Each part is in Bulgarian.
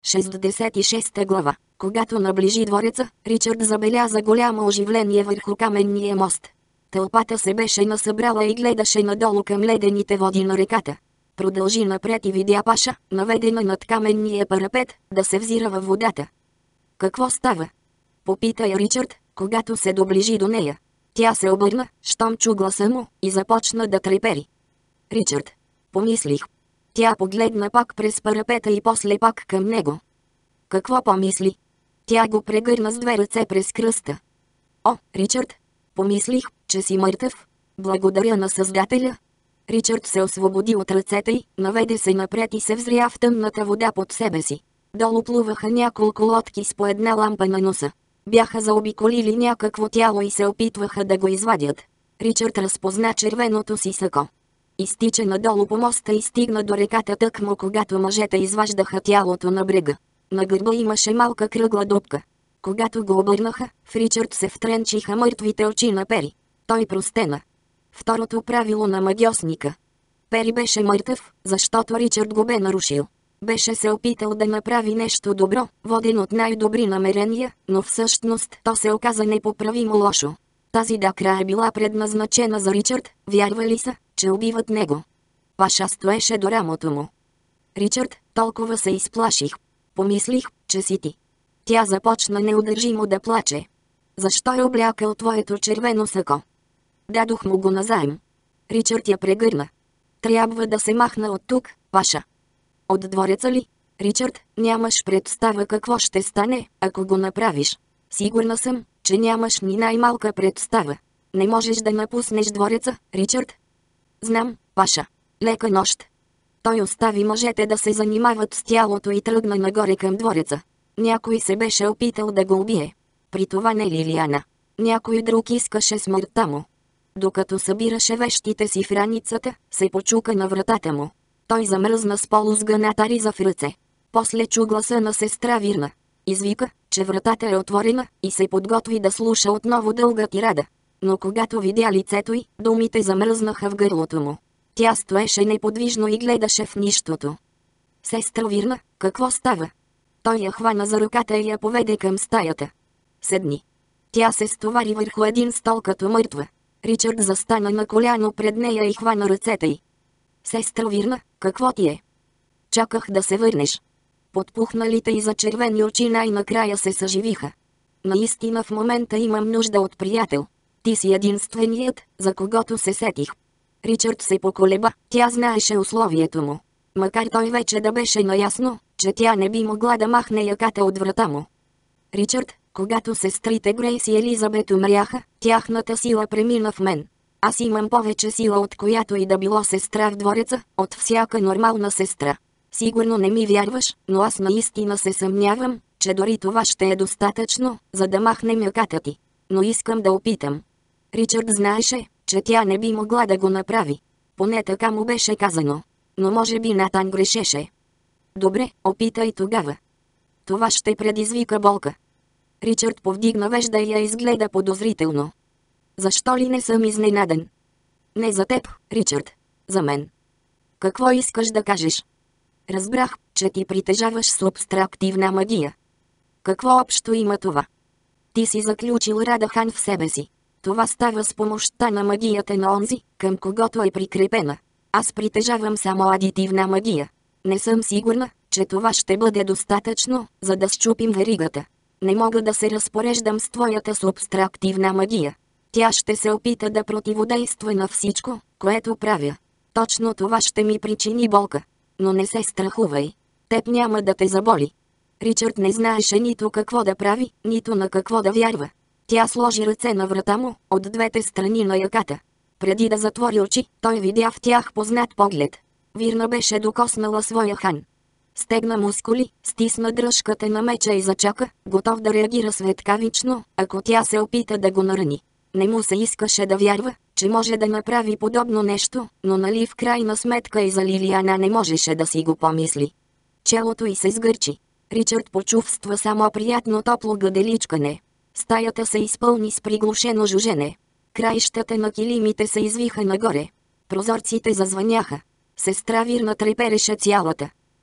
66 глава. Когато наближи двореца, Ричард забеляза голямо оживление върху каменния мост. Тълпата се беше насъбрала и гледаше надолу към ледените води на реката. Продължи напред и видя Паша, наведена над каменния парапет, да се взира във водата. «Какво става?» попита я Ричард, когато се доближи до нея. Тя се обърна, щом чу гласа му, и започна да трепери. «Ричард», помислих. Тя погледна пак през парапета и после пак към него. «Какво помисли?» Тя го прегърна с две ръце през кръста. «О, Ричард, помислих, че си мъртъв. Благодаря на Създателя». Ричард се освободи от ръцете й, наведе се напред и се взря в тъмната вода под себе си. Долу плуваха няколко лодки с по една лампа на носа. Бяха заобиколили някакво тяло и се опитваха да го извадят. Ричард разпозна червеното си сако. Изтича надолу по моста и стигна до реката тъкмо когато мъжете изваждаха тялото на брега. На гърба имаше малка кръгла дупка. Когато го обърнаха, в Ричард се втренчиха мъртвите очи на Пери. Той простена. Второто правило на магьосника. Пери беше мъртъв, защото Ричард го бе нарушил. Беше се опитал да направи нещо добро, воден от най-добри намерения, но всъщност то се оказа непоправимо лошо. Тази дакра е била предназначена за Ричард, вярвали са, че убиват него. Паша стоеше до рамото му. «Ричард, толкова се изплаших. Помислих, че си ти». Тя започна неудържимо да плаче. «Защо е облякал твоето червено сако?» «Дадох му го назаем». Ричард я прегърна. «Трябва да се махна от тук, Паша». «От двореца ли?» «Ричард, нямаш представа какво ще стане, ако го направиш. Сигурна съм, че нямаш ни най-малка представа. Не можеш да напуснеш двореца, Ричард?» «Знам, Паша. Лека нощ». Той остави мъжете да се занимават с тялото и тръгна нагоре към двореца. Някой се беше опитал да го убие. При това не Лилиана. Някой друг искаше смъртта му. Докато събираше вещите си в раницата, се почука на вратата му. Той замръзна с полусгъната риза в ръце. После чу гласа на сестра Вирна. Извика, че вратата е отворена, и се подготви да слуша отново дълга тирада. Но когато видя лицето й, думите замръзнаха в гърлото му. Тя стоеше неподвижно и гледаше в нищото. «Сестра Вирна, какво става?» Той я хвана за ръката и я поведе към стаята. «Седни». Тя се стовари върху един стол като мъртва. Ричард застана на коляно пред нея и хвана ръцете й. «Сестра Вирна, какво ти е?» «Чаках да се върнеш». Подпухналите и зачервени очи най-накрая се съживиха. «Наистина в момента имам нужда от приятел. Ти си единственият, за когото се сетих». Ричард се поколеба, тя знаеше условието му. Макар той вече да беше наясно, че тя не би могла да махне яката от врата му. «Ричард, когато сестрите Грейс и Елизабет умряха, тяхната сила премина в мен. Аз имам повече сила от която и да било сестра в двореца, от всяка нормална сестра. Сигурно не ми вярваш, но аз наистина се съмнявам, че дори това ще е достатъчно, за да махнем яката ти. Но искам да опитам». Ричард знаеше, че тя не би могла да го направи. Поне така му беше казано. Но може би Натан грешеше. «Добре, опитай тогава. Това ще предизвика болка». Ричард повдигна вежда и я изгледа подозрително. «Защо ли не съм изненадан?» «Не за теб, Ричард. За мен». «Какво искаш да кажеш?» «Разбрах, че ти притежаваш субтрактивна магия». «Какво общо има това?» «Ти си заключил Радахан в себе си. Това става с помощта на магията на онзи, към когото е прикрепена. Аз притежавам само адитивна магия. Не съм сигурна, че това ще бъде достатъчно, за да счупим веригата. Не мога да се разпореждам с твоята субтрактивна магия. Тя ще се опита да противодейства на всичко, което правя. Точно това ще ми причини болка. Но не се страхувай. Теб няма да те заболи». Ричард не знаеше нито какво да прави, нито на какво да вярва. Тя сложи ръце на врата му, от двете страни на яката. Преди да затвори очи, той видя в тях познат поглед. Вирна беше докоснала своя хан. Стегна мускули, стисна дръжката на меча и зачака, готов да реагира светкавично, ако тя се опита да го нарани. Не му се искаше да вярва, че може да направи подобно нещо, но нали в крайна сметка и за Лилиана не можеше да си го помисли. Челото й се сгърчи. Ричард почувства само приятно топло гъделичкане. Стаята се изпълни с приглушено жужене. Краищата на килимите се извиха нагоре. Прозорците зазвъняха. Сестра Вирна трепереше цялата.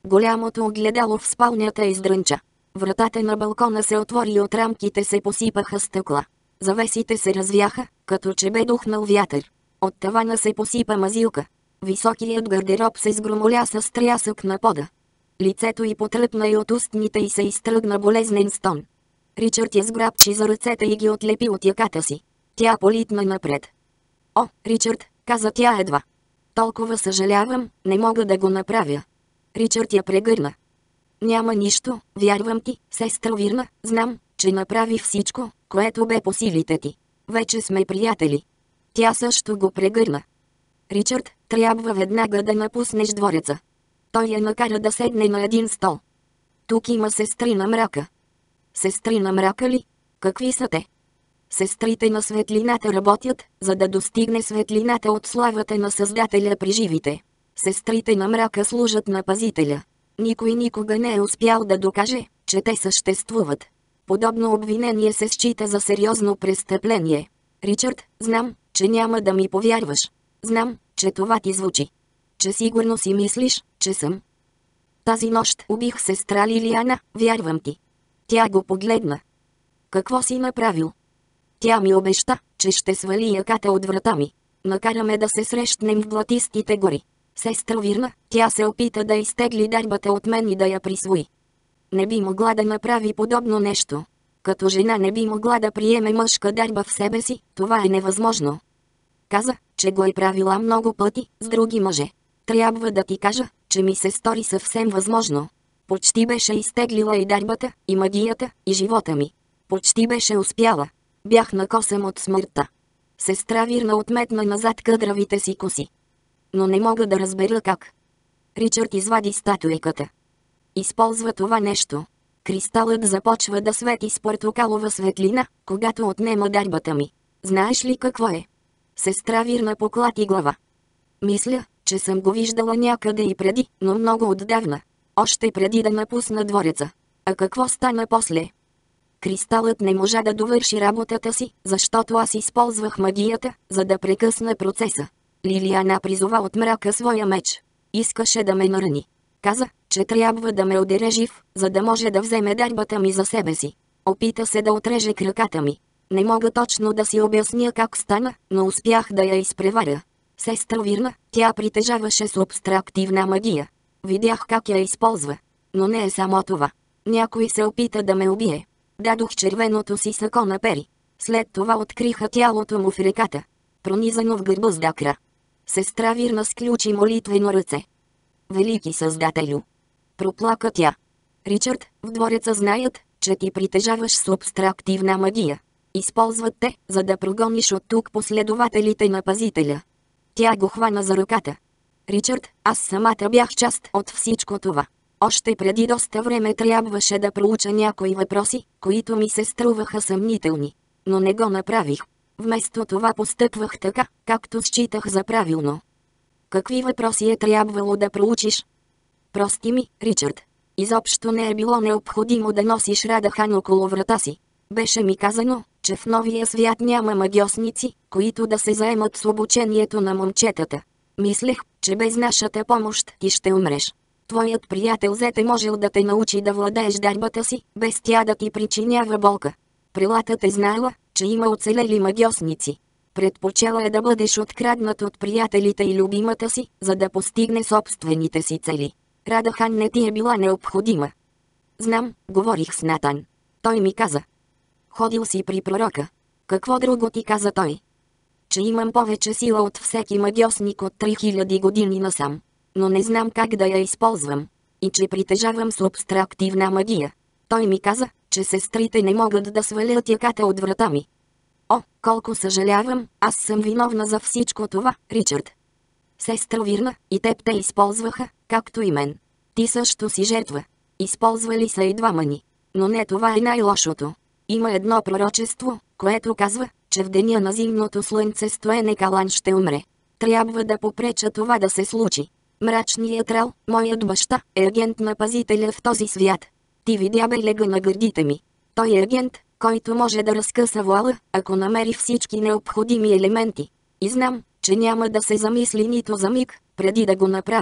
Голямото огледало в спалнята издрънча. Вратата на балкона се отвори и от рамките се посипаха стъкла. Завесите се развяха, като че бе духнал вятър. От тавана се посипа мазилка. Високият гардероб се сгромоля с трясък на пода. Лицето й потръпна и от устните й се изтръгна болезнен стон. Ричард я сграбчи за ръцете и ги отлепи от яката си. Тя политна напред. О, Ричард, каза тя едва. Толкова съжалявам, не мога да го направя. Ричард я прегърна. Няма нищо, вярвам ти, сестра Вирна, знам, че направи всичко, което бе по силите ти. Вече сме приятели. Тя също го прегърна. Ричард, трябва веднага да напуснеш двореца. Той я накара да седне на един стол. Тук има сестри на мрака. Сестри на мрака ли? Какви са те? Сестрите на светлината работят, за да достигне светлината от славата на Създателя при живите. Сестрите на мрака служат на пазителя. Никой никога не е успял да докаже, че те съществуват. Подобно обвинение се счита за сериозно престъпление. Ричард, знам, че няма да ми повярваш. Знам, че това ти звучи. Че сигурно си мислиш, че съм. Тази нощ убих сестра Лилиана, вярвам ти. Тя го погледна. Какво си направил? Тя ми обеща, че ще свали яката от врата ми. Накараме да се срещнем в Блатистите гори. Сестра Вирна, тя се опита да изтегли дарбата от мен и да я присвои. Не би могла да направи подобно нещо. Като жена не би могла да приеме мъжка дарба в себе си, това е невъзможно. Каза, че го е правила много пъти, с други мъже. Трябва да ти кажа, че ми се стори съвсем възможно. Почти беше изтеглила и дарбата, и магията, и живота ми. Почти беше успяла. Бях на косъм от смъртта. Сестра Вирна отметна назад къдравите си коси. Но не мога да разбера как. Ричард извади статуйката. Използва това нещо. Кристалът започва да свети с портокалова светлина, когато отнема дарбата ми. Знаеш ли какво е? Сестра Вирна поклати глава. Мисля, че съм го виждала някъде и преди, но много отдавна. Още преди да напусна двореца. А какво стана после? Кристалът не можа да довърши работата си, защото аз използвах магията, за да прекъсна процеса. Лилиана призова от мрака своя меч. Искаше да ме нарани. Каза, че трябва да ме одере жив, за да може да вземе дарбата ми за себе си. Опита се да отреже краката ми. Не мога точно да си обясня как стана, но успях да я изпреваря. Сестра Вирна, тя притежаваше субтрактивна магия. Видях как я използва. Но не е само това. Някой се опита да ме убие. Дадох червеното си сако на Пери. След това откриха тялото му в реката. Пронизано в гърба с дакра. Сестра Вирна сключи молитвено ръце. Велики Създателю! Проплака тя. Ричард, в двореца знаят, че ти притежаваш субтрактивна магия. Използват те, за да прогониш от тук последователите на пазителя. Тя го хвана за ръката. Ричард, аз самата бях част от всичко това. Още преди доста време трябваше да проуча някои въпроси, които ми се струваха съмнителни. Но не го направих. Вместо това постъпвах така, както считах за правилно. Какви въпроси е трябвало да проучиш? Прости ми, Ричард. Изобщо не е било необходимо да носиш Радахан около врата си. Беше ми казано, че в новия свят няма магиосници, които да се заемат с обучението на момчетата. Мислех, че без нашата помощ ти ще умреш. Твоят приятел Зете можел да те научи да владееш дарбата си, без тя да ти причинява болка. Прилатът е знаела, че има оцелели магиосници. Предпочела е да бъдеш откраднат от приятелите и любимата си, за да постигне собствените си цели. Радахан не ти е била необходима. Знам, говорих с Натан. Той ми каза. Ходил си при пророка. Какво друго ти каза той? Че имам повече сила от всеки магиосник от 3000 години насам. Но не знам как да я използвам. И че притежавам субтрактивна магия. Той ми каза, че сестрите не могат да свалят яката от врата ми. О, колко съжалявам, аз съм виновна за всичко това, Ричард. Сестра Вирна, и теб те използваха, както и мен. Ти също си жертва. Използвали са и двама ни. Но не това е най-лошото. Има едно пророчество, което казва, че в деня на зимното слънце Стоене Калан ще умре. Трябва да попреча това да се случи. Мрачният Рал, моят баща, е агент на пазителя в този свят. Ти видя белега на гърдите ми. Той е агент, който може да разкъса вуала, ако намери всички необходими елементи. И знам, че няма да се замисли нито за миг, преди да го направи.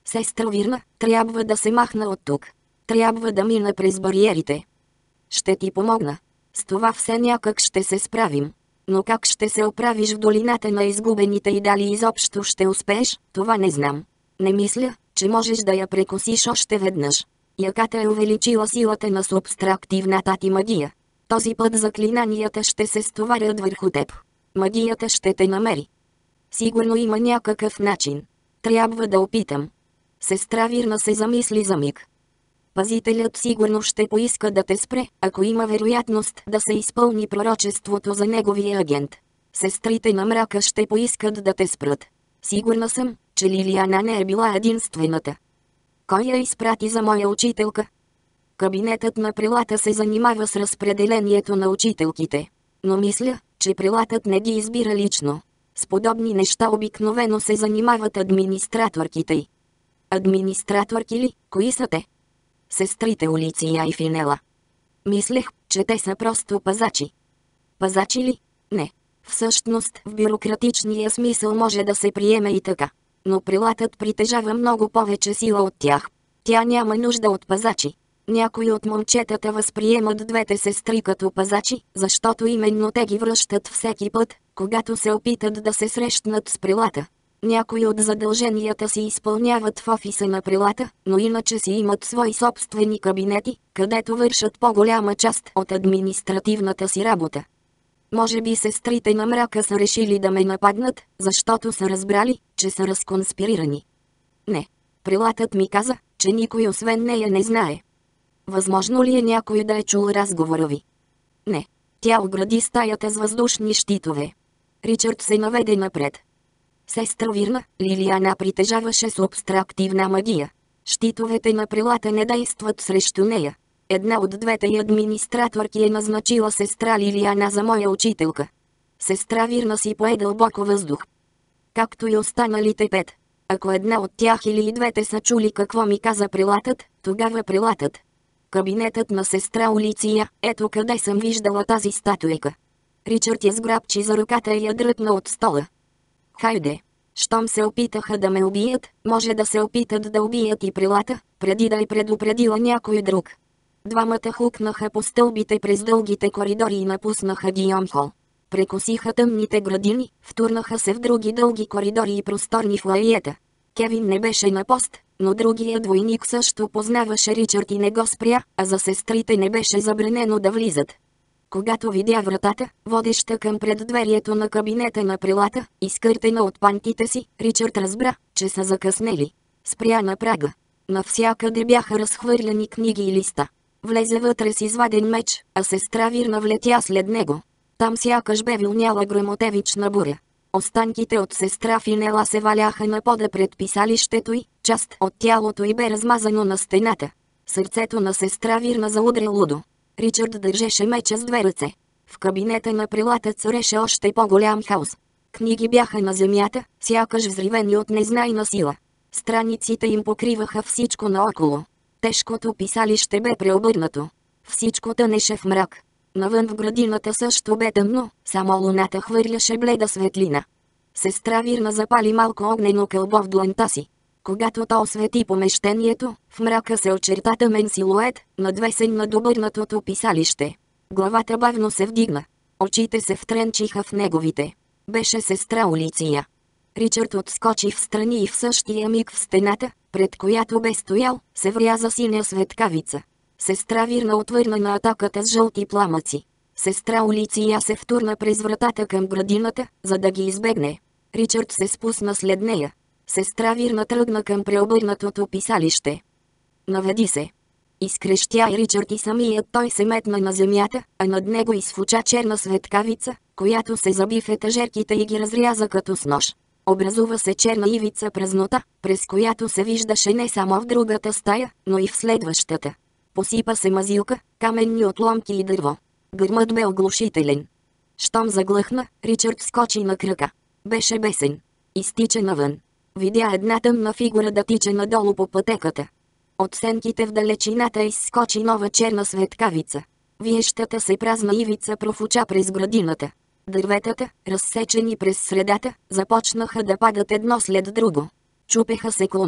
Сестра Вирна, трябва да се махна от тук. Трябва да мина през бариерите. Ще ти помогна. С това все някак ще се справим. Но как ще се оправиш в долината на изгубените и дали изобщо ще успееш, това не знам. Не мисля, че можеш да я прекосиш още веднъж. Яката е увеличила силата на субстрактивната ти магия. Този път заклинанията ще се стоварят върху теб. Магията ще те намери. Сигурно има някакъв начин. Трябва да опитам. Сестра Вирна се замисли за миг. Пазителят сигурно ще поиска да те спре, ако има вероятност да се изпълни пророчеството за неговия агент. Сестрите на мрака ще поискат да те спрат. Сигурна съм, че Лилиана не е била единствената. Кой я изпрати за моя учителка? Кабинетът на прелата се занимава с разпределението на учителките. Но мисля, че прелатът не ги избира лично. С подобни неща обикновено се занимават администраторките й. Администраторки ли? Кои са те? Сестрите Улиция и Финела. Мислех, че те са просто пазачи. Пазачи ли? Не. Всъщност, в бюрократичния смисъл може да се приеме и така. Но прелатът притежава много повече сила от тях. Тя няма нужда от пазачи. Някои от момчетата възприемат двете сестри като пазачи, защото именно те ги връщат всеки път, когато се опитат да се срещнат с прелата. Някои от задълженията си изпълняват в офиса на прелата, но иначе си имат свои собствени кабинети, където вършат по-голяма част от административната си работа. Може би сестрите на мрака са решили да ме нападнат, защото са разбрали, че са разконспирирани. Не. Прелатът ми каза, че никой освен нея не знае. Възможно ли е някой да е чул разговора ви? Не. Тя огради стаята с въздушни щитове. Ричард се наведе напред. Сестра Вирна, Лилиана притежаваше субстрактивна магия. Щитовете на прелата не действат срещу нея. Една от двете й администраторки е назначила сестра Лилиана за моя учителка. Сестра Вирна си пое дълбоко въздух. Както и останалите 5. Ако една от тях или и двете са чули какво ми каза прелатът, тогава прелатът. Кабинетът на сестра Улиция, ето къде съм виждала тази статуйка. Ричард я сграбчи за ръката и я дръпна от стола. Хайде! Щом се опитаха да ме убият, може да се опитат да убият и прелата, преди да е предупредила някой друг. Двамата хукнаха по стълбите през дългите коридори и напуснаха Гийом Хол. Прекосиха тъмните градини, втурнаха се в други дълги коридори и просторни флаиета. Кевин не беше на пост, но другия двойник също познаваше Ричард и не го спря, а за сестрите не беше забранено да влизат. Когато видя вратата, водеща към преддверието на кабинета на прелата, изкъртена от пантите си, Ричард разбра, че са закъснели. Спря на прага. Навсякъде бяха разхвърляни книги и листа. Влезе вътре с изваден меч, а сестра Вирна влетя след него. Там сякаш бе вилняла гръмотевична буря. Останките от сестра Финела се валяха на пода пред писалището й, част от тялото й бе размазано на стената. Сърцето на сестра Вирна заудря лудо. Ричард държеше меча с две ръце. В кабинета на прелата цареше още по-голям хаос. Книги бяха на земята, сякаш взривени от незнайна сила. Страниците им покриваха всичко наоколо. Тежкото писалище бе преобърнато. Всичко тънеше в мрак. Навън в градината също бе тъмно, само луната хвърляше бледа светлина. Сестра Вирна запали малко огнено кълбо в дланта си. Когато то освети помещението, в мрака се очерта тъмен силует, надвесен над обърнатото писалище. Главата бавно се вдигна. Очите се втренчиха в неговите. Беше сестра Улиция. Ричард отскочи в страни и в същия миг в стената, пред която бе стоял, се вряза синя светкавица. Сестра Вирна отвърна на атаката с жълти пламъци. Сестра Улиция се втурна през вратата към градината, за да ги избегне. Ричард се спусна след нея. Сестра Вирна тръгна към преобърнатото писалище. Наведи се! Изкрещя и Ричард и самият той се метна на земята, а над него изфуча черна светкавица, която се заби в етажерките и ги разряза като с нож. Образува се черна ивица празнота, през която се виждаше не само в другата стая, но и в следващата. Посипа се мазилка, каменни отломки и дърво. Гърмът бе оглушителен. Щом заглъхна, Ричард скочи на крака. Беше бесен. Изтича навън. Видя една тъмна фигура да тича надолу по пътеката. От сенките в далечината изскочи нова черна светкавица. Виещата се празна ивица профуча през градината. Дърветата, разсечени през средата, започнаха да падат едно след друго. Чупеха се клони.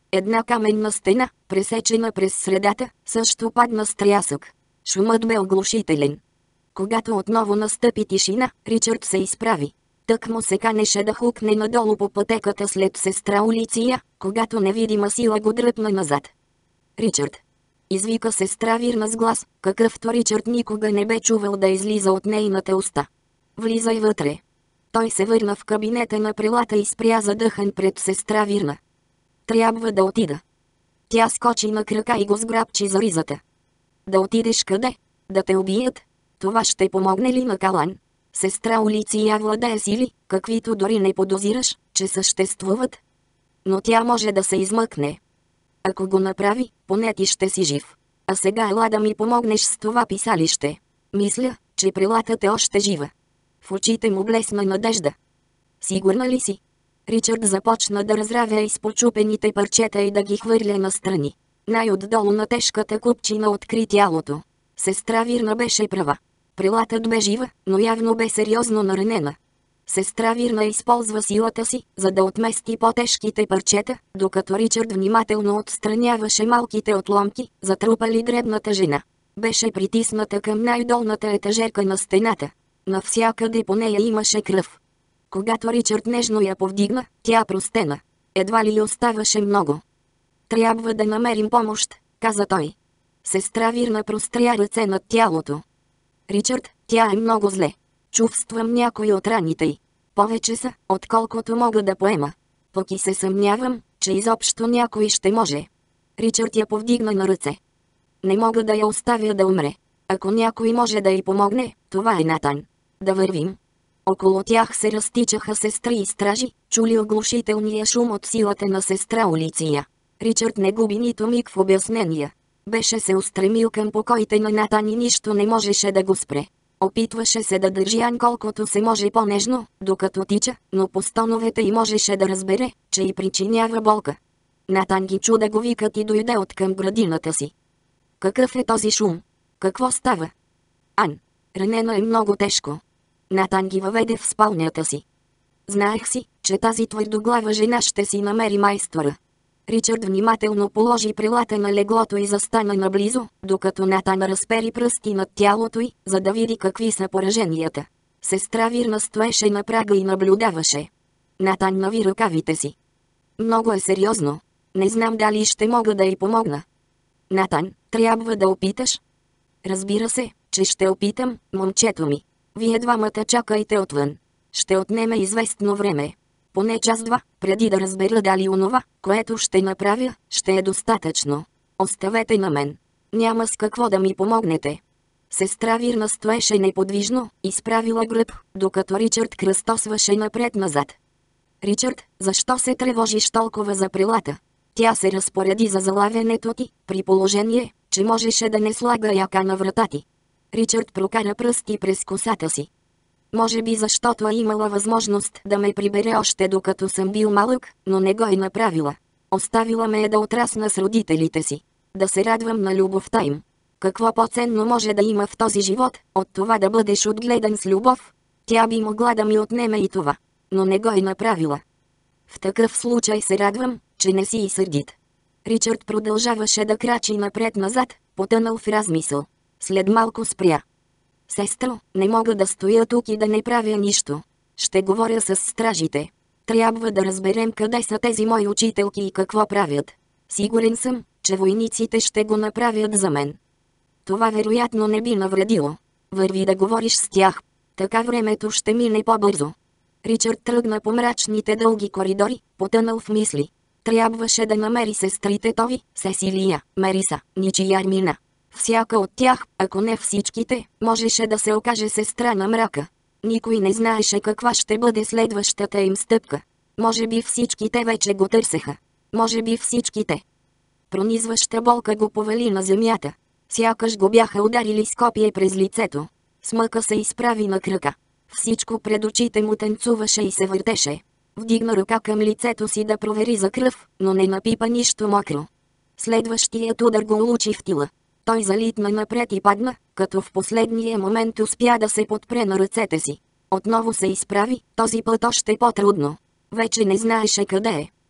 Една каменна стена, пресечена през средата, също падна с трясък. Шумът бе оглушителен. Когато отново настъпи тишина, Ричард се изправи. Тък му се канеше да хукне надолу по пътеката след сестра Улиция, когато невидима сила го дръпна назад. Ричард! Извика сестра Вирна с глас, какъвто Ричард никога не бе чувал да излиза от нейната уста. Влизай вътре. Той се върна в кабинета на прелата и спря задъхан пред сестра Вирна. Трябва да отида. Тя скочи на крака и го сграбчи за ризата. Да отидеш къде? Да те убият? Това ще помогне ли на Калан? Сестра Улиция владее сили, каквито дори не подозираш, че съществуват. Но тя може да се измъкне. Ако го направи, поне ти ще си жив. А сега ела да ми помогнеш с това писалище. Мисля, че прелатът е още жива. В очите му блесна надежда. Сигурна ли си? Ричард започна да разравя изпочупените парчета и да ги хвърля настрани. Най-отдолу на тежката купчина откри тялото. Сестра Вирна беше права. Прелатът бе жива, но явно бе сериозно наранена. Сестра Вирна използва силата си, за да отмести по-тежките парчета, докато Ричард внимателно отстраняваше малките отломки, затрупали дребната жена. Беше притисната към най-долната етажерка на стената. Навсякъде по нея имаше кръв. Когато Ричард нежно я повдигна, тя простена. Едва ли оставаше много. Трябва да намерим помощ, каза той. Сестра Вирна простря ръце над тялото. Ричард, тя е много зле. Чувствам някои от раните й. Повече са, отколкото мога да поема. Пък и се съмнявам, че изобщо някой ще може. Ричард я повдигна на ръце. Не мога да я оставя да умре. Ако някой може да й помогне, това е Натан. Да вървим. Около тях се разтичаха сестри и стражи, чули оглушителния шум от силата на сестра Улиция. Ричард не губи нито миг в обяснения. Беше се устремил към покоите на Натан и нищо не можеше да го спре. Опитваше се да държи Ан колкото се може по-нежно, докато тича, но по стоновете й можеше да разбере, че й причинява болка. Натан ги чу да го викат и дойде от към градината си. Какъв е този шум? Какво става? Ан, ранено е много тежко. Натан ги въведе в спалнята си. Знаех си, че тази твърдоглава жена ще си намери майстора. Ричард внимателно положи прелата на леглото и застана наблизо, докато Натан разпери пръсти над тялото й, за да види какви са пораженията. Сестра Вирна стоеше на прага и наблюдаваше. Натан нави ръкавите си. Много е сериозно. Не знам дали ще мога да й помогна. Натан, трябва да опиташ. Разбира се, че ще опитам, момчето ми. Вие двамата чакайте отвън. Ще отнеме известно време. Поне час-два, преди да разбера дали онова, което ще направя, ще е достатъчно. Оставете на мен. Няма с какво да ми помогнете. Сестра Вирна стоеше неподвижно, изправила гръб, докато Ричард кръстосваше напред-назад. Ричард, защо се тревожиш толкова за прелата? Тя се разпореди за залавянето ти, при положение, че можеше да не слага яка на врата ти. Ричард прокара пръсти през косата си. Може би защото е имала възможност да ме прибере още докато съм бил малък, но не го е направила. Оставила ме е да отрасна с родителите си. Да се радвам на любовта им. Какво по-ценно може да има в този живот, от това да бъдеш отгледан с любов? Тя би могла да ми отнеме и това. Но не го е направила. В такъв случай се радвам, че не си и сърдит. Ричард продължаваше да крачи напред-назад, потънал в размисъл. След малко спря. Сестро, не мога да стоя тук и да не правя нищо. Ще говоря с стражите. Трябва да разберем къде са тези мои учителки и какво правят. Сигурен съм, че войниците ще го направят за мен. Това вероятно не би навредило. Върви да говориш с тях. Така времето ще мине по-бързо. Ричард тръгна по мрачните дълги коридори, потънал в мисли. Трябваше да намери сестрите Тови, Сесилия, Мериса, Ничи и Армина. Всяка от тях, ако не всичките, можеше да се окаже сестра на мрака. Никой не знаеше каква ще бъде следващата им стъпка. Може би всичките вече го търсеха. Може би всичките. Пронизваща болка го повали на земята. Сякаш го бяха ударили с копие през лицето. Смъка се изправи на крака. Всичко пред очите му танцуваше и се въртеше. Вдигна ръка към лицето си да провери за кръв, но не напипа нищо мокро. Следващият удар го улучи в тила. Той залитна напред и падна, като в последния момент успя да се подпре на ръцете си. Отново се изправи, този път още по-трудно. Вече не знаеше къде е.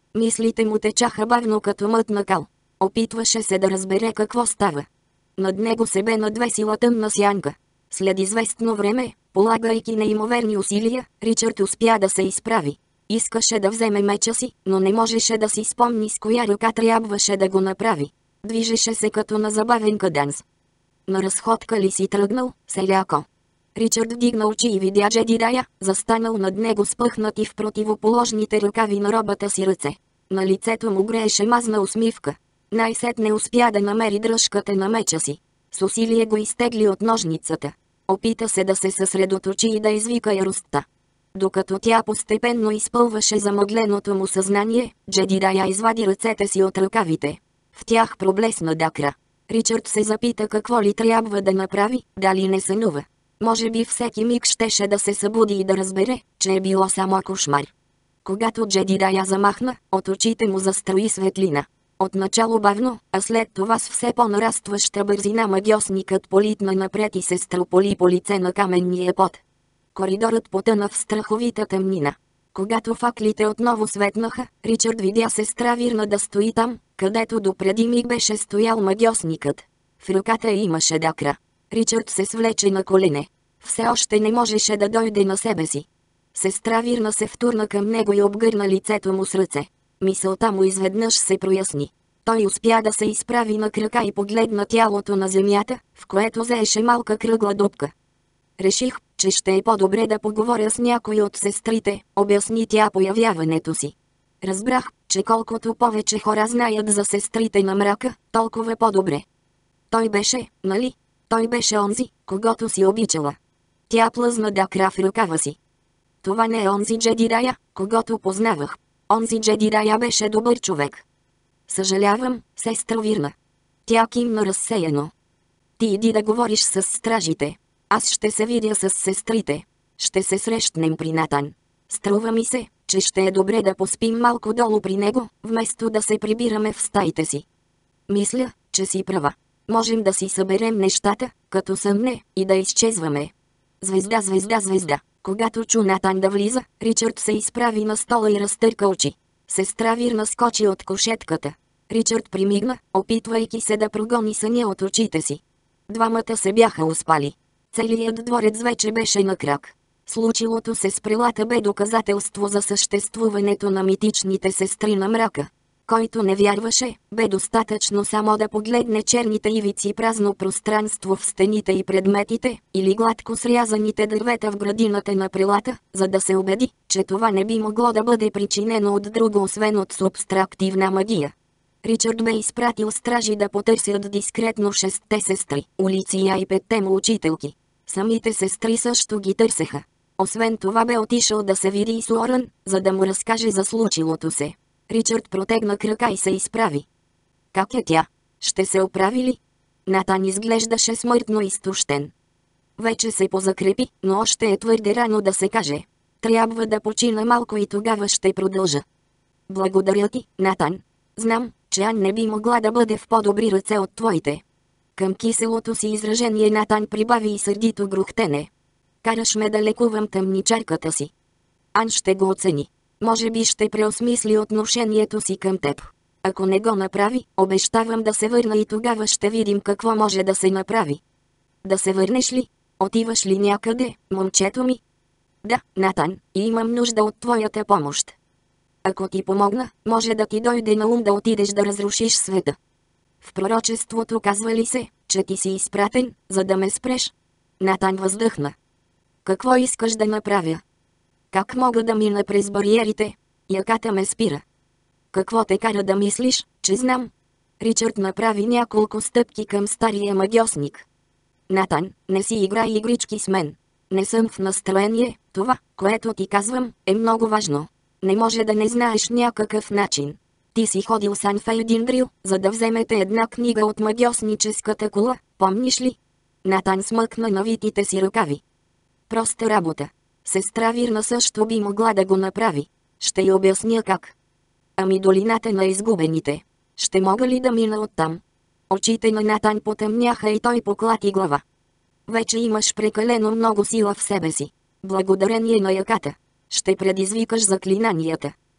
Мислите му течаха бавно като мътна кал. Опитваше се да разбере какво става. Над него се бе надвесила тъмна сянка. След известно време, полагайки неимоверни усилия, Ричард успя да се изправи. Искаше да вземе меча си, но не можеше да си спомни с коя ръка трябваше да го направи. Движеше се като на забавен каданс. На разходка ли си тръгнал, селяко? Ричард вдигна очи и видя Джедидая, застанал над него спъхнати в противоположните ръкави на робата си ръце. На лицето му грееше мазна усмивка. Най-сетне успя да намери дръжката на меча си. С усилие го изтегли от ножницата. Опита се да се съсредоточи и да извика яростта. Докато тя постепенно изпълваше замъгленото му съзнание, Джедидая извади ръцете си от ръкавите. В тях проблесна дакра. Ричард се запита какво ли трябва да направи, дали не сънува. Може би всеки миг щеше да се събуди и да разбере, че е било само кошмар. Когато Джедидая замахна, от очите му застрои светлина. Отначало бавно, а след това с все по-нарастваща бързина магьосникът политна напред и се строполи по лице на каменния пот. Коридорът потъна в страховита тъмнина. Когато факлите отново светнаха, Ричард видя сестра Вирна да стои там, където допреди миг беше стоял магьосникът. В ръката имаше дакра. Ричард се свлече на колене. Все още не можеше да дойде на себе си. Сестра Вирна се втурна към него и обгърна лицето му с ръце. Мисълта му изведнъж се проясни. Той успя да се изправи на крака и погледна тялото на земята, в което зееше малка кръгла дупка. Реших, че ще е по-добре да поговоря с някой от сестрите, обясни тя появяването си. Разбрах, че колкото повече хора знаят за сестрите на мрака, толкова по-добре. Той беше, нали? Той беше онзи, когото си обичала. Тя плъзна дакра в ръкава си. Това не е онзи Джедидая, когото познавах. Онзи Джедидая беше добър човек. Съжалявам, сестра Вирна. Тя кимна разсеяно. Ти иди да говориш с стражите. Аз ще се видя с сестрите. Ще се срещнем при Натан. Струва ми се, че ще е добре да поспим малко долу при него, вместо да се прибираме в стаите си. Мисля, че си права. Можем да си съберем нещата, като съмне, и да изчезваме. Звезда, звезда, звезда. Когато чу Натан да влиза, Ричард се изправи на стола и разтърка очи. Сестра Вирна скочи от кошетката. Ричард примигна, опитвайки се да прогони съня от очите си. Двамата се бяха успали. Целият дворец вече беше на крак. Случилото се с прелата бе доказателство за съществуването на митичните сестри на мрака. Който не вярваше, бе достатъчно само да погледне черните ивици празно пространство в стените и предметите, или гладко срязаните дървета в градината на прелата, за да се убеди, че това не би могло да бъде причинено от друго освен от субстрактивна магия. Ричард бе изпратил стражи да потърсят дискретно 6-те сестри, Улиция и 5-те му учителки. Самите сестри също ги търсеха. Освен това бе отишъл да се види и с Уорън, за да му разкаже за случилото се. Ричард протегна крака и се изправи. Как е тя? Ще се оправи ли? Натан изглеждаше смъртно изтощен. Вече се позакрепи, но още е твърде рано да се каже. Трябва да почина малко и тогава ще продължа. Благодаря ти, Натан. Знам, че Ан не би могла да бъде в по-добри ръце от твоите. Към киселото си изражение Натан прибави и сърдито грухтене. Караш ме да лекувам тъмничарката си. Ан ще го оцени. Може би ще преосмисли отношението си към теб. Ако не го направи, обещавам да се върна и тогава ще видим какво може да се направи. Да се върнеш ли? Отиваш ли някъде, момчето ми? Да, Натан, и имам нужда от твоята помощ. Ако ти помогна, може да ти дойде на ум да отидеш да разрушиш света. В пророчеството казва ли се, че ти си изпратен, за да ме спреш? Натан въздъхна. Какво искаш да направя? Как мога да мина през бариерите? Яката ме спира. Какво те кара да мислиш, че знам? Ричард направи няколко стъпки към стария магьосник. Натан, не си играй игрички с мен. Не съм в настроение, това, което ти казвам, е много важно. Не може да не знаеш някакъв начин. Ти си ходил с Ан Фейдиндрил, за да вземете една книга от магьосническата кула, помниш ли? Натан смъкна навитите си ръкави. Проста работа. Сестра Вирна също би могла да го направи. Ще й обясня как. Ами долината на изгубените. Ще мога ли да мина оттам? Очите на Натан потъмняха и той поклати глава. Вече имаш прекалено много сила в себе си. Благодарение на яката. Ще предизвикаш заклинанията.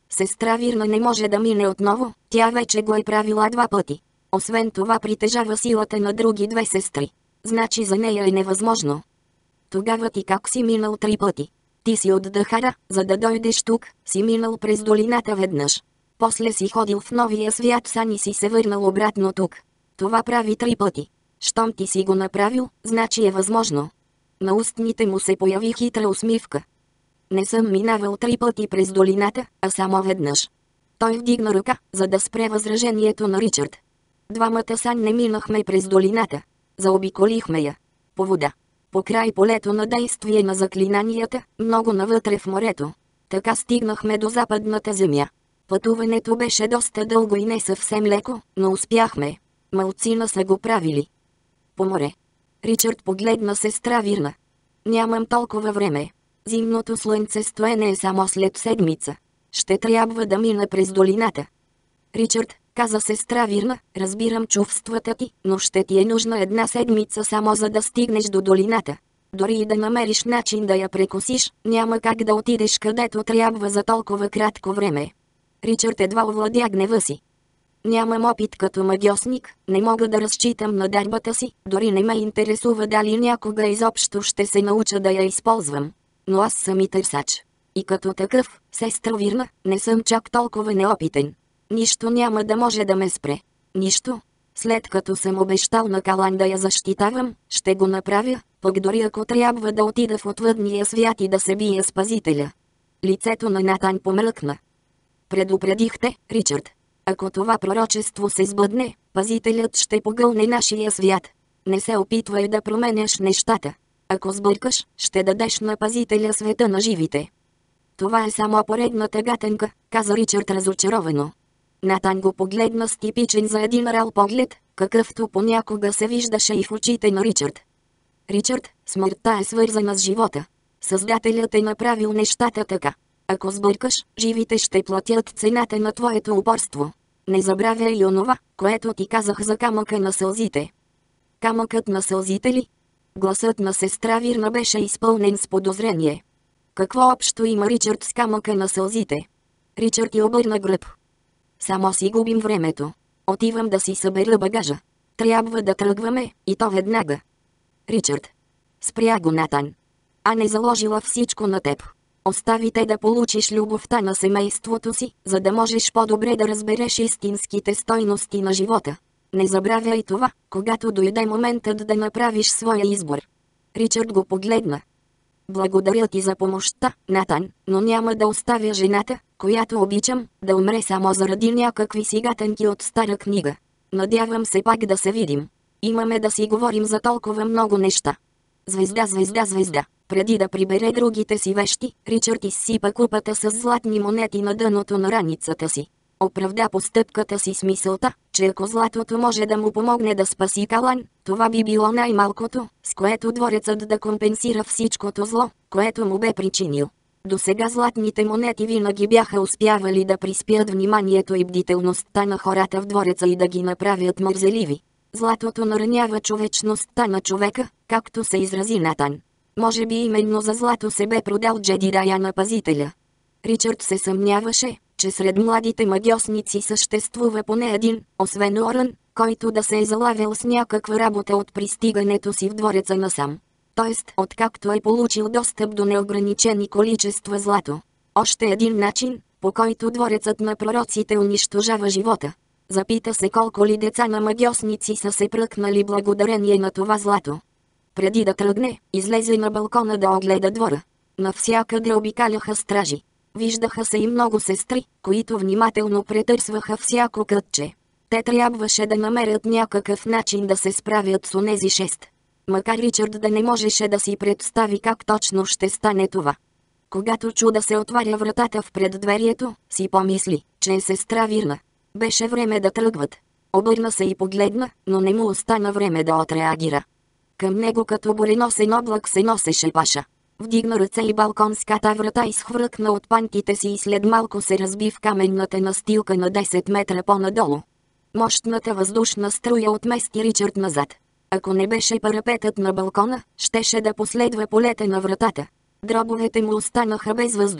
Сестра Вирна не може да мине отново, тя вече го е правила 2 пъти. Освен това притежава силата на други 2 сестри. Значи за нея е невъзможно. Тогава ти как си минал 3 пъти? Ти си от Дахара, за да дойдеш тук, си минал през долината веднъж. После си ходил в новия свят сам и си се върнал обратно тук. Това прави 3 пъти. Щом ти си го направил, значи е възможно. На устните му се появи хитра усмивка. Не съм минавал 3 пъти през долината, а само веднъж. Той вдигна ръка, за да спре възражението на Ричард. Двамата сам не минахме през долината. Заобиколихме я. По вода. По край полето на действие на заклинанията, много навътре в морето. Така стигнахме до западната земя. Пътуването беше доста дълго и не съвсем леко, но успяхме. Малцина са го правили. По море. Ричард погледна сестра Вирна. Нямам толкова време. Зимното слънцестоене е само след седмица. Ще трябва да мина през долината. Ричард, каза сестра Вирна, разбирам чувствата ти, но ще ти е нужна 1 седмица само за да стигнеш до долината. Дори и да намериш начин да я прекосиш, няма как да отидеш където трябва за толкова кратко време. Ричард едва овладя гнева си. Нямам опит като магьосник, не мога да разчитам на дарбата си, дори не ме интересува дали някога изобщо ще се науча да я използвам. Но аз съм и търсач. И като такъв, сестра Вирна, не съм чак толкова неопитен. Нищо няма да може да ме спре. Нищо. След като съм обещал на Калан да я защитавам, ще го направя, пък дори ако трябва да отида в отвъдния свят и да се бия с пазителя. Лицето на Натан помръкна. Предупредихте, Ричард. Ако това пророчество се сбъдне, пазителят ще погълне нашия свят. Не се опитвай да променяш нещата. Ако сбъркаш, ще дадеш на пазителя света на живите. Това е само поредната гатенка, каза Ричард разочаровано. Натан го погледна с типичен за един рал поглед, какъвто понякога се виждаше и в очите на Ричард. Ричард, смъртта е свързана с живота. Създателят е направил нещата така. Ако сбъркаш, живите ще платят цената на твоето упорство. Не забравяй и онова, което ти казах за камъка на сълзите. Камъкът на сълзите ли? Гласът на сестра Вирна беше изпълнен с подозрение. Какво общо има Ричард с камъка на сълзите? Ричард й обърна гръб. Само си губим времето. Отивам да си събера багажа. Трябва да тръгваме, и то веднага. Ричард. Спря го Натан. А не заложила всичко на теб. Остави те да получиш любовта на семейството си, за да можеш по-добре да разбереш истинските стойности на живота. Не забравяй това, когато дойде моментът да направиш своя избор. Ричард го погледна. Благодаря ти за помощта, Натан, но няма да оставя жената, която обичам, да умре само заради някакви си гатанки от стара книга. Надявам се пак да се видим. Имаме да си говорим за толкова много неща. Звезда, звезда, звезда. Преди да прибере другите си вещи, Ричард изсипа купата с златни монети на дъното на раницата си. Оправда постъпката си с мисълта, че ако златото може да му помогне да спаси Калан, това би било най-малкото, с което дворецът да компенсира всичкото зло, което му бе причинил. Досега златните монети винаги бяха успявали да приспят вниманието и бдителността на хората в двореца и да ги направят мързеливи. Златото наранява човечността на човека, както се изрази Натан. Може би именно за злато се бе продал Джедидая на пазителя. Ричард се съмняваше, че сред младите магьосници съществува поне един, освен Орън, който да се е залавял с някаква работа от пристигането си в двореца насам. Тоест, откакто е получил достъп до неограничени количества злато. Още един начин, по който дворецът на пророците унищожава живота. Запита се колко ли деца на магьосници са се пръкнали благодарение на това злато. Преди да тръгне, излезе на балкона да огледа двора. Навсякъде обикаляха стражи. Виждаха се и много сестри, които внимателно претърсваха всяко кътче. Те трябваше да намерят някакъв начин да се справят с онези 6. Макар Ричард да не можеше да си представи как точно ще стане това. Когато чу да се отваря вратата в преддверието, си помисли, че е сестра Вирна. Беше време да тръгват. Обърна се и погледна, но не му остана време да отреагира. Към него като буреносен облак се носеше паша. Вдигна ръце и балконската врата изхвъркна от пантите си и след малко се разби в каменната настилка на 10 метра по-надолу. Мощната въздушна струя отмести Ричард назад. Ако не беше парапетът на балкона, щеше да последва полета на вратата. Дробовете му останаха без въздух.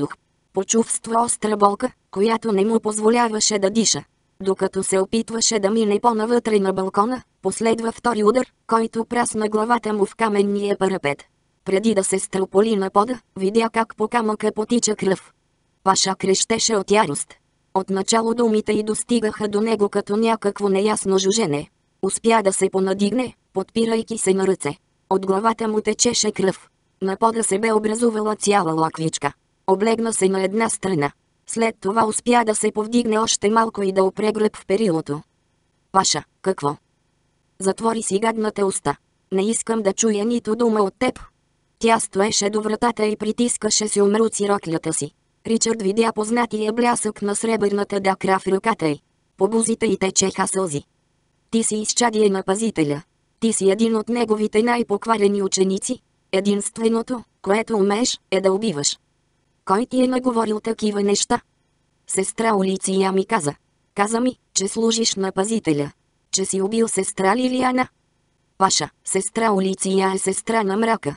Почувства остра болка, която не му позволяваше да диша. Докато се опитваше да мине по-навътре на балкона, последва втори удар, който прасна главата му в каменния парапет. Преди да се стълполи на пода, видя как по камъка потича кръв. Паша крещеше от ярост. Отначало думите й достигаха до него като някакво неясно жужене. Успя да се понадигне, подпирайки се на ръце. От главата му течеше кръв. На пода се бе образувала цяла лаквичка. Облегна се на една страна. След това успя да се повдигне още малко и да опре гръб в перилото. Паша, какво? Затвори си гадната уста. Не искам да чуя нито дума от теб. Тя стоеше до вратата и притискаше с умруци роклята си. Ричард видя познатия блясък на сребърната дъкра в ръката й. По бузите й течеха сълзи. Ти си изчадие на пазителя. Ти си един от неговите най-покварени ученици. Единственото, което умееш, е да убиваш. Кой ти е наговорил такива неща? Сестра Улиция ми каза. Каза ми, че служиш на пазителя. Че си убил сестра Лилиана. Паша, сестра Улиция е сестра на мрака.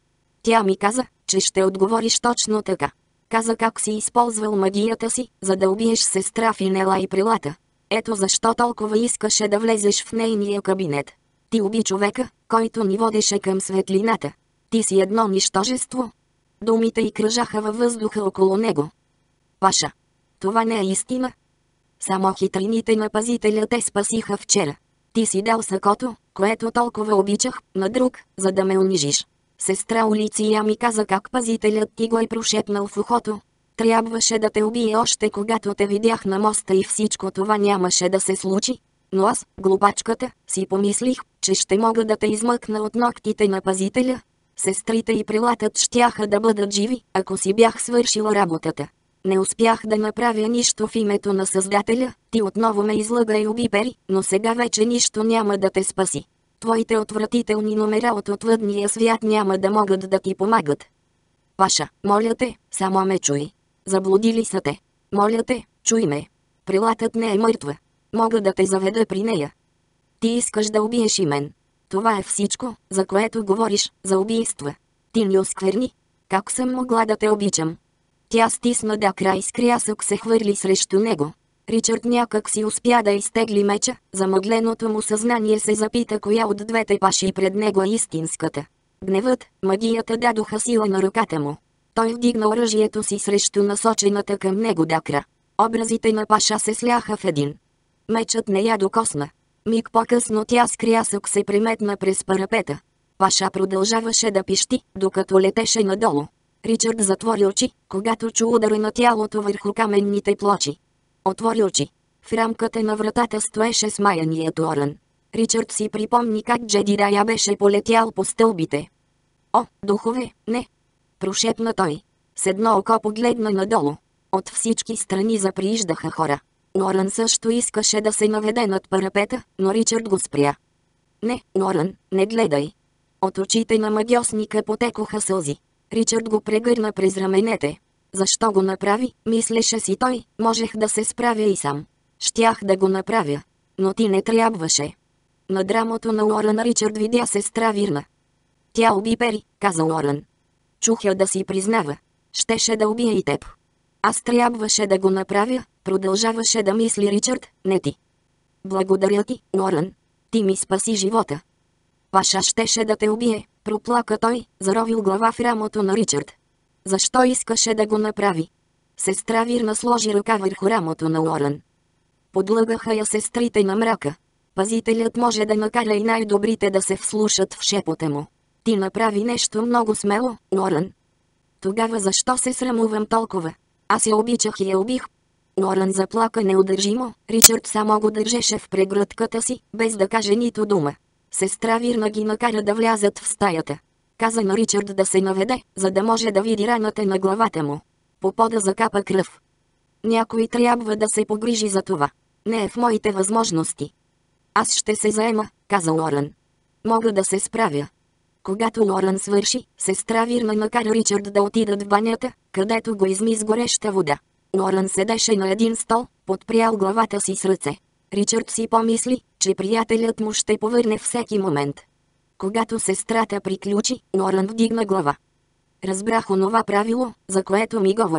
Тя ми каза, че ще отговориш точно така. Каза как си използвал магията си, за да убиеш сестра Финела и Прилата. Ето защо толкова искаше да влезеш в нейния кабинет. Ти уби човека, който ни водеше към светлината. Ти си едно нищожество. Думите й кръжаха във въздуха около него. Паша, това не е истина. Само хитрините на пазителя те спасиха вчера. Ти си дал сакото, което толкова обичах, на друг, за да ме унижиш. Сестра Улиция ми каза как пазителят ти го е прошепнал в ухото. Трябваше да те убие още когато те видях на моста и всичко това нямаше да се случи. Но аз, глупачката, си помислих, че ще мога да те измъкна от ногтите на пазителя. Сестрите и Прилатът щяха да бъдат живи, ако си бях свършила работата. Не успях да направя нищо в името на Създателя, ти отново ме излъга и уби Пери, но сега вече нищо няма да те спаси. Твоите отвратителни номера от отвъдния свят няма да могат да ти помагат. Паша, моля те, само ме чуй. Заблудили са те. Моля те, чуй ме. Прилатът не е мъртва. Мога да те заведа при нея. Ти искаш да убиеш и мен. Това е всичко, за което говориш, за убийства. Ти ни оскверни. Как съм могла да те обичам? Тя стисна дъкра и с крясък се хвърли срещу него. Ричард някак си успя да изтегли меча, замъгленото му съзнание се запита коя от двете паши пред него е истинската. Гневът, магията дадоха сила на ръката му. Той вдигна оръжието си срещу насочената към него дъкра. Образите на Паша се сляха в един. Мечът не я докосна. Миг по-късно тя с крясък се преметна през парапета. Паша продължаваше да пищи, докато летеше надолу. Ричард затвори очи, когато чу удара на тялото върху каменните плочи. Отвори очи. В рамката на вратата стоеше смаяният Орън. Ричард си припомни как Джедирая беше полетял по стълбите. О, духове, не! Прошепна той. С едно око погледна надолу. От всички страни заприиждаха хора. Орън също искаше да се наведе над парапета, но Ричард го спря. Не, Орън, не гледай. От очите на магьосника потекоха сълзи. Ричард го прегърна през раменете. Защо го направи, мислеше си той, можех да се справя и сам. Щях да го направя. Но ти не трябваше. Над рамото на Орън Ричард видя сестра Вирна. Тя уби Пери, каза Орън. Чух я да си признава. Щеше да убие и теб. Аз трябваше да го направя, продължаваше да мисли Ричард, не ти. Благодаря ти, Орън. Ти ми спаси живота. Паша щеше да те убие, проплака той, заровил глава в рамото на Ричард. Защо искаше да го направи? Сестра Вирна сложи ръка върху рамото на Орън. Подлъгаха я сестрите на мрака. Пазителят може да накара и най-добрите да се вслушат в шепота му. Ти направи нещо много смело, Орън. Тогава защо се срамувам толкова? Аз я обичах и я убих. Орън заплака неудържимо, Ричард само го държеше в прегръдката си, без да каже нито дума. Сестра Вирна ги накара да влязат в стаята. Каза на Ричард да се наведе, за да може да види раната на главата му. По пода закапа кръв. Някой трябва да се погрижи за това. Не е в моите възможности. Аз ще се заема, каза Орън. Мога да се справя. Когато Орън свърши, сестра Вирна накара Ричард да отидат в банята, където го изми с гореща вода. Орън седеше на един стол, подпрял главата си с ръце. Ричард си помисли, че приятелят му ще повърне всеки момент. Когато сестрата приключи, Орън вдигна глава. Разбрах онова правило, за което ми говори.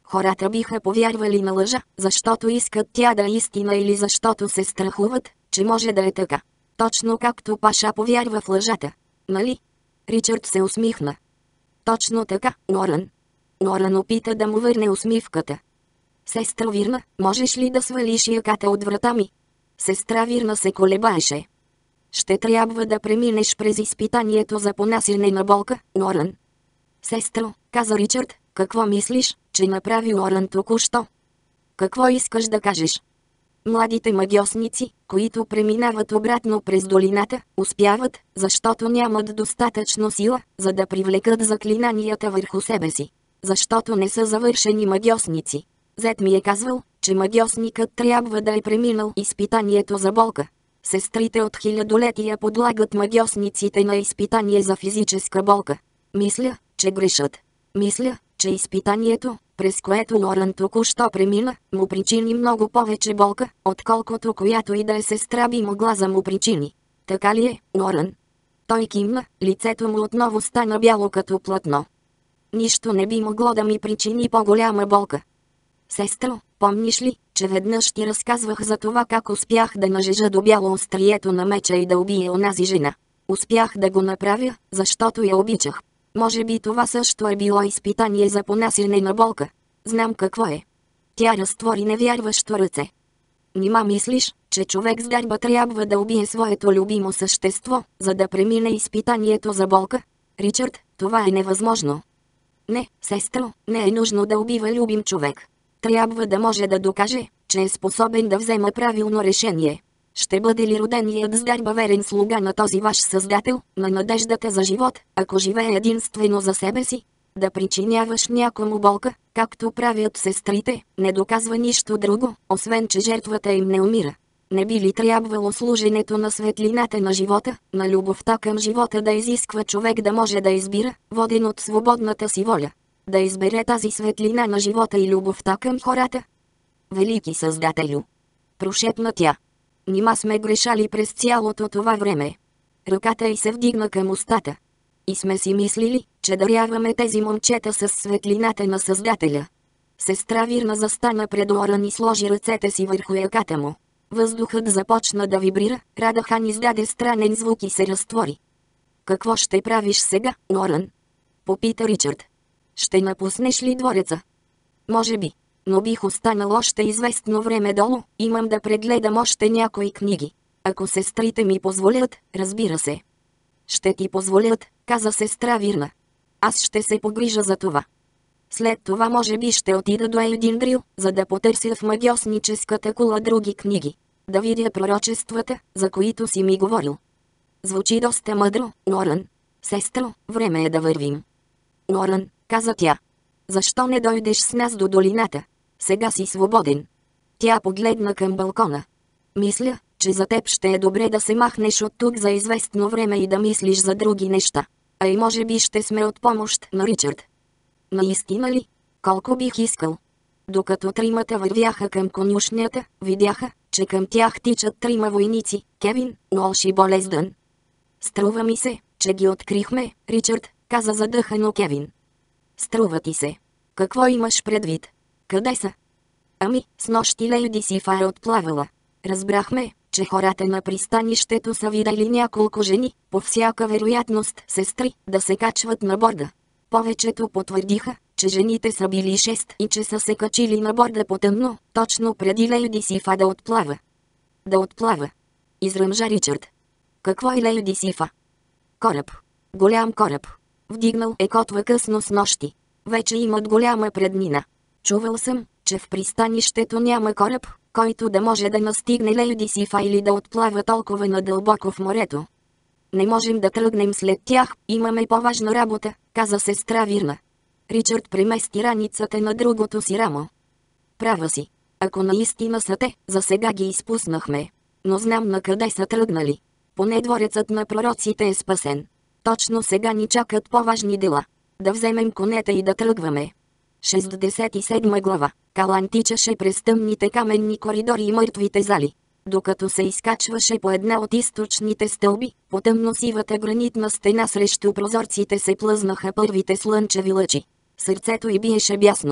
Хората биха повярвали на лъжа, защото искат тя да е истина или защото се страхуват, че може да е така. Точно както Паша повярва в лъжата. Нали? Ричард се усмихна. Точно така, Норан. Норан опита да му върне усмивката. Сестра Вирна, можеш ли да свалиш яката от врата ми? Сестра Вирна се колебаеше. Ще трябва да преминеш през изпитанието за понасяне на болка, Норан. Сестро, каза Ричард, какво мислиш, че направи Норан току-що? Какво искаш да кажеш? Младите магиосници, които преминават обратно през долината, успяват, защото нямат достатъчно сила, за да привлекат заклинанията върху себе си. Защото не са завършени магиосници. Зет ми е казвал, че магиосникът трябва да е преминал изпитанието за болка. Сестрите от хилядолетия подлагат магиосниците на изпитание за физическа болка. Мисля, че грешат. Мисля, че изпитанието, през което Норан току-що премина, му причини много повече болка, отколкото която и да е сестра би могла да му причини. Така ли е, Норан? Той кимна, лицето му отново стана бяло като платно. Нищо не би могло да ми причини по-голяма болка. Сестро, помниш ли, че веднъж ти разказвах за това как успях да нажежа до бяло острието на меча и да убия онази жена? Успях да го направя, защото я обичах. Може би това също е било изпитание за понасяне на болка. Знам какво е. Тя разтвори невярващо ръце. Нима мислиш, че човек с дарба трябва да убие своето любимо същество, за да премине изпитанието за болка? Ричард, това е невъзможно. Не, сестро, не е нужно да убива любим човек. Трябва да може да докаже, че е способен да взема правилно решение. Ще бъде ли роденият с дарба верен слуга на този ваш създател, на надеждата за живот, ако живее единствено за себе си? Да причиняваш някому болка, както правят сестрите, не доказва нищо друго, освен че жертвата им не умира. Не би ли трябвало служенето на светлината на живота, на любовта към живота да изисква човек да може да избира, воден от свободната си воля? Да избере тази светлина на живота и любовта към хората? Велики Създателю! Прошепна тя. Нима сме грешали през цялото това време. Ръката й се вдигна към устата. И сме си мислили, че даряваме тези момчета с светлината на Създателя. Сестра Вирна застана пред Норан и сложи ръцете си върху яката му. Въздухът започна да вибрира, Радахан издаде странен звук и се разтвори. Какво ще правиш сега, Норан? Попита Ричард. Ще напуснеш ли двореца? Може би. Но бих останал още известно време долу, имам да прегледам още някои книги. Ако сестрите ми позволят, разбира се. Ще ти позволят, каза сестра Вирна. Аз ще се погрижа за това. След това може би ще отида до Елдиндрил, за да потърся в магиосническата кула други книги. Да видя пророчествата, за които си ми говорил. Звучи доста мъдро, Норан. Сестро, време е да вървим. Норан, каза тя. Защо не дойдеш с нас до долината? Сега си свободен. Тя погледна към балкона. Мисля, че за теб ще е добре да се махнеш от тук за известно време и да мислиш за други неща. А и може би ще сме от помощ на Ричард. Наистина ли? Колко бих искал. Докато тримата вървяха към конюшнята, видяха, че към тях тичат трима войници, Кевин, Нолш и Болездън. Струва ми се, че ги открихме, Ричард, каза задъхано Кевин. Струва ти се. Какво имаш предвид? Къде са? Ами, снощи Лейди Сифа е отплавала. Разбрахме, че хората на пристанището са видели няколко жени, по всяка вероятност сестри, да се качват на борда. Повечето потвърдиха, че жените са били 6 и че са се качили на борда потъмно, точно преди Лейди Сифа да отплава. Да отплава. Изръмжа Ричард. Какво е Лейди Сифа? Кораб. Голям кораб. Вдигнал е котва късно с нощи. Вече имат голяма преднина. Чувал съм, че в пристанището няма кораб, който да може да настигне Лейди Сифа или да отплава толкова надълбоко в морето. Не можем да тръгнем след тях, имаме по-важна работа, каза сестра Вирна. Ричард премести раницата на другото си рамо. Права си. Ако наистина са те, за сега ги изпуснахме. Но знам на къде са тръгнали. Поне дворецът на пророците е спасен. Точно сега ни чакат по-важни дела. Да вземем конета и да тръгваме. 67 глава. Калан тичаше през тъмните каменни коридори и мъртвите зали. Докато се изкачваше по една от източните стълби, по тъмносивата гранитна стена срещу прозорците се плъзнаха първите слънчеви лъчи. Сърцето й биеше бясно.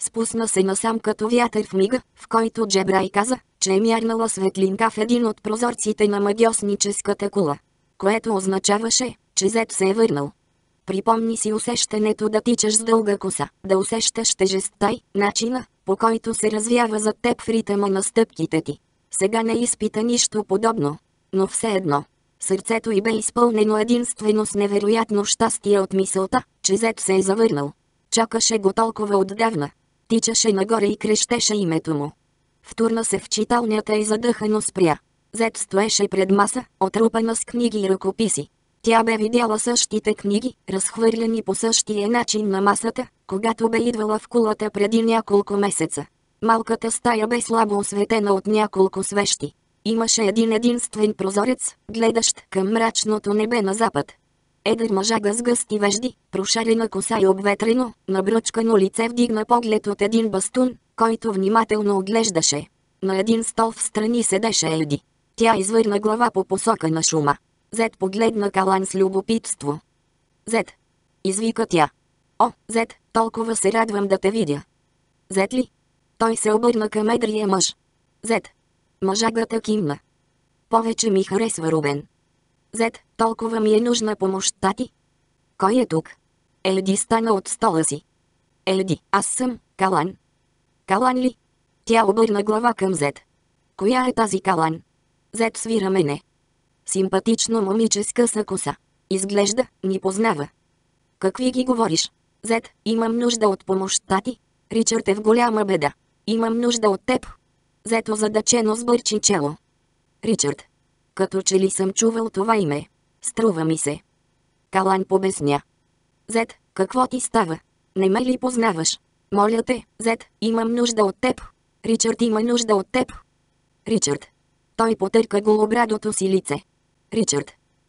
Спусна се насам като вятър в мига, в който Джебрай каза, че е мярнала светлинка в един от прозорците на магиосническата кула. Което означаваше, че Зет се е върнал. Припомни си усещането да тичаш с дълга коса, да усещаш тежестта и начина, по който се развява зад теб в ритъма на стъпките ти. Сега не изпита нищо подобно, но все едно. Сърцето й бе изпълнено единствено с невероятно щастие от мисълта, че Зет се е завърнал. Чакаше го толкова отдавна. Тичаше нагоре и крещеше името му. Втурна се в читалнята и задъхано спря. Зет стоеше пред маса, отрупана с книги и ръкописи. Тя бе видяла същите книги, разхвърляни по същия начин на масата, когато бе идвала в кулата преди няколко месеца. Малката стая бе слабо осветена от няколко свещи. Имаше един единствен прозорец, гледащ към мрачното небе на запад. Едър мъжага с гъсти вежди, прошарена коса и обветрено, набръчкано лице вдигна поглед от един бастун, който внимателно оглеждаше. На един стол встрани седеше Елди. Тя извърна глава по посока на шума. Зет погледна Калан с любопитство. Зет! Извика тя. О, Зет, толкова се радвам да те видя. Зет ли? Той се обърна към едрия мъж. Зет! Мъжагата кимна. Повече ми харесва Рубен. Зет, толкова ми е нужна помощта ти. Кой е тук? Елди стана от стола си. Елди, аз съм, Калан. Калан ли? Тя обърна глава към Зет. Коя е тази Калан? Зет свира мене. Симпатично момиче с къса коса. Изглежда, ни познава. Какви ги говориш? Зет, имам нужда от помощта ти. Ричард е в голяма беда. Имам нужда от теб. Зет озадачено сбърчи чело. Ричард. Като че ли съм чувал това име. Струва ми се. Калан побесня. Зет, какво ти става? Не ме ли познаваш? Моля те, Зет, имам нужда от теб. Ричард има нужда от теб. Ричард. Той потърка голобрадото си лице. Ричард.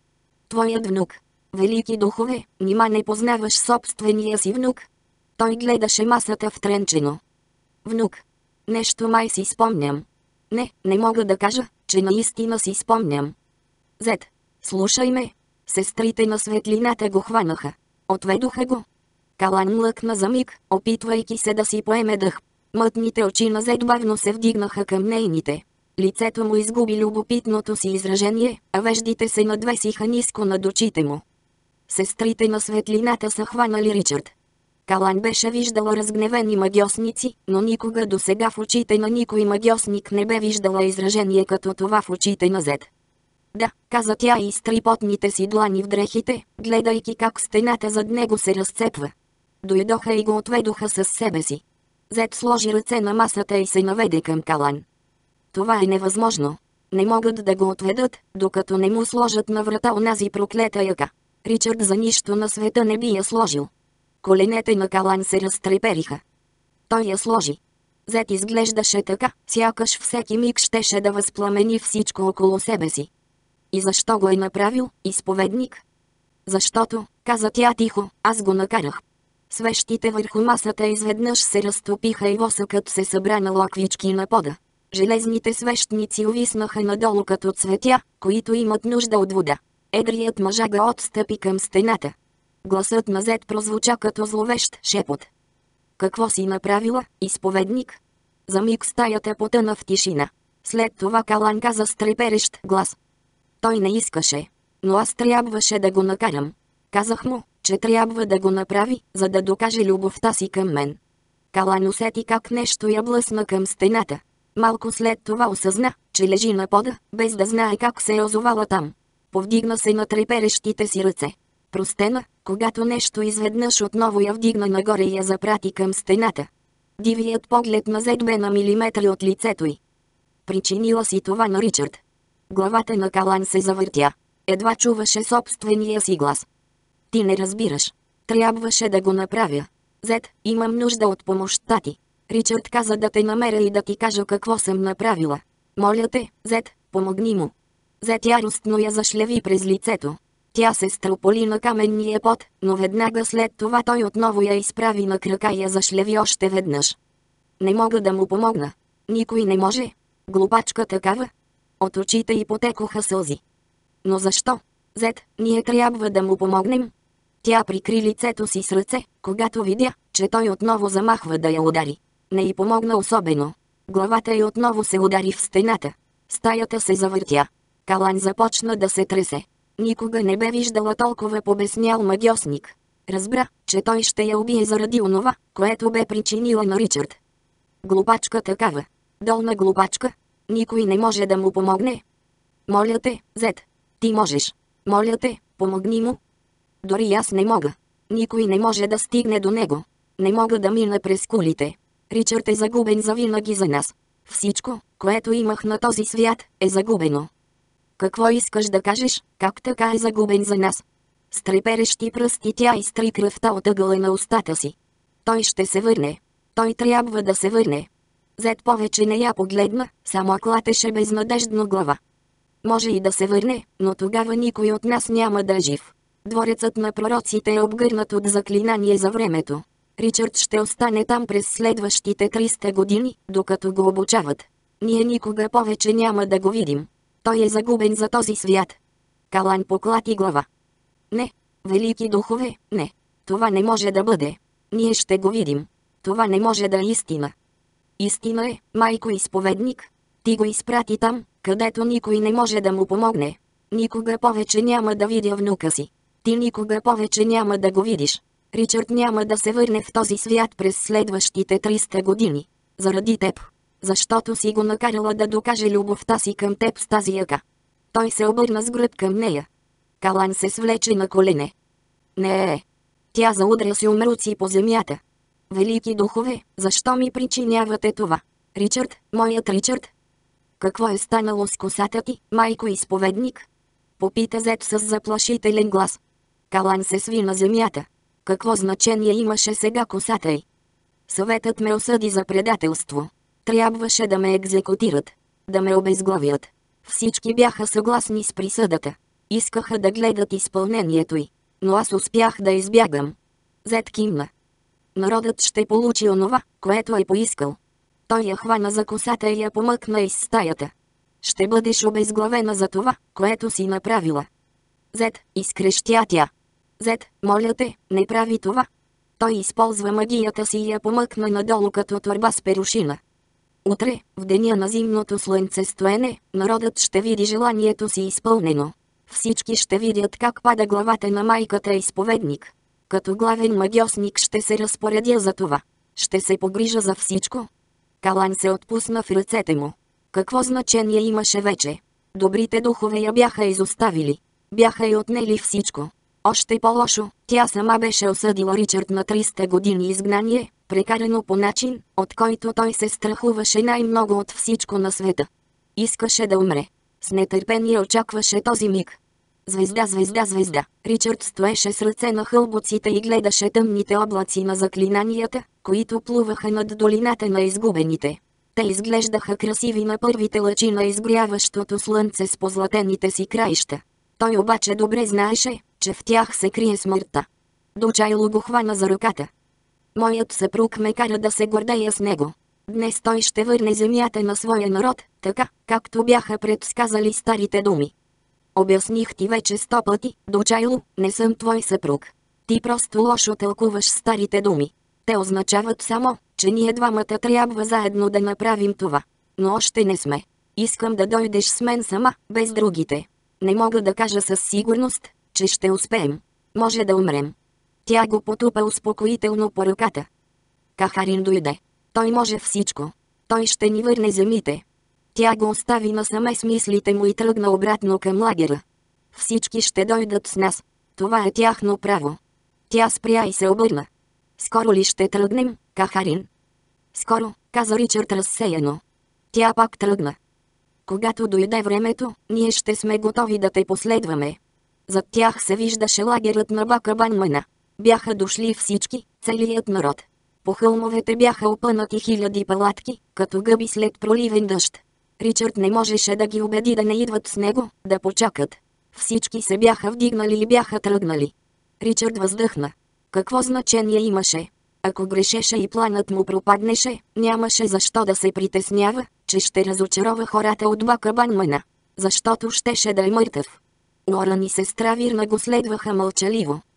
Твоят внук. Велики духове, нима не познаваш собствения си внук? Той гледаше масата втренчено. Внук. Нещо май си спомням. Не мога да кажа, че наистина си спомням. Зет. Слушай ме. Сестрите на светлината го хванаха. Отведоха го. Калан млъкна за миг, опитвайки се да си поеме дъх. Мътните очи на Зет бавно се вдигнаха към нейните. Лицето му изгуби любопитното си изражение, а веждите се надвесиха ниско над очите му. Сестрите на светлината са хванали Ричард. Калан беше виждала разгневени магиосници, но никога досега в очите на никой магиосник не бе виждала изражение като това в очите на Зет. Да, каза тя и изтри потните си длани в дрехите, гледайки как стената зад него се разцепва. Дойдоха и го отведоха със себе си. Зет сложи ръце на масата и се наведе към Калан. Това е невъзможно. Не могат да го отведат, докато не му сложат на врата онази проклета яка. Ричард за нищо на света не би я сложил. Коленете на Калан се разтрепериха. Той я сложи. Зет изглеждаше така, сякаш всеки миг щеше да възпламени всичко около себе си. И защо го е направил, изповедник? Защото, каза тя тихо, аз го накарах. Свещите върху масата изведнъж се разтопиха и восъкът се събра на локвички на пода. Железните свещници увиснаха надолу като цветя, които имат нужда от вода. Едрият мъжага отстъпи към стената. Гласът на Зет прозвуча като зловещ шепот. Какво си направила, изповедник? За миг стаята потъна в тишина. След това Калан каза с треперещ глас. Той не искаше, но аз трябваше да го накарам. Казах му, че трябва да го направи, за да докаже любовта си към мен. Калан усети как нещо я блъсна към стената. Малко след това осъзна, че лежи на пода, без да знае как се е озовала там. Повдигна се на треперещите си ръце. Простена, когато нещо изведнъж отново я вдигна нагоре и я запрати към стената. Дивият поглед на Зет бе на милиметри от лицето й. Причинила си това на Ричард. Главата на Калан се завъртя. Едва чуваше собствения си глас. Ти не разбираш. Трябваше да го направя. Зет, имам нужда от помощта ти. Ричард каза да те намеря и да ти кажа какво съм направила. Моля те, Зет, помогни му. Зет яростно я зашлеви през лицето. Тя се строполи на каменния пот, но веднага след това той отново я изправи на крака и я зашлеви още веднъж. Не мога да му помогна. Никой не може. Глупачка такава. От очите й потекоха сълзи. Но защо? Зет, ние трябва да му помогнем. Тя прикри лицето си с ръце, когато видя, че той отново замахва да я удари. Не й помогна особено. Главата й отново се удари в стената. Стаята се завъртя. Калан започна да се тресе. Никога не бе виждала толкова побеснял магьосник. Разбра, че той ще я убие заради онова, което бе причинила на Ричард. Глупачка такава. Долна глупачка. Никой не може да му помогне. Моля те, Зет. Ти можеш. Моля те, помогни му. Дори аз не мога. Никой не може да стигне до него. Не мога да мина през кулите. Ричард е загубен завинаги за нас. Всичко, което имах на този свят, е загубено. Какво искаш да кажеш, как така е загубен за нас? С треперещи пръсти тя изтри кръвта от ъгъла на устата си. Той ще се върне. Той трябва да се върне. Зет повече не я погледна, само клатеше безнадеждно глава. Може и да се върне, но тогава никой от нас няма да е жив. Дворецът на пророците е обгърнат от заклинание за времето. Ричард ще остане там през следващите 300 години, докато го обучават. Ние никога повече няма да го видим. Той е загубен за този свят. Калан поклати глава. Не, велики духове, не. Това не може да бъде. Ние ще го видим. Това не може да е истина. Истина е, майко изповедник. Ти го изпрати там, където никой не може да му помогне. Никога повече няма да видя внука си. Ти никога повече няма да го видиш. Ричард няма да се върне в този свят през следващите 300 години. Заради теб. Защото си го накарала да докаже любовта си към теб с тази яка. Той се обърна с гръб към нея. Калан се свлече на колене. Не. Тя заудря си умруци по земята. Велики духове, защо ми причинявате това? Ричард, моят Ричард. Какво е станало с косата ти, майко изповедник? Попита Зет с заплашителен глас. Калан се сви на земята. Какво значение имаше сега косата й? Съветът ме осъди за предателство. Трябваше да ме екзекутират. Да ме обезглавят. Всички бяха съгласни с присъдата. Искаха да гледат изпълнението й. Но аз успях да избягам. Зет кимна. Народът ще получи онова, което е поискал. Той я хвана за косата и я помъкна из стаята. Ще бъдеш обезглавена за това, което си направила. Зет, изкрещя тя. Зет, моля те, не прави това. Той използва магията си и я помъкна надолу като торба с перушина. Утре, в деня на зимното слънцестоене, народът ще види желанието си изпълнено. Всички ще видят как пада главата на майката изповедник. Като главен магьосник ще се разпоредя за това. Ще се погрижа за всичко. Калан се отпусна в ръцете му. Какво значение имаше вече? Добрите духове я бяха изоставили. Бяха й отнели всичко. Още по-лошо, тя сама беше осъдила Ричард на 300 години изгнание, прекарано по начин, от който той се страхуваше най-много от всичко на света. Искаше да умре. С нетърпение очакваше този миг. Звезда, звезда, звезда. Ричард стоеше с ръце на хълбоците и гледаше тъмните облаци на заклинанията, които плуваха над долината на изгубените. Те изглеждаха красиви на първите лъчи на изгряващото слънце с позлатените си краища. Той обаче добре знаеше, че в тях се крие смъртта. Дучайло го хвана за ръката. Моят съпруг ме кара да се гордея с него. Днес той ще върне земята на своя народ, така, както бяха предсказали старите думи. Обясних ти вече 100 пъти, Дучайло, не съм твой съпруг. Ти просто лошо тълкуваш старите думи. Те означават само, че ние двамата трябва заедно да направим това. Но още не сме. Искам да дойдеш с мен сама, без другите. Не мога да кажа със сигурност, че ще успеем. Може да умрем. Тя го потупа успокоително по ръката. Кахарин дойде. Той може всичко. Той ще ни върне земите. Тя го остави насаме с мислите му и тръгна обратно към лагера. Всички ще дойдат с нас. Това е тяхно право. Тя спря и се обърна. Скоро ли ще тръгнем, Кахарин? Скоро, каза Ричард разсеяно. Тя пак тръгна. Когато дойде времето, ние ще сме готови да те последваме. Зад тях се виждаше лагерът на Бакабанмана. Бяха дошли всички, целият народ. По хълмовете бяха опънати хиляди палатки, като гъби след проливен дъжд. Ричард не можеше да ги убеди да не идват с него, да почакат. Всички се бяха вдигнали и бяха тръгнали. Ричард въздъхна. Какво значение имаше? Ако грешеше и планът му пропаднеше, нямаше защо да се притеснява, че ще разочарова хората от Бакабанмана. Защото щеше да е мъртъв. Лоран и сестра Вирна го следваха мълчаливо.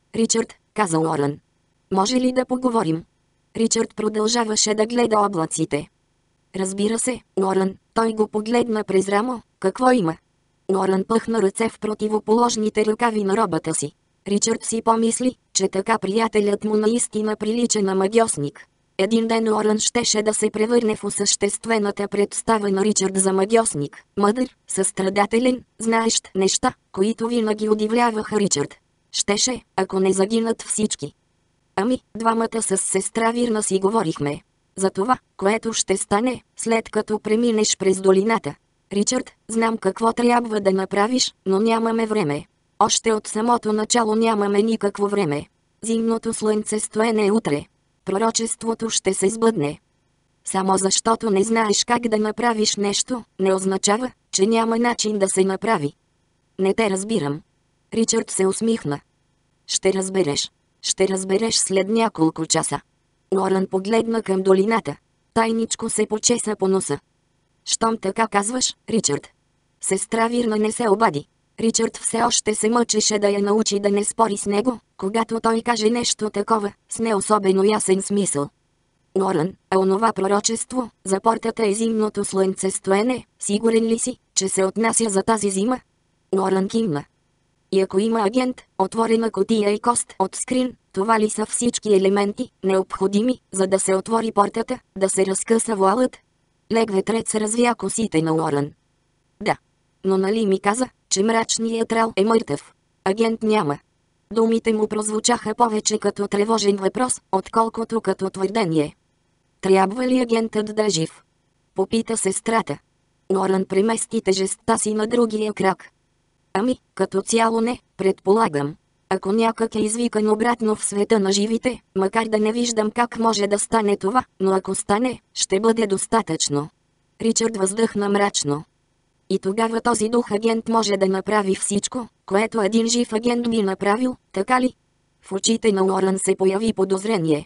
Ричард, каза Уорън. Може ли да поговорим? Ричард продължаваше да гледа облаците. Разбира се, Уорън, той го погледна през рамо, какво има? Уорън пъхна ръце в противоположните ръкави на робата си. Ричард си помисли, че така приятелят му наистина прилича на магьосник. Един ден Уорън щеше да се превърне в осъществената представа на Ричард за магьосник, мъдър, състрадателен, знаещ неща, които винаги удивляваха Ричард. Щеше, ако не загинат всички. Ами, двамата с сестра Вирна си говорихме. За това, което ще стане, след като преминеш през долината. Ричард, знам какво трябва да направиш, но нямаме време. Още от самото начало нямаме никакво време. Зимното слънцестоене е утре. Пророчеството ще се сбъдне. Само защото не знаеш как да направиш нещо, не означава, че няма начин да се направи. Не те разбирам. Ричард се усмихна. Ще разбереш. Ще разбереш след няколко часа. Уорън погледна към долината. Тайничко се почеса по носа. Щом така казваш, Ричард. Сестра Вирна не се обади. Ричард все още се мъчеше да я научи да не спори с него, когато той каже нещо такова, с не особено ясен смисъл. Уорън, а онова пророчество, за портата е зимното слънцестоене, сигурен ли си, че се отнася за тази зима? Уорън кимна. И ако има агент, отворена кутия и кост от скрин, това ли са всички елементи, необходими, за да се отвори портата, да се разкъса вуалът? Лек ветрец развя косите на Уорън. Да. Но нали ми каза, че мрачният рал е мъртъв? Агент няма. Думите му прозвучаха повече като тревожен въпрос, отколкото като твърдение. Трябва ли агентът да е жив? Попита сестрата. Уорън премести тежестта си на другия крак. Ами, като цяло не, предполагам. Ако някак е извикан обратно в света на живите, макар да не виждам как може да стане това, но ако стане, ще бъде достатъчно. Ричард въздъхна мрачно. И тогава този дух агент може да направи всичко, което един жив агент би направил, така ли? В очите на Уорън се появи подозрение.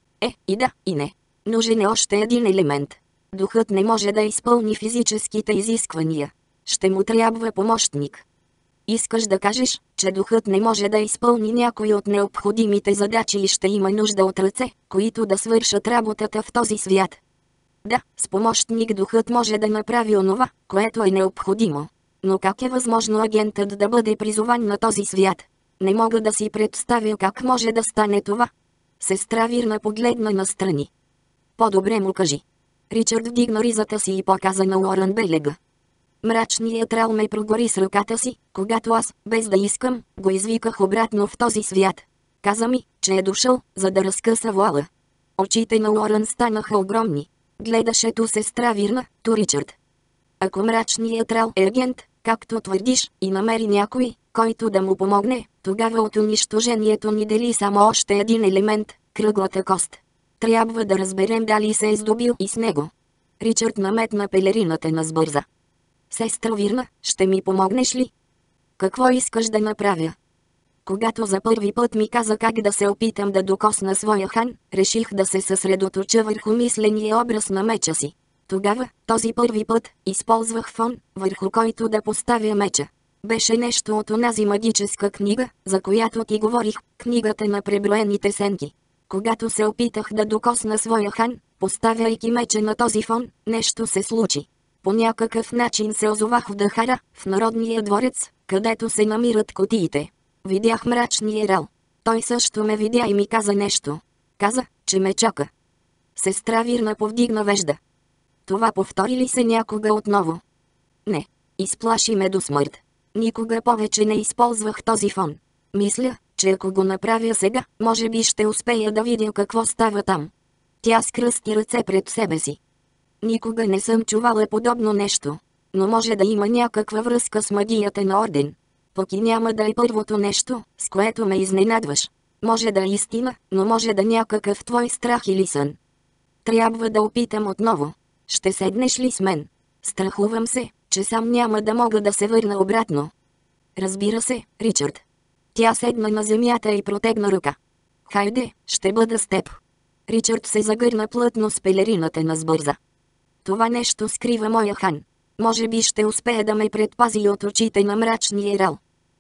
И да, и не. Нужен е още един елемент. Духът не може да изпълни физическите изисквания. Ще му трябва помощник. Искаш да кажеш, че духът не може да изпълни някой от необходимите задачи и ще има нужда от ръце, които да свършат работата в този свят. Да, с помощник духът може да направи онова, което е необходимо. Но как е възможно агентът да бъде призован на този свят? Не мога да си представя как може да стане това. Сестра Вирна погледна настрани. По-добре му кажи. Ричард вдигна ризата си и показа на Уорън белега. Мрачният рал ме прогори с ръката си, когато аз, без да искам, го извиках обратно в този свят. Каза ми, че е дошъл, за да разкъса вуала. Очите на Уорън станаха огромни. Гледаше ту сестра Вирна, ту Ричард. Ако мрачният рал е агент, както твърдиш, и намери някой, който да му помогне, тогава от унищожението ни дели само още един елемент – кръглата кост. Трябва да разберем дали се е здобил и с него. Ричард наметна пелерината на сбърза. Сестра Вирна, ще ми помогнеш ли? Какво искаш да направя? Когато за първи път ми каза как да се опитам да докосна своя хан, реших да се съсредоточа върху мисления образ на меча си. Тогава, този първи път, използвах фон, върху който да поставя меча. Беше нещо от онази магическа книга, за която ти говорих, книгата на преброените сенки. Когато се опитах да докосна своя хан, поставяйки меча на този фон, нещо се случи. По някакъв начин се озовах в Дахара, в Народния дворец, където се намират кутиите. Видях мрачния рал. Той също ме видя и ми каза нещо. Каза, че ме чака. Сестра Вирна повдигна вежда. Това повтори ли се някога отново? Не. Изплаши ме до смърт. Никога повече не използвах този фон. Мисля, че ако го направя сега, може би ще успея да видя какво става там. Тя скръсти ръце пред себе си. Никога не съм чувала подобно нещо. Но може да има някаква връзка с магията на Орден. Пък и няма да е първото нещо, с което ме изненадваш. Може да е истина, но може да някакъв твой страх или сън. Трябва да опитам отново. Ще седнеш ли с мен? Страхувам се, че сам няма да мога да се върна обратно. Разбира се, Ричард. Тя седна на земята и протегна ръка. Хайде, ще бъда с теб. Ричард се загърна плътно с пелерината на сбърза. Това нещо скрива моя хан. Може би ще успее да ме предпази от очите на мрачния рал.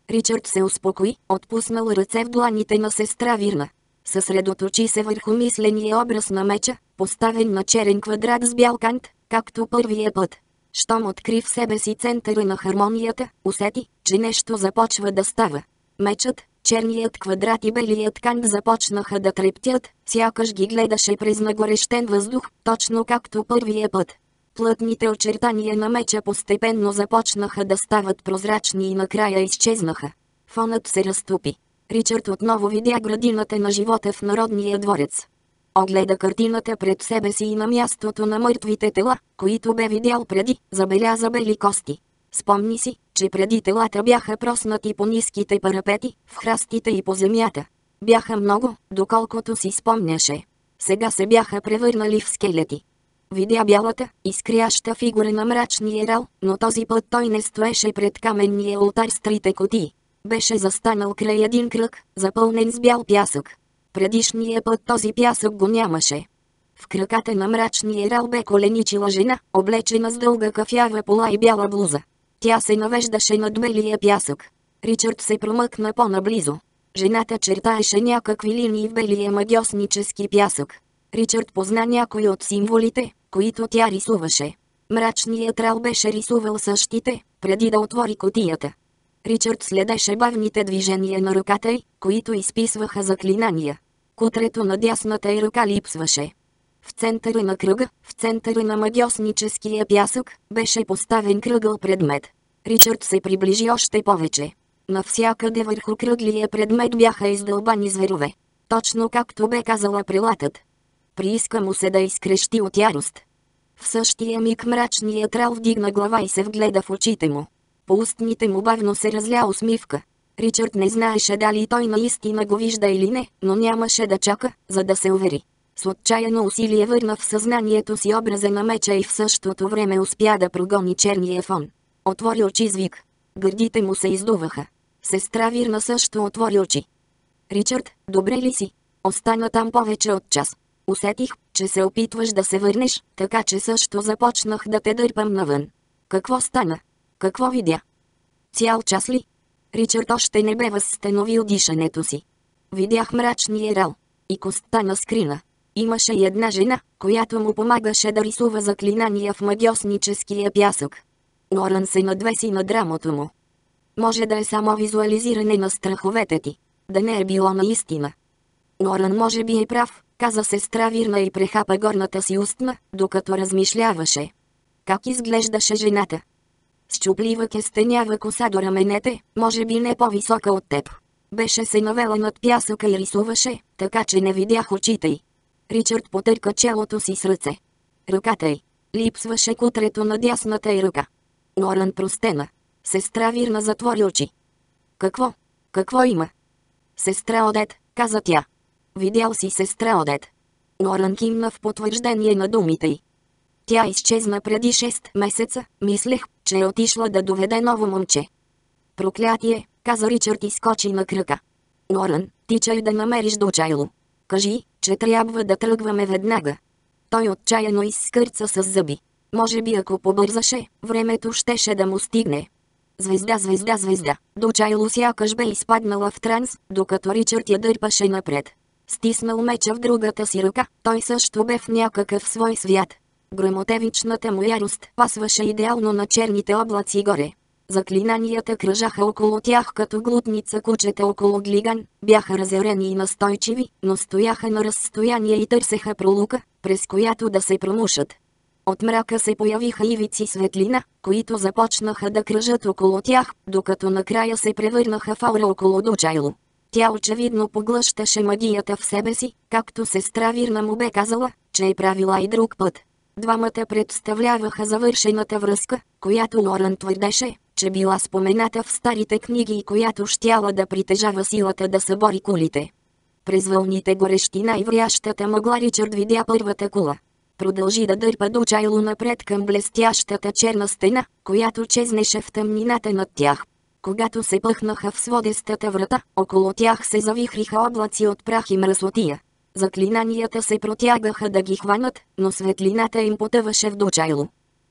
Ричард се успокои, отпуснал ръце в дланите на сестра Вирна. Съсредоточи се върху мисления образ на меча, поставен на черен квадрат с бял кант, както първия път. Щом откри в себе си центъра на хармонията, усети, че нещо започва да става. Мечът, черният квадрат и белият кант започнаха да трептят, сякаш ги гледаше през нагорещен въздух, точно както първия път. Плътните очертания на меча постепенно започнаха да стават прозрачни и накрая изчезнаха. Фонът се разтопи. Ричард отново видя градината на живота в Народния дворец. Огледа картината пред себе си и на мястото на мъртвите тела, които бе видял преди, забеляза бели кости. Спомни си, че преди телата бяха проснати по ниските парапети, в храстите и по земята. Бяха много, доколкото си спомняше. Сега се бяха превърнали в скелети. Видя бялата, изкряща фигура на мрачния Рал, но този път той не стоеше пред каменния олтар с трите кутии. Беше застанал край един кръг, запълнен с бял пясък. Предишния път този пясък го нямаше. В краката на мрачния Рал бе коленичила жена, облечена с дълга кафява пола и бяла блуза. Тя се навеждаше над белия пясък. Ричард се промъкна по-наблизо. Жената чертаеше някакви линии в белия магиоснически пясък. Ричард позна някои от символите, които тя рисуваше. Мрачният Рал беше рисувал същите, преди да отвори кутията. Ричард следеше бавните движения на ръката й, които изписваха заклинания. Кутрето на дясната й ръка липсваше. В центъра на кръга, в центъра на магиосническия пясък, беше поставен кръгъл предмет. Ричард се приближи още повече. Навсякъде върху кръглия предмет бяха издълбани зверове. Точно както бе казала прелатът. Прииска му се да изкрещи от ярост. В същия миг мрачният Рал вдигна глава и се вгледа в очите му. По устните му бавно се разля усмивка. Ричард не знаеше дали той наистина го вижда или не, но нямаше да чака, за да се увери. С отчаяно усилие върна в съзнанието си образа на меча и в същото време успя да прогони черния фон. Отвори очи с вик. Гърдите му се издуваха. Сестра Вирна също отвори очи. Ричард, добре ли си? Остана там повече от час. Усетих, че се опитваш да се върнеш, така че също започнах да те дърпам навън. Какво стана? Какво видя? Цял час ли? Ричард още не бе възстановил дишането си. Видях мрачния Рал и костта на скрина. Имаше и една жена, която му помагаше да рисува заклинания в магиосническия пясък. Уорън се надвеси над рамото му. Може да е само визуализиране на страховете ти. Да не е било наистина. Уорън може би е прав, каза сестра Вирна и прехапа горната си устна, докато размишляваше. Как изглеждаше жената? С чуплива кестенява коса до раменете, може би не по-висока от теб. Беше се навела над пясъка и рисуваше, така че не видях очите й. Ричард потърка челото си с ръце. Ръката й. Липсваше кутрето на дясната й ръка. Уорън простена. Сестра Вирна затвори очи. Какво? Какво има? Сестра Одет, каза тя. Видял си сестра Одет. Уорън кимна в потвърждение на думите й. Тя изчезна преди 6 месеца, мислех, че е отишла да доведе ново момче. Проклятие, каза Ричард и скочи на крака. Уорън, тичай да намериш Дочайло. Кажи, че трябва да тръгваме веднага. Той отчаяно изскърца с зъби. Може би ако побързаше, времето щеше да му стигне. Звезда, звезда, звезда. Дочайло сякаш бе изпаднала в транс, докато Ричард я дърпаше напред. Стиснал меча в другата си ръка, той също бе в някакъв свой свят. Грамотевичната му ярост пасваше идеално на черните облаци горе. Заклинанията кръжаха около тях като глутница кучета около глиган, бяха разярени и настойчиви, но стояха на разстояние и търсеха пролука, през която да се промушат. От мрака се появиха ивици светлина, които започнаха да кръжат около тях, докато накрая се превърнаха в аура около Дочайло. Тя очевидно поглъщаше магията в себе си, както сестра Вирна му бе казала, че е правила и друг път. Двамата представляваха завършената връзка, която Уорън твърдеше, че била спомената в старите книги и която щяла да притежава силата да събори кулите. През вълните горещина и врящата мъгла Ричард видя първата кула. Продължи да дърпа Дочайло напред към блестящата черна стена, която чезнеше в тъмнината над тях. Когато се пъхнаха в сводестата врата, около тях се завихриха облаци от прах и мръсотия. Заклинанията се протягаха да ги хванат, но светлината им потъваше в Дочайло.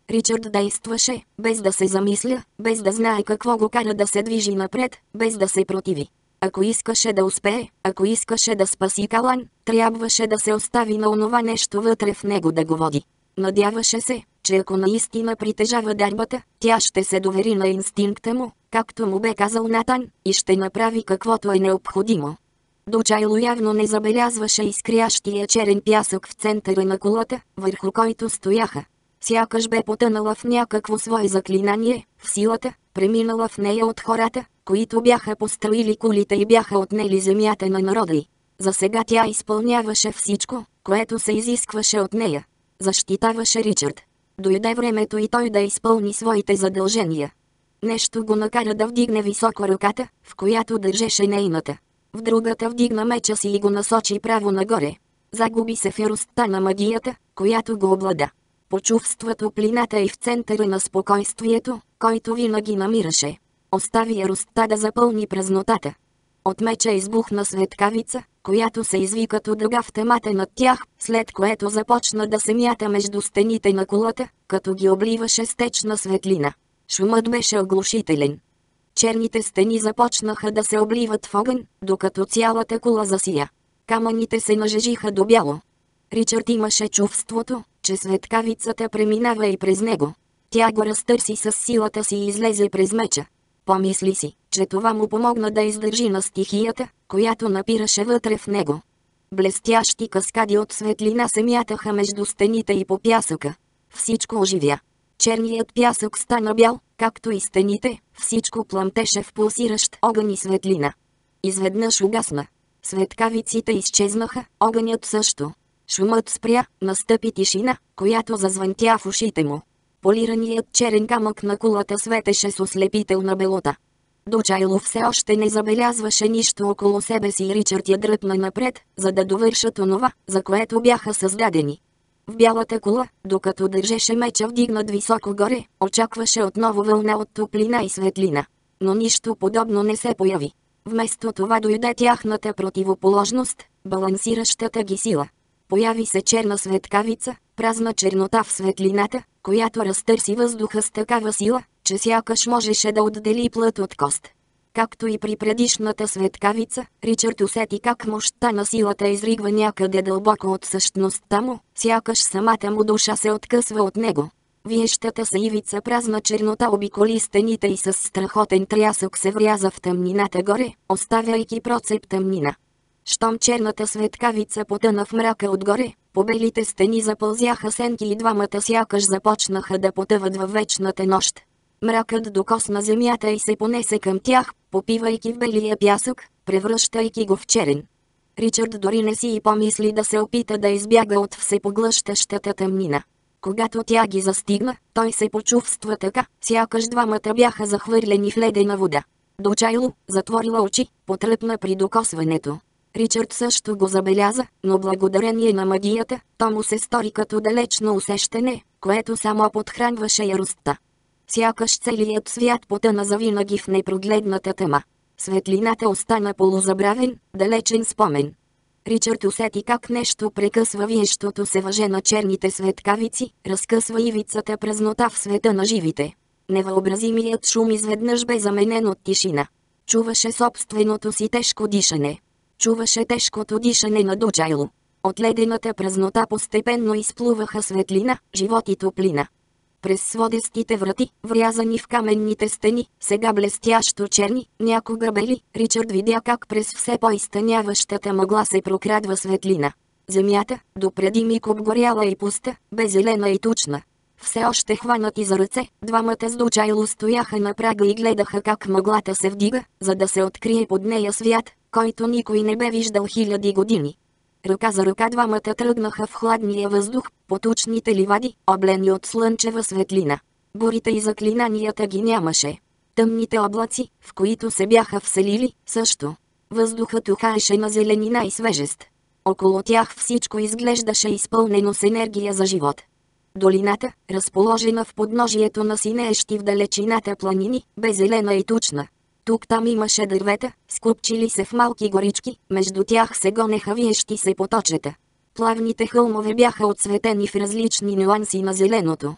Ричард действаше, без да се замисля, без да знае какво го кара да се движи напред, без да се противи. Ако искаше да успее, ако искаше да спаси Калан, трябваше да се остави на онова нещо вътре в него да го води. Надяваше се, че ако наистина притежава дарбата, тя ще се довери на инстинкта му, както му бе казал Натан, и ще направи каквото е необходимо. Дучайло явно не забелязваше изкрящия черен пясък в центъра на кулата, върху който стояха. Сякаш бе потънала в някакво свое заклинание, в силата, преминала в нея от хората, които бяха построили кулите и бяха отнели земята на народа й. За сега тя изпълняваше всичко, което се изискваше от нея. Защитаваше Ричард. Дойде времето и той да изпълни своите задължения. Нещо го накара да вдигне високо ръката, в която държеше нейната. В другата вдигна меча си и го насочи право нагоре. Загуби се в яростта на магията, която го облада. Почувства топлината и в центъра на спокойствието, който винаги намираше. Остави яростта да запълни празнотата. От меча избухна светкавица, която се изви като дъга в темата над тях, след което започна да се мята между стените на кулата, като ги обливаше с течна светлина. Шумът беше оглушителен. Черните стени започнаха да се обливат в огън, докато цялата кула засия. Камъните се нажежиха до бяло. Ричард имаше чувството, че светкавицата преминава и през него. Тя го разтърси с силата си и излезе през меча. Помисли си, че това му помогна да издържи на стихията, която напираше вътре в него. Блестящи каскади от светлина се мятаха между стените и по пясъка. Всичко оживя. Черният пясък стана бял, както и стените, всичко пламтеше в пулсиращ огън и светлина. Изведнъж угасна. Светкавиците изчезнаха, огънят също. Шумът спря, настъпи тишина, която зазвънтя в ушите му. Полираният черен камък на кулата светеше с ослепителна белота. Дучайло все още не забелязваше нищо около себе си и Ричард я дръпна напред, за да довършат онова, за което бяха създадени. В бялата кула, докато държеше меча вдигнат високо горе, очакваше отново вълна от топлина и светлина. Но нищо подобно не се появи. Вместо това дойде тяхната противоположност, балансиращата ги сила. Появи се черна светкавица, празна чернота в светлината, която разтърси въздуха с такава сила, че сякаш можеше да отдели плът от кост. Както и при предишната светкавица, Ричард усети как мощта на силата изригва някъде дълбоко от същността му, сякаш самата му душа се откъсва от него. Виещата се ивица празна чернота обиколи стените и с страхотен трясък се вряза в тъмнината горе, оставяйки процеп тъмнина. Щом черната светкавица потъна в мрака отгоре, по белите стени запълзяха сенки и двамата сякаш започнаха да потъват във вечната нощ. Мракът докосна земята и се понесе към тях, попивайки в белия пясък, превръщайки го в черен. Ричард дори не си и помисли да се опита да избяга от всепоглъщащата тъмнина. Когато тя ги застигна, той се почувства така, сякаш двамата бяха захвърлени в ледена вода. Дучайло, затворила очи, потръпна при докосването. Ричард също го забеляза, но благодарение на магията, то му се стори като далечно усещане, което само подхранваше яростта. Сякаш целият свят потъна завинаги в непрогледната тъма. Светлината остана полузабравен, далечен спомен. Ричард усети как нещо прекъсва виещото се въже на черните светкавици, разкъсва ивицата празнота в света на живите. Невъобразимият шум изведнъж бе заменен от тишина. Чуваше собственото си тежко дишане. Чуваше тежкото дишане на Дучайло. От ледената празнота постепенно изплуваха светлина, живот и топлина. През сводестите врати, врязани в каменните стени, сега блестящо черни, някога бели, Ричард видя как през все по-изтъняващата мъгла се прокрадва светлина. Земята, допреди миг обгоряла и пуста, бе зелена и тучна. Все още хванати за ръце, двамата с Дучайло стояха на прага и гледаха как мъглата се вдига, за да се открие под нея свят, който никой не бе виждал хиляди години. Ръка за ръка двамата тръгнаха в хладния въздух, по тучните ливади, облени от слънчева светлина. Бурите и заклинанията ги нямаше. Тъмните облаци, в които се бяха вселили, също. Въздухът ухаеше на зеленина и свежест. Около тях всичко изглеждаше изпълнено с енергия за живот. Долината, разположена в подножието на синеещи в далечината планини, бе зелена и тучна. Тук-там имаше дървета, скупчили се в малки горички, между тях се гонеха виещи се поточета. Плавните хълмове бяха отцветени в различни нюанси на зеленото.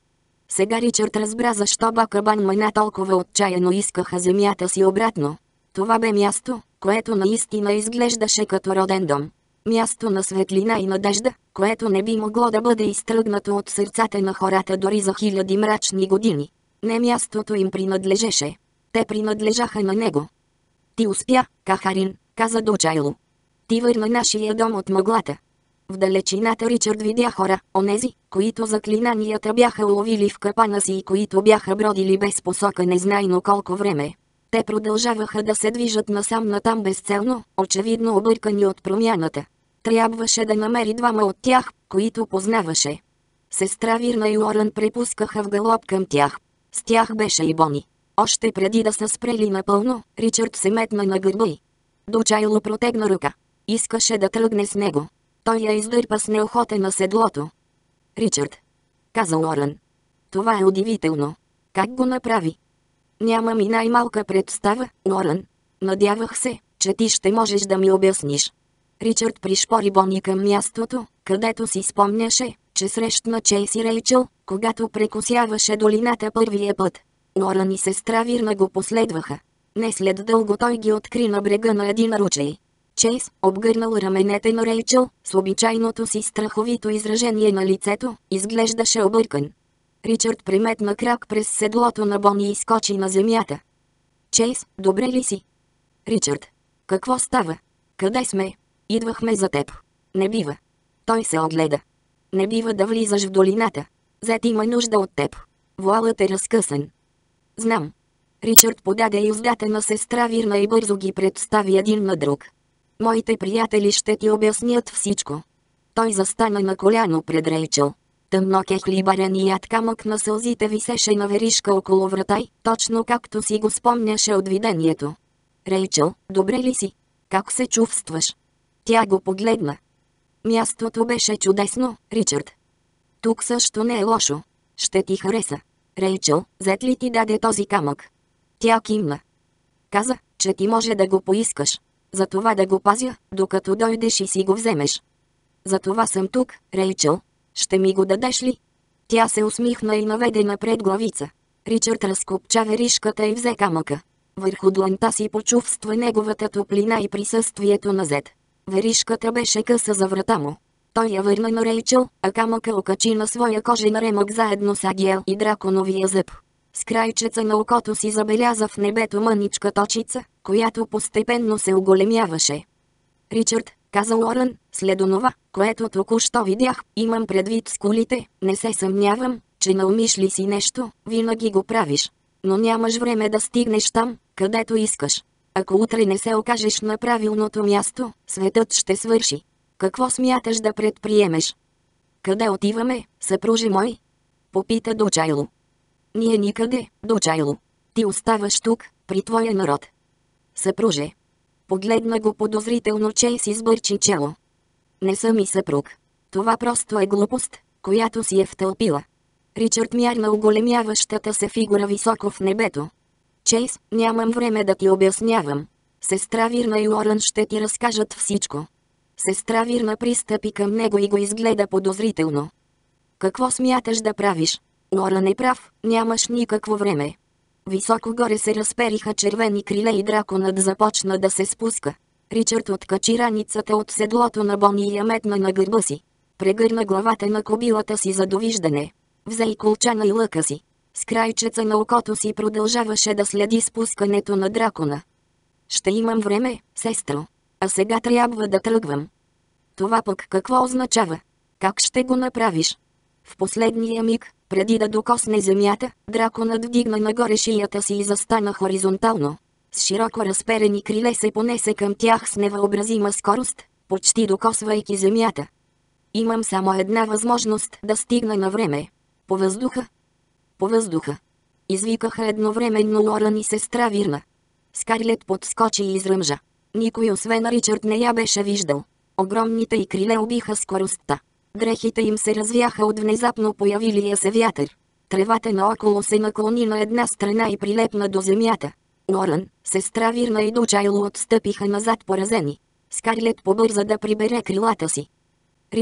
Сега Ричард разбра защо Бакабан Мана толкова отчаяно искаха земята си обратно. Това бе място, което наистина изглеждаше като роден дом. Място на светлина и надежда, което не би могло да бъде изтръгнато от сърцата на хората дори за хиляди мрачни години. Не мястото им принадлежеше. Те принадлежаха на него. Ти успя, Кахарин, каза Дучайло. Ти върна нашия дом от мъглата. В далечината Ричард видя хора, онези, които заклинанията бяха уловили в капана си и които бяха бродили без посока незнайно колко време. Те продължаваха да се движат насам-натам безцелно, очевидно объркани от промяната. Трябваше да намери двама от тях, които познаваше. Сестра Вирна и Лорен препускаха в галоп към тях. С тях беше и Бони. Още преди да са спрели напълно, Ричард се метна на гърба й. Дучайло протегна ръка. Искаше да тръгне с него. Той я издърпа с неохота на седлото. Ричард, каза Лорен. Това е удивително. Как го направи? Нямам и най-малка представа, Лорен. Надявах се, че ти ще можеш да ми обясниш. Ричард пришпори Бони към мястото, където си спомняше, че срещна Чейс и Рейчъл, когато прекосяваше долината първия път. Лорен и сестра Вирна го последваха. Не след дълго той ги откри на брега на един ручей. Чейс, обгърнал раменете на Рейчъл, с обичайното си страховито изражение на лицето, изглеждаше объркан. Ричард приметна крак през седлото на Бони и скочи на земята. Чейс, добре ли си? Ричард, какво става? Къде сме? Идвахме за теб. Не бива. Той се огледа. Не бива да влизаш в долината. Зет има нужда от теб. Вуалът е разкъсан. Знам. Ричард подаде юздата на сестра Вирна и бързо ги представи един на друг. Моите приятели ще ти обяснят всичко. Той застана на коляно пред Рейчъл. Тъмнокехлибареният камък на сълзите висеше на веришка около врата й, точно както си го спомняше от видението. Рейчъл, добре ли си? Как се чувстваш? Тя го погледна. Мястото беше чудесно, Ричард. Тук също не е лошо. Ще ти хареса. Рейчъл, зет ли ти даде този камък? Тя кимна. Каза, че ти може да го поискаш. Затова да го пазя, докато дойдеш и си го вземеш. Затова съм тук, Рейчъл. Ще ми го дадеш ли? Тя се усмихна и наведе напред главица. Ричард разкопча веришката и взе камъка. Върху дланта си почувства неговата топлина и присъствието на Зет. Веришката беше къса за врата му. Той я върна на Рейчъл, а камъка окачи на своя кожен ремък заедно с Агиел и драконовия зъб. С крайчеца на окото си забеляза в небето мъничка точица, която постепенно се оголемяваше. Ричард, каза Лорен, след онова, което току-що видях, имам предвид с колите, не се съмнявам, че наумиш ли си нещо, винаги го правиш. Но нямаш време да стигнеш там, където искаш. Ако утре не се окажеш на правилното място, светът ще свърши. Какво смяташ да предприемеш? Къде отиваме, съпруже мой? Попита Дучайло. Ние никъде, Дучайло. Ти оставаш тук, при твоя народ. Съпруже. Погледна го подозрително Чейс и сбърчи чело. Не съм и съпруг. Това просто е глупост, която си е втълпила. Ричард мярна оголемяващата се фигура високо в небето. Чейс, нямам време да ти обяснявам. Сестра Вирна и Лорен ще ти разкажат всичко. Сестра Вирна пристъпи към него и го изгледа подозрително. Какво смяташ да правиш? Лорен е прав, нямаш никакво време. Високо горе се разпериха червени криле и драконът започна да се спуска. Ричард откачи раницата от седлото на Бони и я метна на гърба си. Прегърна главата на кобилата си за довиждане. Взе и колчана и лъка си. С крайчеца на окото си продължаваше да следи спускането на дракона. Ще имам време, сестро. А сега трябва да тръгвам. Това пък какво означава? Как ще го направиш? В последния миг, преди да докосне земята, драконът вдигна нагоре шията си и застана хоризонтално. С широко разперени криле се понесе към тях с невъобразима скорост, почти докосвайки земята. Имам само една възможност да стигна на време. По въздуха. По въздуха. Извикаха едновременно Лорен и сестра Вирна. Скарлет подскочи и изръмжа. Никой освен Ричард не я беше виждал. Огромните й криле убиха скоростта. Дрехите им се развяха от внезапно появилия се вятър. Тревата наоколо се наклони на една страна и прилепна до земята. Лорен, сестра Вирна и Дучайло отстъпиха назад поразени. Скарлет побърза да прибере крилата си. Ричард,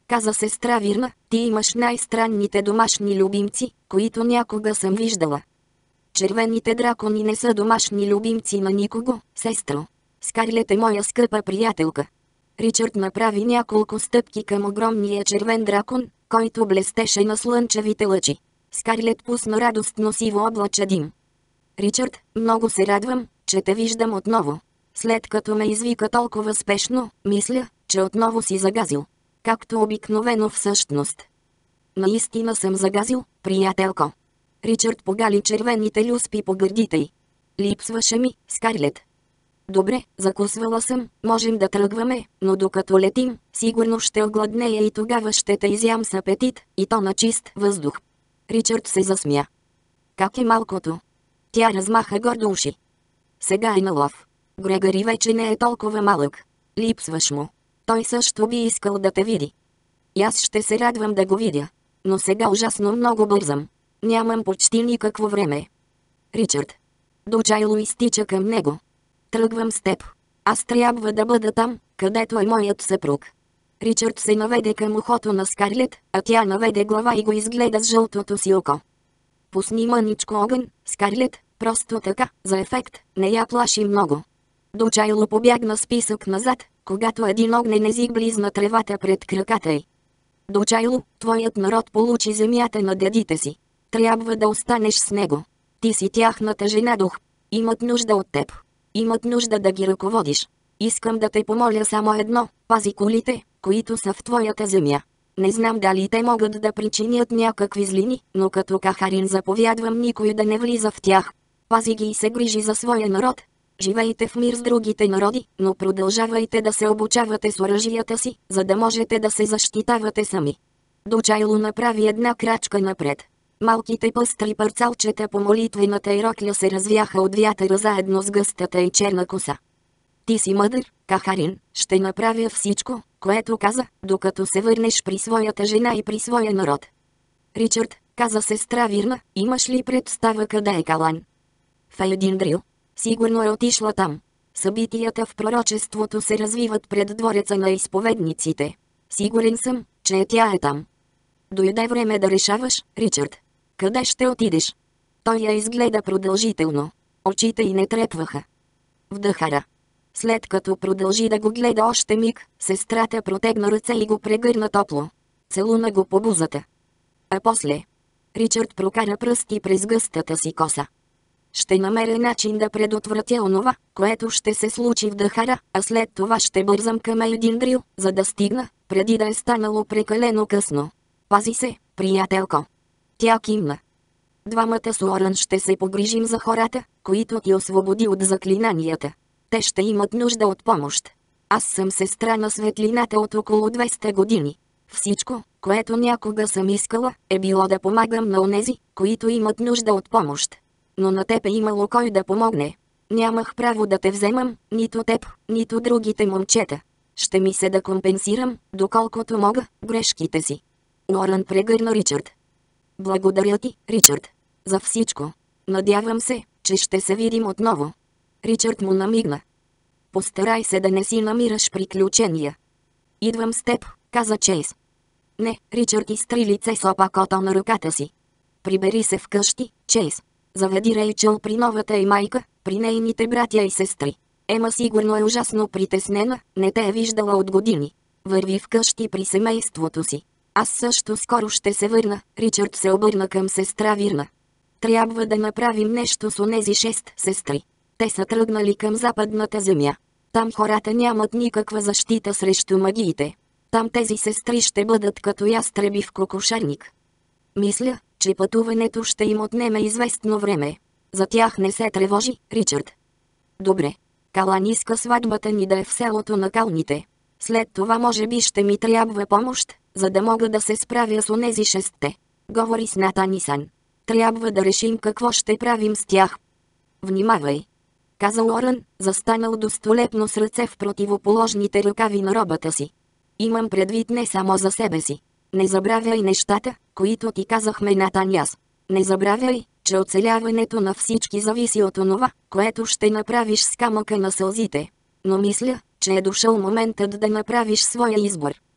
каза сестра Вирна, ти имаш най-странните домашни любимци, които някога съм виждала. Червените дракони не са домашни любимци на никого, сестро. Скарлет е моя скъпа приятелка. Ричард направи няколко стъпки към огромния червен дракон, който блестеше на слънчевите лъчи. Скарлет пусна радостно сиво облаче дим. Ричард, много се радвам, че те виждам отново. След като ме извика толкова спешно, мисля, че отново си загазил. Както обикновено всъщност. Наистина съм загазил, приятелко. Ричард погали червените люспи по гърдите й. Липсваше ми, Скарлет. Добре, закусвала съм, можем да тръгваме, но докато летим, сигурно ще огладнея и тогава ще те изям с апетит, и то на чист въздух. Ричард се засмя. Как е малкото? Тя размаха гордо уши. Сега е на лов. Грегори вече не е толкова малък. Липсваш му. Той също би искал да те види. И аз ще се радвам да го видя. Но сега ужасно много бързам. Нямам почти никакво време. Ричард. Дочайло изтича към него. Тръгвам с теб. Аз трябва да бъда там, където е моят съпруг. Ричард се наведе към ухото на Скарлет, а тя наведе глава и го изгледа с жълтото си око. Пусни мъничко огън, Скарлет, просто така, за ефект, не я плаши много. Дочайло побягна с писък назад, когато един огнен език близна тревата пред краката й. Дочайло, твоят народ получи земята на дядите си. Трябва да останеш с него. Ти си тяхната жена дух. Имат нужда от теб. Имат нужда да ги ръководиш. Искам да те помоля само едно, пази колите, които са в твоята земя. Не знам дали те могат да причинят някакви злини, но като Кахарин заповядвам никой да не влиза в тях. Пази ги и се грижи за своя народ. Живейте в мир с другите народи, но продължавайте да се обучавате с оръжията си, за да можете да се защитавате сами. Дочайло направи една крачка напред. Малките пъстри парцалчета по молитвената ирокля се развяха от вятъра заедно с гъстата и черна коса. Ти си мъдър, Кахарин, ще направя всичко, което каза, докато се върнеш при своята жена и при своя народ. Ричард, каза сестра Вирна, имаш ли представа къде е Калан? В Ейдиндрил. Сигурно е отишла там. Събитията в пророчеството се развиват пред двореца на изповедниците. Сигурен съм, че тя е там. Дойде време да решаваш, Ричард. Къде ще отидеш? Той я изгледа продължително. Очите й не трепваха. В Дахара. След като продължи да го гледа още миг, сестрата протегна ръце и го прегърна топло. Целуна го по бузата. А после Ричард прокара пръсти през гъстата си коса. Ще намеря начин да предотвратя онова, което ще се случи в Дахара, а след това ще бързам към Ейдиндрил, за да стигна, преди да е станало прекалено късно. Пази се, приятелко. Тя кимна. Двамата с Орън ще се погрижим за хората, които ти освободи от заклинанията. Те ще имат нужда от помощ. Аз съм сестра на светлината от около 200 години. Всичко, което някога съм искала, е било да помагам на онези, които имат нужда от помощ. Но на теб е имало кой да помогне. Нямах право да те вземам, нито теб, нито другите момчета. Ще ми се да компенсирам, доколкото мога, грешките си. Уорън прегърна Ричард. Благодаря ти, Ричард. За всичко. Надявам се, че ще се видим отново. Ричард му намигна. Постарай се да не си намираш приключения. Идвам с теб, каза Чейз. Не, Ричард изтри лице с опакото на ръката си. Прибери се вкъщи, Чейз. Заведи Рейчъл при новата й майка, при нейните братя и сестри. Ема сигурно е ужасно притеснена, не те е виждала от години. Върви вкъщи при семейството си. Аз също скоро ще се върна, Ричард се обърна към сестра Вирна. Трябва да направим нещо с онези 6 сестри. Те са тръгнали към западната земя. Там хората нямат никаква защита срещу магиите. Там тези сестри ще бъдат като ястреби в кокошарник. Мисля, че пътуването ще им отнеме известно време. За тях не се тревожи, Ричард. Добре. Калан иска сватбата ни да е в селото на Калните. След това може би ще ми трябва помощ, за да мога да се справя с онези 6-те. Говори с Натан и Сан. Трябва да решим какво ще правим с тях. Внимавай, каза Уорън, застанал достолепно с ръце в противоположните ръкави на робата си. Имам предвид не само за себе си. Не забравяй нещата, които ти казахме Натан и аз. Не забравяй, че оцеляването на всички зависи от онова, което ще направиш с камъка на сълзите. Но мисля, че е дошъл моментът да направиш своя избор.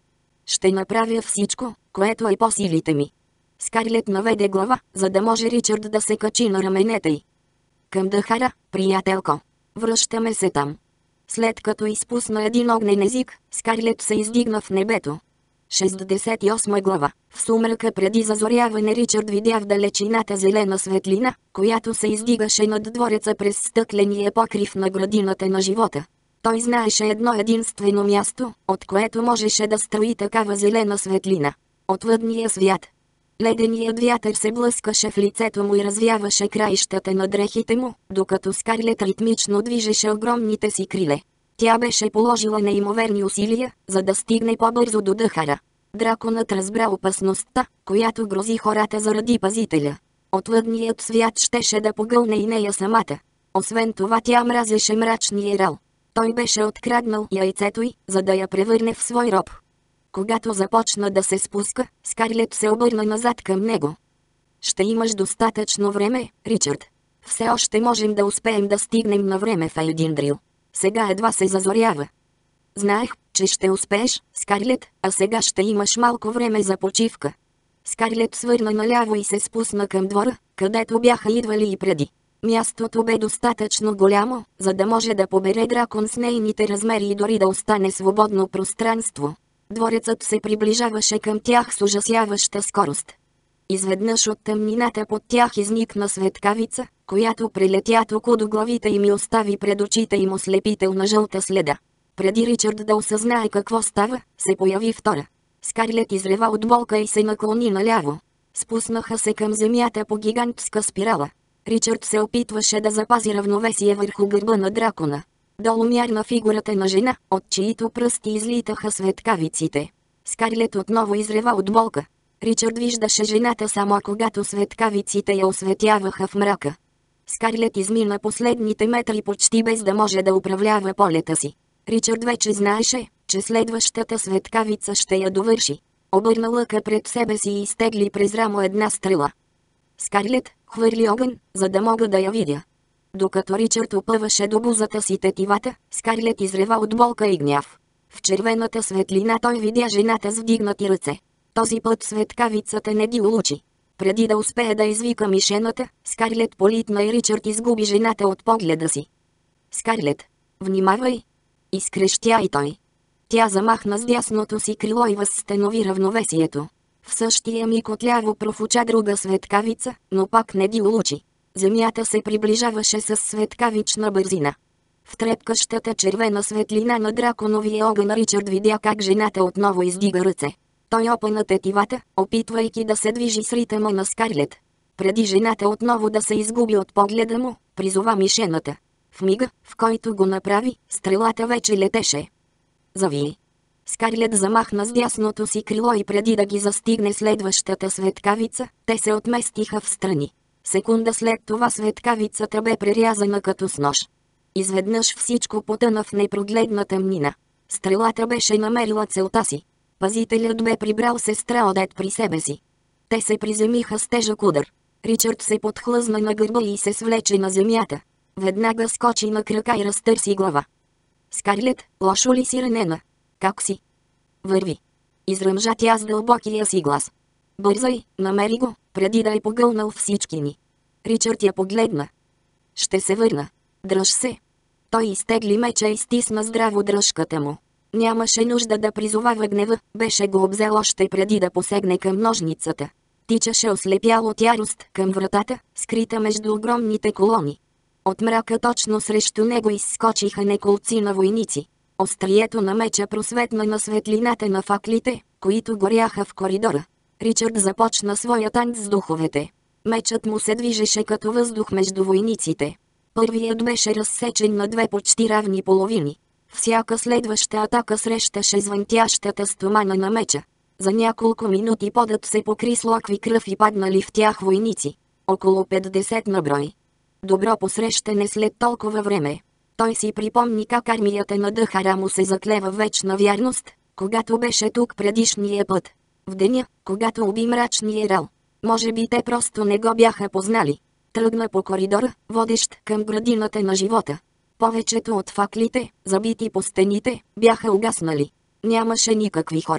Ще направя всичко, което е по силите ми. Скарлет наведе глава, за да може Ричард да се качи на раменете й. Към Дахара, приятелко. Връщаме се там. След като изпусна един огнен език, Скарлет се издигна в небето. 68 глава. В сумрака преди зазоряване Ричард видя в далечината зелена светлина, която се издигаше над двореца през стъкления покрив на градината на живота. Той знаеше едно единствено място, от което можеше да строи такава зелена светлина. Отвъдния свят. Леденият вятър се блъскаше в лицето му и развяваше краищата на дрехите му, докато Скарлет ритмично движеше огромните си криле. Тя беше положила неимоверни усилия, за да стигне по-бързо до Дахара. Драконът разбра опасността, която грози хората заради пазителя. Отвъдният свят щеше да погълне и нея самата. Освен това тя мразеше мрачния рал. Той беше откраднал яйцето й, за да я превърне в свой роб. Когато започна да се спуска, Скарлет се обърна назад към него. Ще имаш достатъчно време, Ричард. Все още можем да успеем да стигнем на време в Айдиндрил. Сега едва се зазорява. Знаех, че ще успееш, Скарлет, а сега ще имаш малко време за почивка. Скарлет свърна наляво и се спусна към двора, където бяха идвали и преди. Мястото бе достатъчно голямо, за да може да побере дракон с нейните размери и дори да остане свободно пространство. Дворецът се приближаваше към тях с ужасяваща скорост. Изведнъж от тъмнината под тях изникна светкавица, която прелетя току до главите им и остави пред очите им ослепителна жълта следа. Преди Ричард да осъзнае какво става, се появи втора. Скарлет изрева от болка и се наклони наляво. Спуснаха се към земята по гигантска спирала. Ричард се опитваше да запази равновесие върху гърба на дракона. Долу мярна фигурата на жена, от чието пръсти излитаха светкавиците. Скарлет отново изрева от болка. Ричард виждаше жената само когато светкавиците я осветяваха в мрака. Скарлет измина последните метри почти без да може да управлява полета си. Ричард вече знаеше, че следващата светкавица ще я довърши. Обърна лъка пред себе си и изтегли през рамо една стрела. Скарлет хвърли огън, за да мога да я видя. Докато Ричард опъваше до бузата си тетивата, Скарлет изрева от болка и гняв. В червената светлина той видя жената с вдигнати ръце. Този път светкавицата не ги улучи. Преди да успее да извика мишената, Скарлет политна и Ричард изгуби жената от погледа си. Скарлет, внимавай! Изкрещя и той. Тя замахна с дясното си крило и възстанови равновесието. В същия миг отляво профуча друга светкавица, но пак не ги улучи. Земята се приближаваше с светкавична бързина. В трепкащата червена светлина на драконовия огън Ричард видя как жената отново издига ръце. Той опъна тетивата, опитвайки да се движи с ритъма на Скарлет. Преди жената отново да се изгуби от погледа му, призова мишената. В мига, в който го направи, стрелата вече летеше. Завий. Скарлет замахна с дясното си крило и преди да ги застигне следващата светкавица, те се отместиха в страни. Секунда след това светкавицата бе прерязана като с нож. Изведнъж всичко потъна в непрогледна тъмнина. Стрелата беше намерила целта си. Пазителят бе прибрал сестра Одет при себе си. Те се приземиха с тежък удар. Ричард се подхлъзна на гърба и се свлече на земята. Веднага скочи на крака и разтърси глава. Скарлет, лошо ли си ранена? Как си? Върви. Изръмжа тя с дълбокия си глас. Бързай, намери го, преди да е погълнал всички ни. Ричард я погледна. Ще се върна. Дръж се. Той изтегли меча и стисна здраво дръжката му. Нямаше нужда да призовава гнева, беше го обзел още преди да посегне към ножницата. Тичаше ослепял от ярост към вратата, скрита между огромните колони. От мрака точно срещу него изскочиха неколци на войници. Острието на меча просветна на светлината на факлите, които горяха в коридора. Ричард започна своя танц с духовете. Мечът му се движеше като въздух между войниците. Първият беше разсечен на две почти равни половини. Всяка следваща атака срещаше звънтящата стомана на меча. За няколко минути подът се покри с лакви кръв и паднали в тях войници. Около 50 на брой. Добро посрещане след толкова време. Той си припомни как армията на Дахара му се заклева вечна вярност, когато беше тук предишния път. В деня, когато уби мрачния рал. Може би те просто не го бяха познали. Тръгна по коридора, водещ към градината на живота. Повечето от факлите, забити по стените, бяха угаснали. Нямаше никакви хора.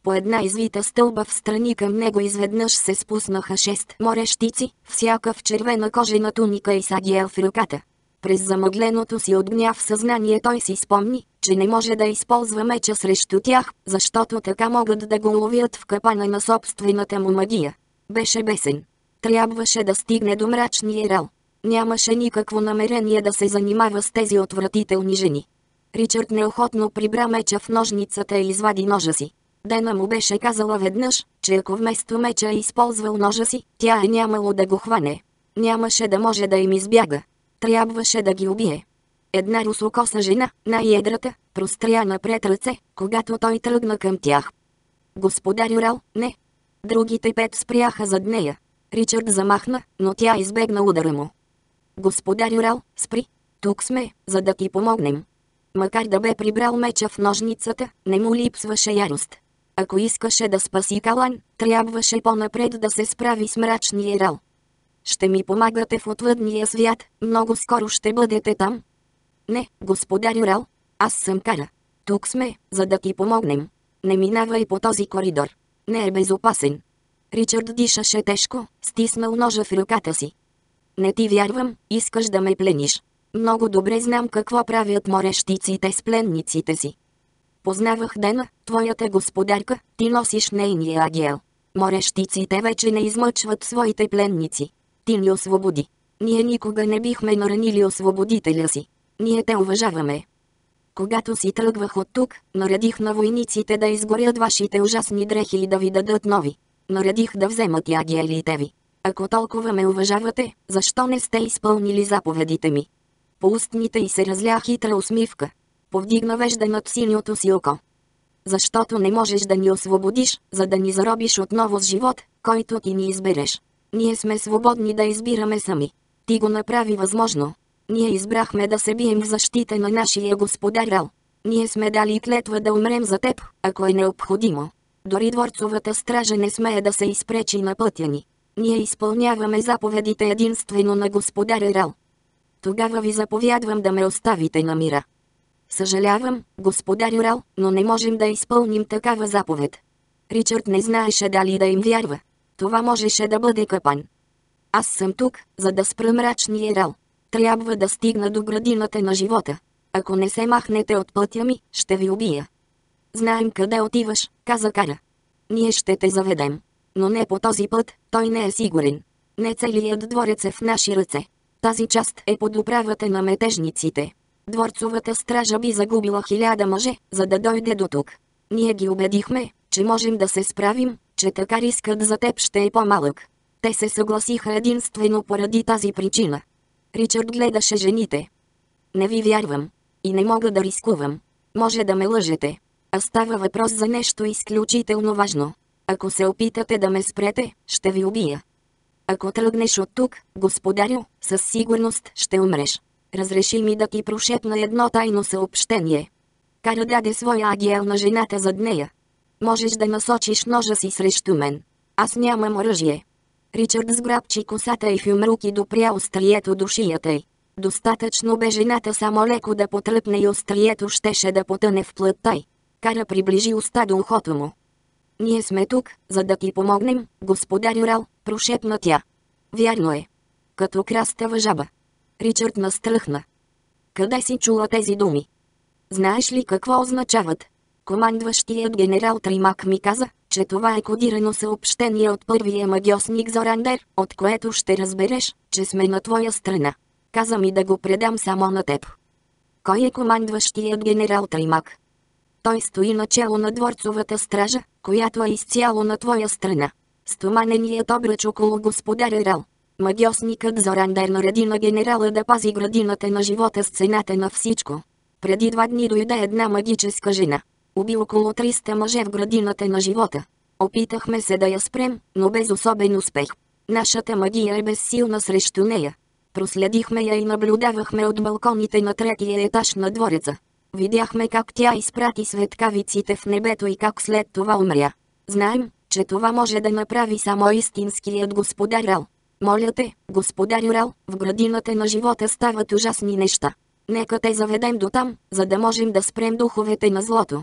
По една извита стълба в страни към него изведнъж се спуснаха 6 морещици, всяка в червена кожена туника и сагиел в ръката. През замъгленото си от гняв съзнание той си спомни, че не може да използва меча срещу тях, защото така могат да го ловят в капана на собствената му магия. Беше бесен. Трябваше да стигне до мрачния рал. Нямаше никакво намерение да се занимава с тези отвратителни жени. Ричард неохотно прибра меча в ножницата и извади ножа си. Дена му беше казала веднъж, че ако вместо меча е използвал ножа си, тя е нямало да го хване. Нямаше да може да им избяга. Трябваше да ги убие. Една русокоса жена, най-едрата, простря напред ръце, когато той тръгна към тях. Господарю Рал, не. Другите 5 спряха зад нея. Ричард замахна, но тя избегна удара му. Господарю Рал, спри. Тук сме, за да ти помогнем. Макар да бе прибрал меча в ножницата, не му липсваше ярост. Ако искаше да спаси Калан, трябваше по-напред да се справи с мрачния Рал. Ще ми помагате в отвъдния свят, много скоро ще бъдете там. Не, господарю Рал, аз съм Кара. Тук сме, за да ти помогнем. Не минавай по този коридор. Не е безопасен. Ричард дишаше тежко, стиснал ножа в ръката си. Не ти вярвам, искаш да ме плениш. Много добре знам какво правят морещиците с пленниците си. Познавах Дена, твоята господарка, ти носиш нейния агел. Морещиците вече не измъчват своите пленници. Ти ни освободи. Ние никога не бихме наранили освободителя си. Ние те уважаваме. Когато си тръгвах от тук, наредих на войниците да изгорят вашите ужасни дрехи и да ви дадат нови. Наредих да вземат ягелите ви. Ако толкова ме уважавате, защо не сте изпълнили заповедите ми? По устните й се разля хитра усмивка. Повдигна вежда над синьото си око. Защото не можеш да ни освободиш, за да ни заробиш отново с живот, който ти ни избереш. Ние сме свободни да избираме сами. Ти го направи възможно. Ние избрахме да се бием в защита на нашия господар Рал. Ние сме дали клетва да умрем за теб, ако е необходимо. Дори дворцовата стража не смее да се изпречи на пътя ни. Ние изпълняваме заповедите единствено на господаря Рал. Тогава ви заповядвам да ме оставите на мира. Съжалявам, господарю Рал, но не можем да изпълним такава заповед. Ричард не знаеше дали да им вярва. Това можеше да бъде капан. Аз съм тук, за да спра мрачния Рал. Трябва да стигна до градината на живота. Ако не се махнете от пътя ми, ще ви убия. Знаем къде отиваш, каза Кара. Ние ще те заведем. Но не по този път, той не е сигурен. Не целият дворец е в наши ръце. Тази част е под управата на метежниците. Дворцовата стража би загубила 1000 мъже, за да дойде до тук. Ние ги убедихме, че можем да се справим, че така рискът за теб ще е по-малък. Те се съгласиха единствено поради тази причина. Ричард гледаше жените. Не ви вярвам. И не мога да рискувам. Може да ме лъжете. А става въпрос за нещо изключително важно. Ако се опитате да ме спрете, ще ви убия. Ако тръгнеш от тук, господарю, със сигурност ще умреш. Разреши ми да ти прошепна едно тайно съобщение. Кара даде своя агел на жената зад нея. Можеш да насочиш ножа си срещу мен. Аз нямам оръжие. Ричард сграбчи косата и в юмруки допря острието до шията й. Достатъчно бе жената само леко да потръпне и острието щеше да потъне в плътта й. Кара приближи уста до ухото му. Ние сме тук, за да ти помогнем, господарю Рал, прошепна тя. Вярно е. Като крастава жаба. Ричард настръхна. Къде си чула тези думи? Знаеш ли какво означават? Командващият генерал Тримак ми каза, че това е кодирано съобщение от първия магиосник Зорандер, от което ще разбереш, че сме на твоя страна. Каза ми да го предам само на теб. Кой е командващият генерал Тримак? Той стои начело на дворцовата стража, която е изцяло на твоя страна. Стоманеният обръч около господаря Рал. Магиосникът Зорандер нареди на генерала да пази градината на живота с цената на всичко. Преди 2 дни дойде една магическа жена. Уби около 300 мъже в градината на живота. Опитахме се да я спрем, но без особен успех. Нашата магия е безсилна срещу нея. Проследихме я и наблюдавахме от балконите на 3-я етаж на двореца. Видяхме как тя изпрати светкавиците в небето и как след това умря. Знаем, че това може да направи само истинският господар Рал. Моля те, господарю Рал, в градината на живота стават ужасни неща. Нека те заведем до там, за да можем да спрем духовете на злото.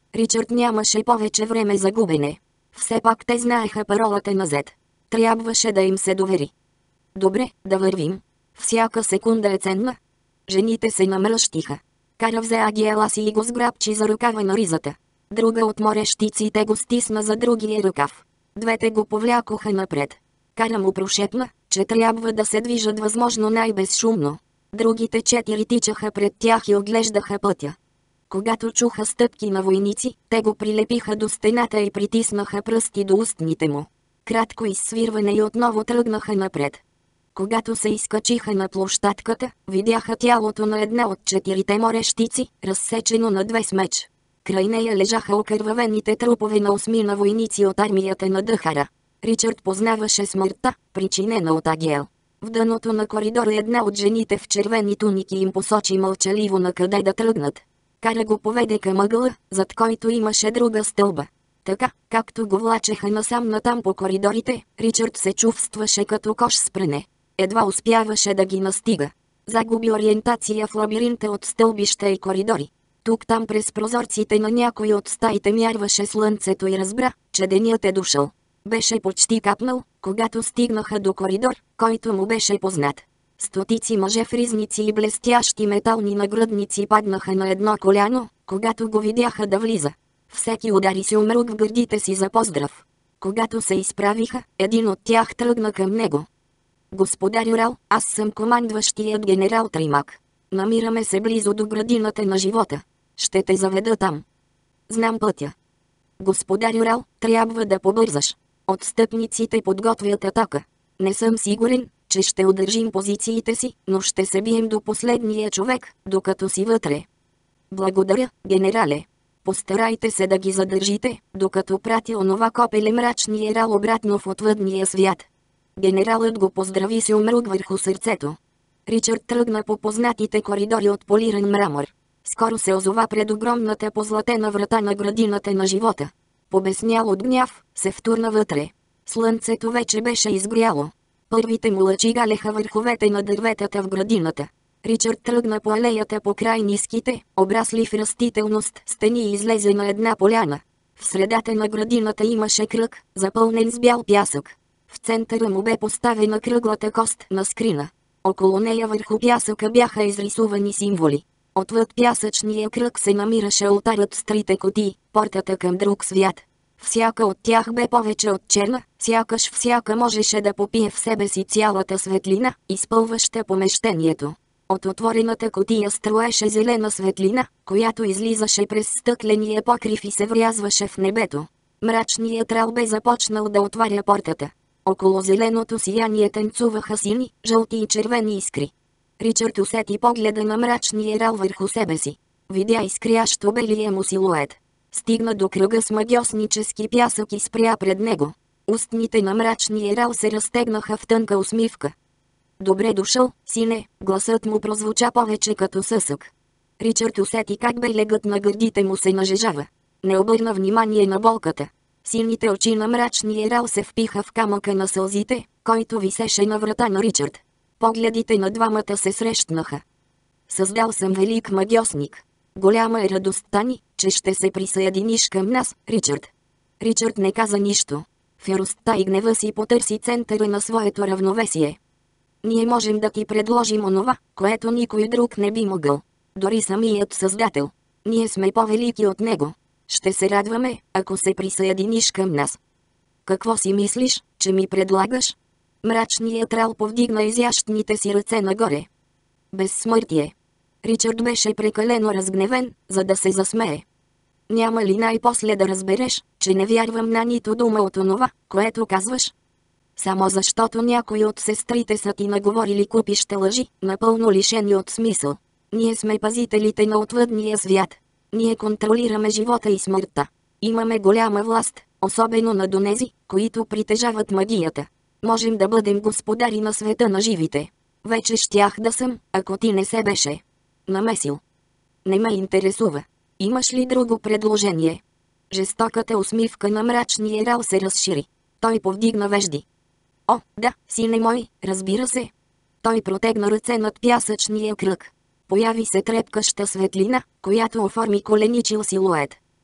Ричард нямаше повече време за губене. Все пак те знаеха паролата на Зет. Трябваше да им се довери. Добре, да вървим. Всяка секунда е ценна. Жените се намръщиха. Кара взе Агиела си и го сграбчи за ръкава на ризата. Друга от морещиците го стисна за другия ръкав. Двете го повлякоха напред. Кара му прошепна, че трябва да се движат възможно най-безшумно. Другите 4 тичаха пред тях и оглеждаха пътя. Когато чуха стъпки на войници, те го прилепиха до стената и притиснаха пръсти до устните му. Кратко изсвирване и отново тръгнаха напред. Когато се изкачиха на площадката, видяха тялото на една от 4 морещици, разсечено на 2 с меч. Край нея лежаха окървавените трупове на 8 войници от армията на Дъхара. Ричард познаваше смъртта, причинена от Агиел. В дъното на коридора една от жените в червени туники им посочи мълчаливо на къде да тръгнат. Кара го поведе към ъгъла, зад който имаше друга стълба. Така, както го влачеха насам-натам по коридорите, Ричард се чувстваше като кош с пране. Едва успяваше да ги настига. Загуби ориентация в лабиринта от стълбища и коридори. Тук-там през прозорците на някой от стаите мярваше слънцето и разбра, че денят е дошъл. Беше почти капнал, когато стигнаха до коридор, който му беше познат. Стотици мъже в ризници и блестящи метални нагръдници паднаха на едно коляно, когато го видяха да влиза. Всеки удари си умрук в гърдите си за поздрав. Когато се изправиха, един от тях тръгна към него. Господарю Рал, аз съм командващият генерал Тримак. Намираме се близо до градината на живота. Ще те заведа там. Знам пътя. Господарю Рал, трябва да побързаш. Отстъпниците подготвят атака. Не съм сигурен, че ще удържим позициите си, но ще се бием до последния човек, докато си вътре. Благодаря, генерале. Постарайте се да ги задържите, докато прати онова копеле мрачния Рал обратно в отвъдния свят. Генералът го поздрави с умрук върху сърцето. Ричард тръгна по познатите коридори от полиран мрамор. Скоро се озова пред огромната позлатена врата на градината на живота. Побеснял от гняв, се втурна вътре. Слънцето вече беше изгряло. Първите му лъчи галеха върховете на дърветата в градината. Ричард тръгна по алеята по край ниските, обрасли в растителност стени и излезе на една поляна. В средата на градината имаше кръг, запълнен с бял пясък. В центъра му бе поставена кръглата кост на скрина. Около нея върху пясъка бяха изрисувани символи. Отвъд пясъчния кръг се намираше олтарът с 3 кутии, портата към друг свят. Всяка от тях бе повече от черна, сякаш всяка можеше да попие в себе си цялата светлина, изпълваща помещението. От отворената кутия струеше зелена светлина, която излизаше през стъкления покрив и се врязваше в небето. Мрачният Рал бе започнал да отваря портата. Около зеленото сияние танцуваха сини, жълти и червени искри. Ричард усети погледа на мрачния Рал върху себе си. Видя изкрящо белия му силует. Стигна до кръга с магиоснически пясък и спря пред него. Устните на мрачния Рал се разтегнаха в тънка усмивка. Добре дошъл, сине, гласът му прозвуча повече като съсък. Ричард усети как белегът на гърдите му се нажежава. Не обърна внимание на болката. Сините очи на мрачния Рал се впиха в камъка на сълзите, който висеше на врата на Ричард. Погледите на двамата се срещнаха. Създал съм велик магиосник. Голяма е радостта ни, че ще се присъединиш към нас, Ричард. Ричард не каза нищо. В яростта и гнева си потърси центъра на своето равновесие. Ние можем да ти предложим онова, което никой друг не би могъл. Дори самият Създател. Ние сме по-велики от него. Ще се радваме, ако се присъединиш към нас. Какво си мислиш, че ми предлагаш? Мрачният Рал повдигна изящните си ръце нагоре. Безсмъртие. Ричард беше прекалено разгневен, за да се засмее. Няма ли най-после да разбереш, че не вярвам на нито дума от онова, което казваш? Само защото някои от сестрите са ти наговорили купища лъжи, напълно лишени от смисъл. Ние сме пазителите на отвъдния свят. Ние контролираме живота и смъртта. Имаме голяма власт, особено над онези, които притежават магията. Можем да бъдем господари на света на живите. Вече щях да съм, ако ти не се беше намесил. Не ме интересува. Имаш ли друго предложение? Жестоката усмивка на мрачния Рал се разшири. Той повдигна вежди. О, да, сине мой, разбира се. Той протегна ръце над пясъчния кръг. Появи се трепкаща светлина, която оформи коленичил силует.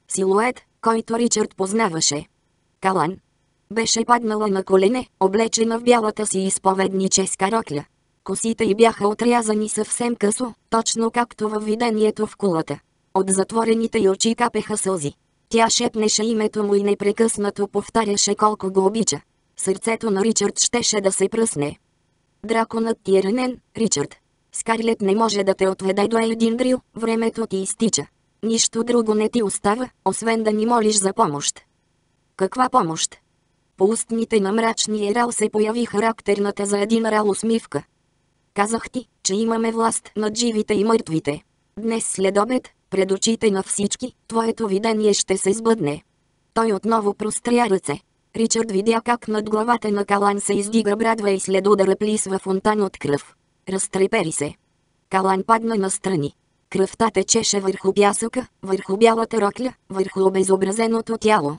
Силует, който Ричард познаваше. Калан. Беше паднала на колене, облечена в бялата си изповедническа рокля. Косите й бяха отрязани съвсем късо, точно както във видението в кулата. От затворените й очи капеха сълзи. Тя шепнеше името му и непрекъснато повтаряше колко го обича. Сърцето на Ричард щеше да се пръсне. Драконът ти е ранен, Ричард. Скарлет не може да те отведе до Елдиндрил, времето ти изтича. Нищо друго не ти остава, освен да ни молиш за помощ. Каква помощ? По устните на мрачния Рал се появи характерната за един Рал усмивка. Казах ти, че имаме власт над живите и мъртвите. Днес след обед, пред очите на всички, твоето видение ще се сбъдне. Той отново простря ръце. Ричард видя как над главата на Калан се издига брадва и след удара плисва фонтан от кръв. Разтрепери се. Калан падна настрани. Кръвта течеше върху пясъка, върху бялата рокля, върху обезобразеното тяло.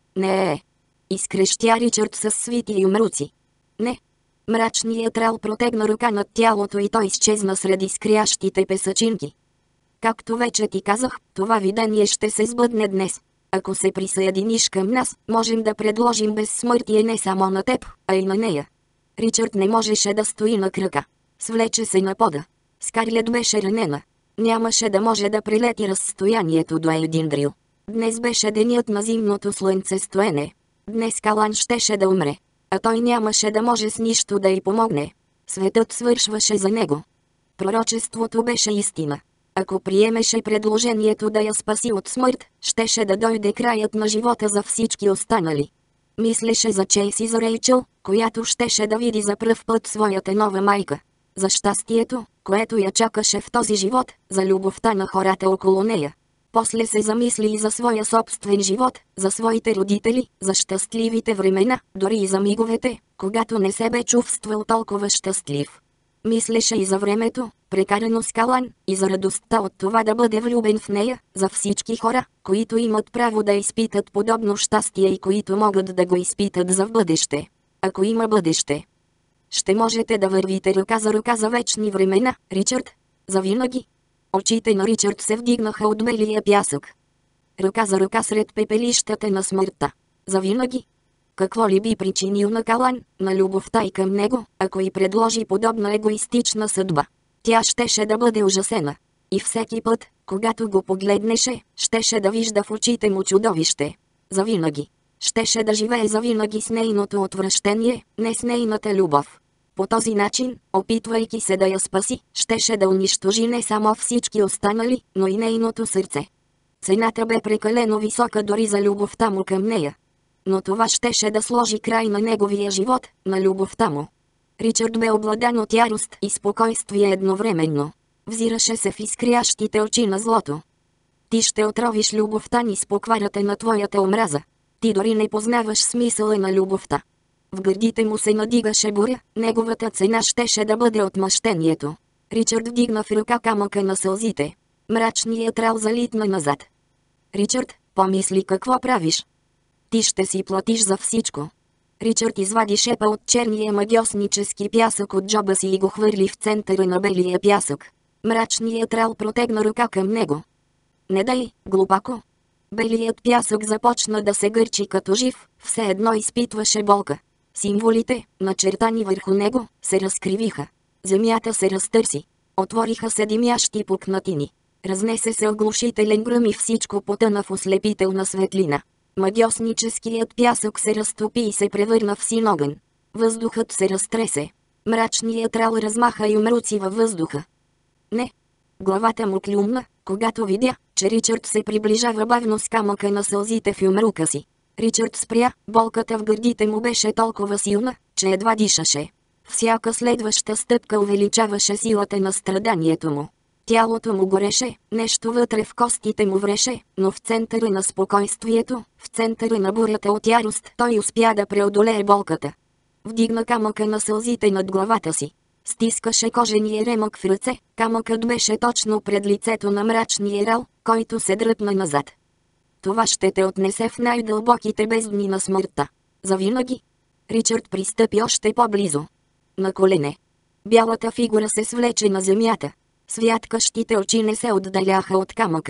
Не е. Изкрещя Ричард със свити юмруци. Не. Мрачният Рал протегна ръка над тялото и той изчезна сред изкрящите песъчинки. Както вече ти казах, това видение ще се сбъдне днес. Ако се присъединиш към нас, можем да предложим безсмъртие не само на теб, а и на нея. Ричард не можеше да стои на крака. Свлече се на пода. Скарлет беше ранена. Нямаше да може да прелети разстоянието до Елдиндрил. Днес беше денят на зимното слънцестоене. Днес Калан щеше да умре. А той нямаше да може с нищо да й помогне. Светът свършваше за него. Пророчеството беше истина. Ако приемеше предложението да я спаси от смърт, щеше да дойде краят на живота за всички останали. Мислеше за Чейс и за Рейчъл, която щеше да види за пръв път своята нова майка. За щастието, което я чакаше в този живот, за любовта на хората около нея. После се замисли и за своя собствен живот, за своите родители, за щастливите времена, дори и за миговете, когато не се бе чувствал толкова щастлив. Мислеше и за времето, прекарано с Калан, и за радостта от това да бъде влюбен в нея, за всички хора, които имат право да изпитат подобно щастие и които могат да го изпитат за в бъдеще. Ако има бъдеще. Ще можете да вървите ръка за вечни времена, Ричард. Завинаги. Очите на Ричард се вдигнаха от белия пясък. Ръка за ръка сред пепелищата на смъртта. Завинаги. Какво ли би причинил на Калан, на любовта и към него, ако й предложи подобна егоистична съдба? Тя щеше да бъде ужасена. И всеки път, когато го погледнеше, щеше да вижда в очите му чудовище. Завинаги. Щеше да живее завинаги с нейното отвращение, не с нейната любов. По този начин, опитвайки се да я спаси, щеше да унищожи не само всички останали, но и нейното сърце. Цената бе прекалено висока дори за любовта му към нея. Но това щеше да сложи край на неговия живот, на любовта му. Ричард бе обладан от ярост и спокойствие едновременно. Взираше се в изкрящите очи на злото. Ти ще отровиш любовта ни с покварата на твоята омраза. Ти дори не познаваш смисъла на любовта. В гърдите му се надигаше буря, неговата цена щеше да бъде отмъщението. Ричард вдигна в ръка камъка на сълзите. Мрачният Рал залитна назад. Ричард, помисли какво правиш. Ти ще си платиш за всичко. Ричард извади шепа от черния магиоснически пясък от джоба си и го хвърли в центъра на белия пясък. Мрачният Рал протегна ръка към него. Не дай, глупако. Белият пясък започна да се гърчи като жив, все едно изпитваше болка. Символите, начертани върху него, се разкривиха. Земята се разтърси. Отвориха се димящи пукнатини. Разнесе се оглушителен гръм и всичко потъна в ослепителна светлина. Магиосническият пясък се разтопи и се превърна в син огън. Въздухът се разтресе. Мрачният Рал размаха юмруци във въздуха. Не. Главата му клюмна, когато видя, че Ричард се приближава бавно с камъка на сълзите в юмрука си. Ричард спря, болката в гърдите му беше толкова силна, че едва дишаше. Всяка следваща стъпка увеличаваше силата на страданието му. Тялото му гореше, нещо вътре в костите му вреше, но в центъра на спокойствието, в центъра на бурята от ярост, той успя да преодолее болката. Вдигна камъка на сълзите над главата си. Стискаше кожения ремък в ръце, камъкът беше точно пред лицето на мрачния Рал, който се дръпна назад. Това ще те отнесе в най-дълбоките бездни на смъртта. Завинаги. Ричард пристъпи още по-близо. На колене. Бялата фигура се свлече на земята. Святкащите очи не се отдаляха от камъка.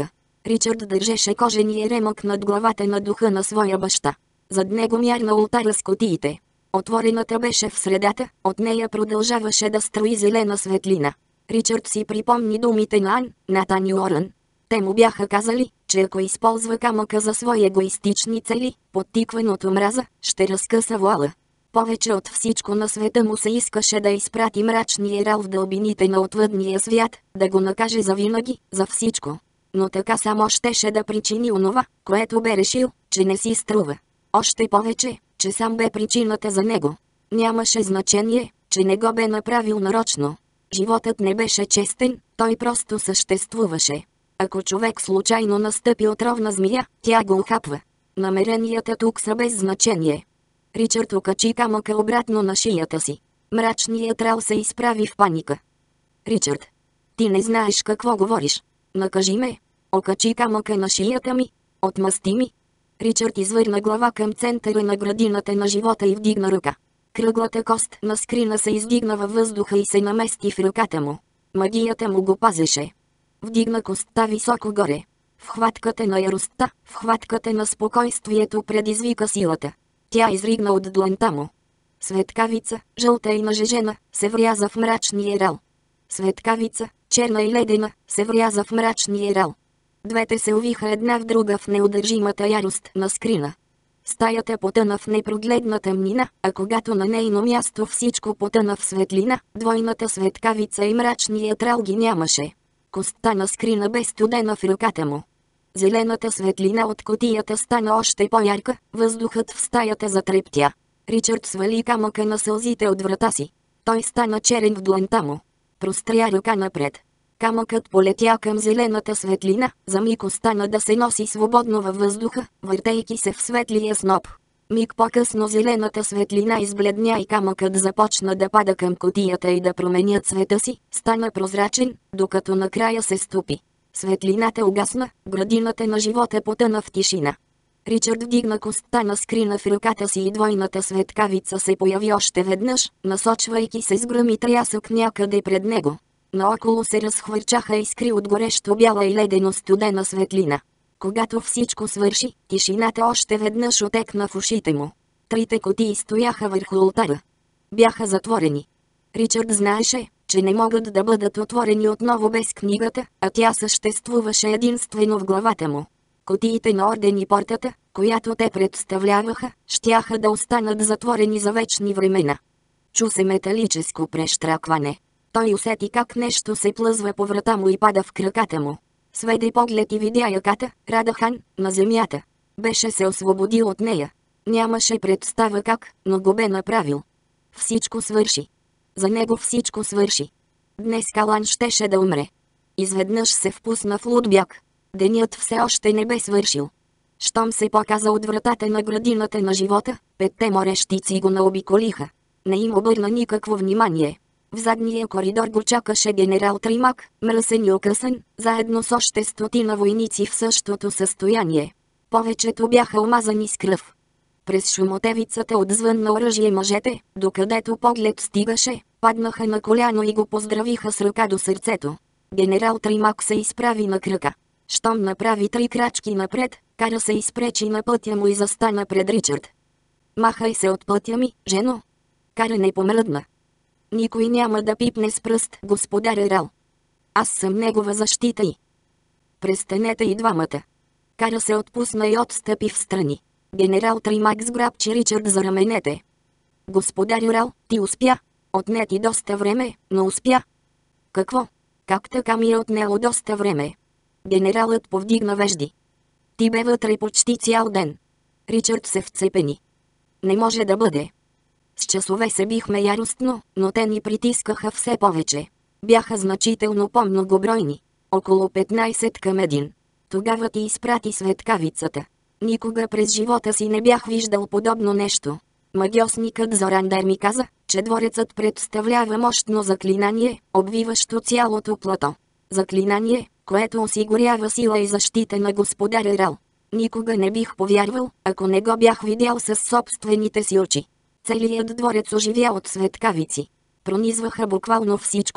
Ричард държеше кожения ремък над главата на духа на своя баща. Зад него мярна ултара с кутиите. Отворената беше в средата, от нея продължаваше да строи зелена светлина. Ричард си припомни думите на Натан и Уорън. Те му бяха казали, че ако използва камъка за свои егоистични цели, подтикван от омраза, ще разкъса воала. Повече от всичко на света му се искаше да изпрати мрачния Рал в дълбините на отвъдния свят, да го накаже завинаги, за всичко. Но така само щеше да причини онова, което бе решил, че не си струва. Още повече, че сам бе причината за него. Нямаше значение, че не го бе направил нарочно. Животът не беше честен, той просто съществуваше. Ако човек случайно настъпи отровна змия, тя го ухапва. Намеренията тук са без значение. Ричард окачи камъка обратно на шията си. Мрачният Рал се изправи в паника. Ричард, ти не знаеш какво говориш. Накажи ме. Окачи камъка на шията ми. Отмъсти ми. Ричард извърна глава към центъра на градината на живота и вдигна ръка. Кръглата кост на скрина се издигна във въздуха и се намести в ръката му. Магията му го пазеше. Вдигна костта високо горе. В хватката на яростта, в хватката на спокойствието предизвика силата. Тя изригна от дланта му. Светкавица, жълта и нажежена, се вряза в мрачния Рал. Светкавица, черна и ледена, се вряза в мрачния Рал. Двете се увиха една в друга в неудържимата ярост на скрина. Стаята потъна в непрогледна тъмнина, а когато на нейно място всичко потъна в светлина, двойната светкавица и мрачният Рал ги нямаше. Костта на скрина бе студена в ръката му. Зелената светлина от кутията стана още по-ярка, въздухът в стаята затрептя. Ричард свали камъка на сълзите от врата си. Той стана черен в дланта му. Простря ръка напред. Камъкът полетя към зелената светлина, за миг остана да се носи свободно във въздуха, въртейки се в светлия сноп. Миг по-късно зелената светлина избледня и камъкът започна да пада към кутията и да променя цвета си, стана прозрачен, докато накрая се стопи. Светлината угасна, градината на живота потъна в тишина. Ричард вдигна костта на скрина в ръката си и двойната светкавица се появи още веднъж, насочвайки се с гръм и трясък някъде пред него. Наоколо се разхвърчаха искри от горещо бяла и ледено студена светлина. Когато всичко свърши, тишината още веднъж отекна в ушите му. Трите кутии стояха върху ултара. Бяха затворени. Ричард знаеше, че не могат да бъдат отворени отново без книгата, а тя съществуваше единствено в главата му. Кутиите на орден и портата, която те представляваха, щяха да останат затворени за вечни времена. Чу се металическо прещракване. Той усети как нещо се плъзва по врата му и пада в краката му. Сведе поглед и видя яката, Радахан, на земята. Беше се освободил от нея. Нямаше представа как, но го бе направил. Всичко свърши. За него всичко свърши. Днес Калан щеше да умре. Изведнъж се впусна в луд бяг. Денят все още не бе свършил. Щом се показа от вратата на градината на живота, петте морещици го наобиколиха. Не им обърна никакво внимание. В задния коридор го чакаше генерал Тримак, мръсен и окъсан, заедно с още стотина войници в същото състояние. Повечето бяха омазани с кръв. През шумотевицата отзвън на оръжие мъжете, докъдето поглед стигаше, паднаха на коляно и го поздравиха с ръка до сърцето. Генерал Тримак се изправи на крака. Щом направи 3 крачки напред, Кара се изпречи на пътя му и застана пред Ричард. Махай се от пътя ми, жено. Кара не помръдна. Никой няма да пипне с пръст, господар Рал. Аз съм негова защита и... Престанете и двамата. Кара се отпусна и отстъпи в страни. Генерал Тримак сграбчи Ричард за раменете. Господар Рал, ти успя. Отне ти доста време, но успя. Какво? Как така ми е отнело доста време? Генералът повдигна вежди. Ти бе вътре почти цял ден. Ричард се вцепени. Не може да бъде. С часове се бихме яростно, но те ни притискаха все повече. Бяха значително по-многобройни. Около 15 към 1. Тогава ти изпрати светкавицата. Никога през живота си не бях виждал подобно нещо. Магиосникът Зорандер ми каза, че дворецът представлява мощно заклинание, обвиващо цялото плато. Заклинание, което осигурява сила и защита на господаря Рал. Никога не бих повярвал, ако не го бях видял със собствените си очи. Целият дворец оживя от светкавици. Пронизваха буквално всичко.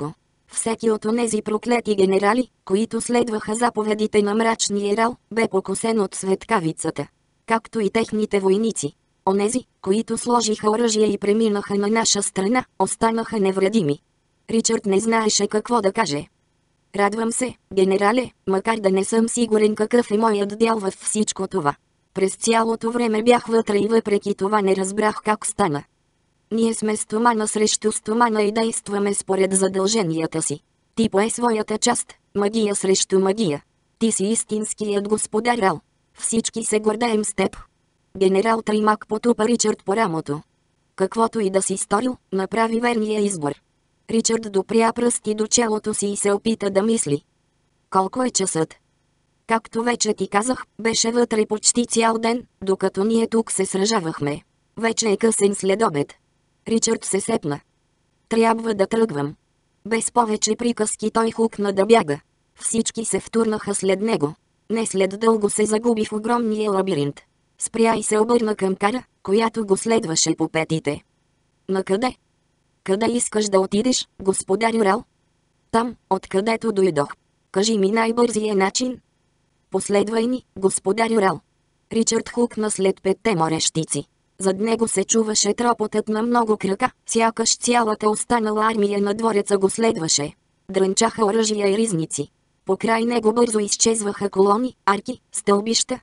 Всеки от онези проклети генерали, които следваха заповедите на мрачния Рал, бе покосен от светкавицата. Както и техните войници. Онези, които сложиха оръжие и преминаха на наша страна, останаха невредими. Ричард не знаеше какво да каже. Радвам се, генерале, макар да не съм сигурен какъв е моят дял във всичко това. През цялото време бях вътре и въпреки това не разбрах как стана. Ние сме стомана срещу стомана и действаме според задълженията си. Ти пое своята част, магия срещу магия. Ти си истинският господар Рал. Всички се гордеем с теб. Генерал Тримак потупа Ричард по рамото. Каквото и да си сторил, направи верния избор. Ричард допря пръсти до челото си и се опита да мисли. Колко е часът? Както вече ти казах, беше вътре почти цял ден, докато ние тук се сражавахме. Вече е късен следобед. Ричард се сепна. Трябва да тръгвам. Без повече приказки той хукна да бяга. Всички се втурнаха след него. Не след дълго се загуби в огромния лабиринт. Спря и се обърна към Кара, която го следваше по петите. Накъде? Къде искаш да отидеш, господарю Рал? Там, откъдето дойдох. Кажи ми най-бързия начин. Последвай ни, господарю Рал. Ричард хукна след петте морещици. Зад него се чуваше тропотът на много крака, сякаш цялата останала армия на двореца го следваше. Дрънчаха оръжия и ризници. Покрай него бързо изчезваха колони, арки, стълбища,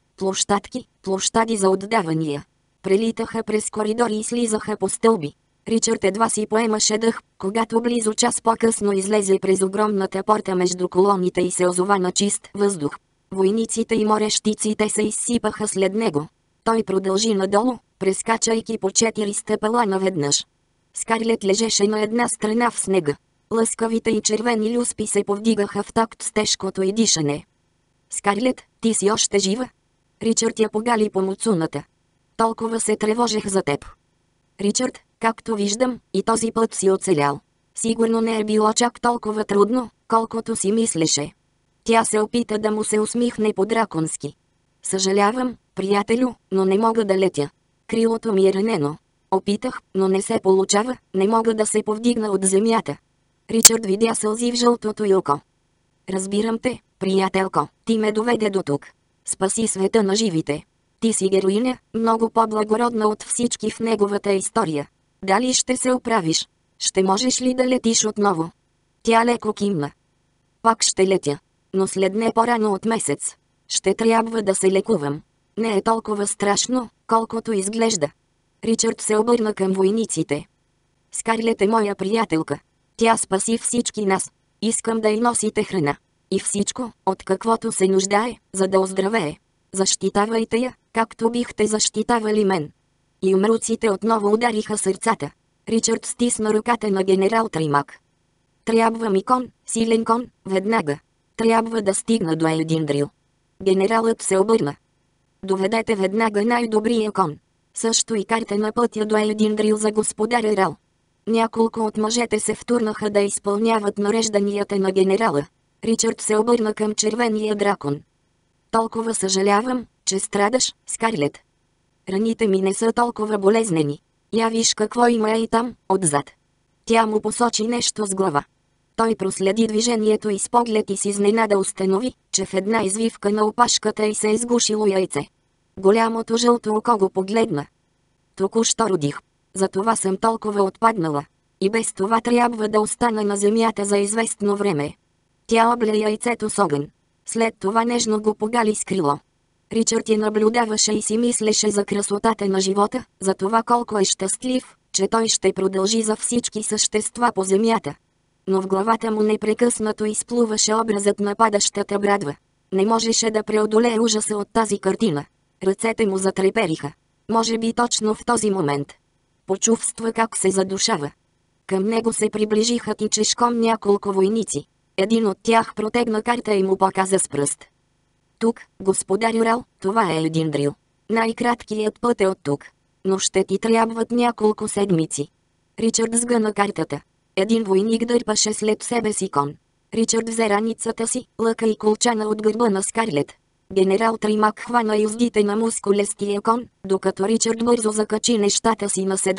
площади за отдавания. Прелитаха през коридори и слизаха по стълби. Ричард едва си поемаше дъх, когато близо час по-късно излезе през огромната порта между колоните и се озова на чист въздух. Войниците и морещиците се изсипаха след него. Той продължи надолу, прескачайки по 4 стъпала наведнъж. Скарлет лежеше на една страна в снега. Лъскавите и червени люспи се повдигаха в такт с тежкото й дишане. Скарлет, ти си още жива? Ричард я погали по муцуната. Толкова се тревожех за теб. Ричард, както виждам, и този път си оцелял. Сигурно не е било чак толкова трудно, колкото си мислеше. Тя се опита да му се усмихне по-драконски. Съжалявам, приятелю, но не мога да летя. Крилото ми е ранено. Опитах, но не се получава, не мога да се повдигна от земята. Ричард видя сълзи в жълтото й око. Разбирам те, приятелко, ти ме доведе до тук. Спаси света на живите. Ти си героиня, много по-благородна от всички в неговата история. Дали ще се оправиш? Ще можеш ли да летиш отново? Тя леко кимна. Пак ще летя. Но след не по-рано от месец. Ще трябва да се лекувам. Не е толкова страшно, колкото изглежда. Ричард се обърна към войниците. Скарлет е моя приятелка. Тя спаси всички нас. Искам да й носите храна. И всичко, от каквото се нуждае, за да оздравее. Защитавайте я, както бихте защитавали мен. И умруците отново удариха сърцата. Ричард стисна ръката на генерал Тримак. Трябва ми кон, силен кон, веднага. Трябва да стигна до Елдиндрил. Генералът се обърна. Доведете веднага най-добрия кон. Също и карта на пътя до Елдиндрил за господаря Рал. Няколко от мъжете се втурнаха да изпълняват нарежданията на генерала. Ричард се обърна към червения дракон. Толкова съжалявам, че страдаш, Скарлет. Раните ми не са толкова болезнени. Я виж какво има и там, отзад. Тя му посочи нещо с глава. Той проследи движението и с поглед и с изненада установи, че в една извивка на опашката й се е сгушило яйце. Голямото жълто око го погледна. Току-що родих. Затова съм толкова отпаднала. И без това трябва да остана на земята за известно време. Тя обля яйцето с огън. След това нежно го погали с крило. Ричард я наблюдаваше и си мислеше за красотата на живота, за това колко е щастлив, че той ще продължи за всички същества по земята. Но в главата му непрекъснато изплуваше образът на падащата брадва. Не можеше да преодолее ужаса от тази картина. Ръцете му затрепериха. Може би точно в този момент. Почувства как се задушава. Към него се приближиха тичешком няколко войници. Един от тях протегна карта и му показа с пръст. Тук, господарю Рал, това е Елдиндрил. Най-краткият път е от тук. Но ще ти трябват няколко седмици. Ричард сгъна картата. Един войник дърпаше след себе си кон. Ричард взе раницата си, лъка и колчана от гърба на Скарлет. Генерал Тримак хвана юздите на мускулестия кон, докато Ричард бързо закачи нещата си на седлото. В раницата има храна. Кога ще се върнеш, господарю Рал? Ричард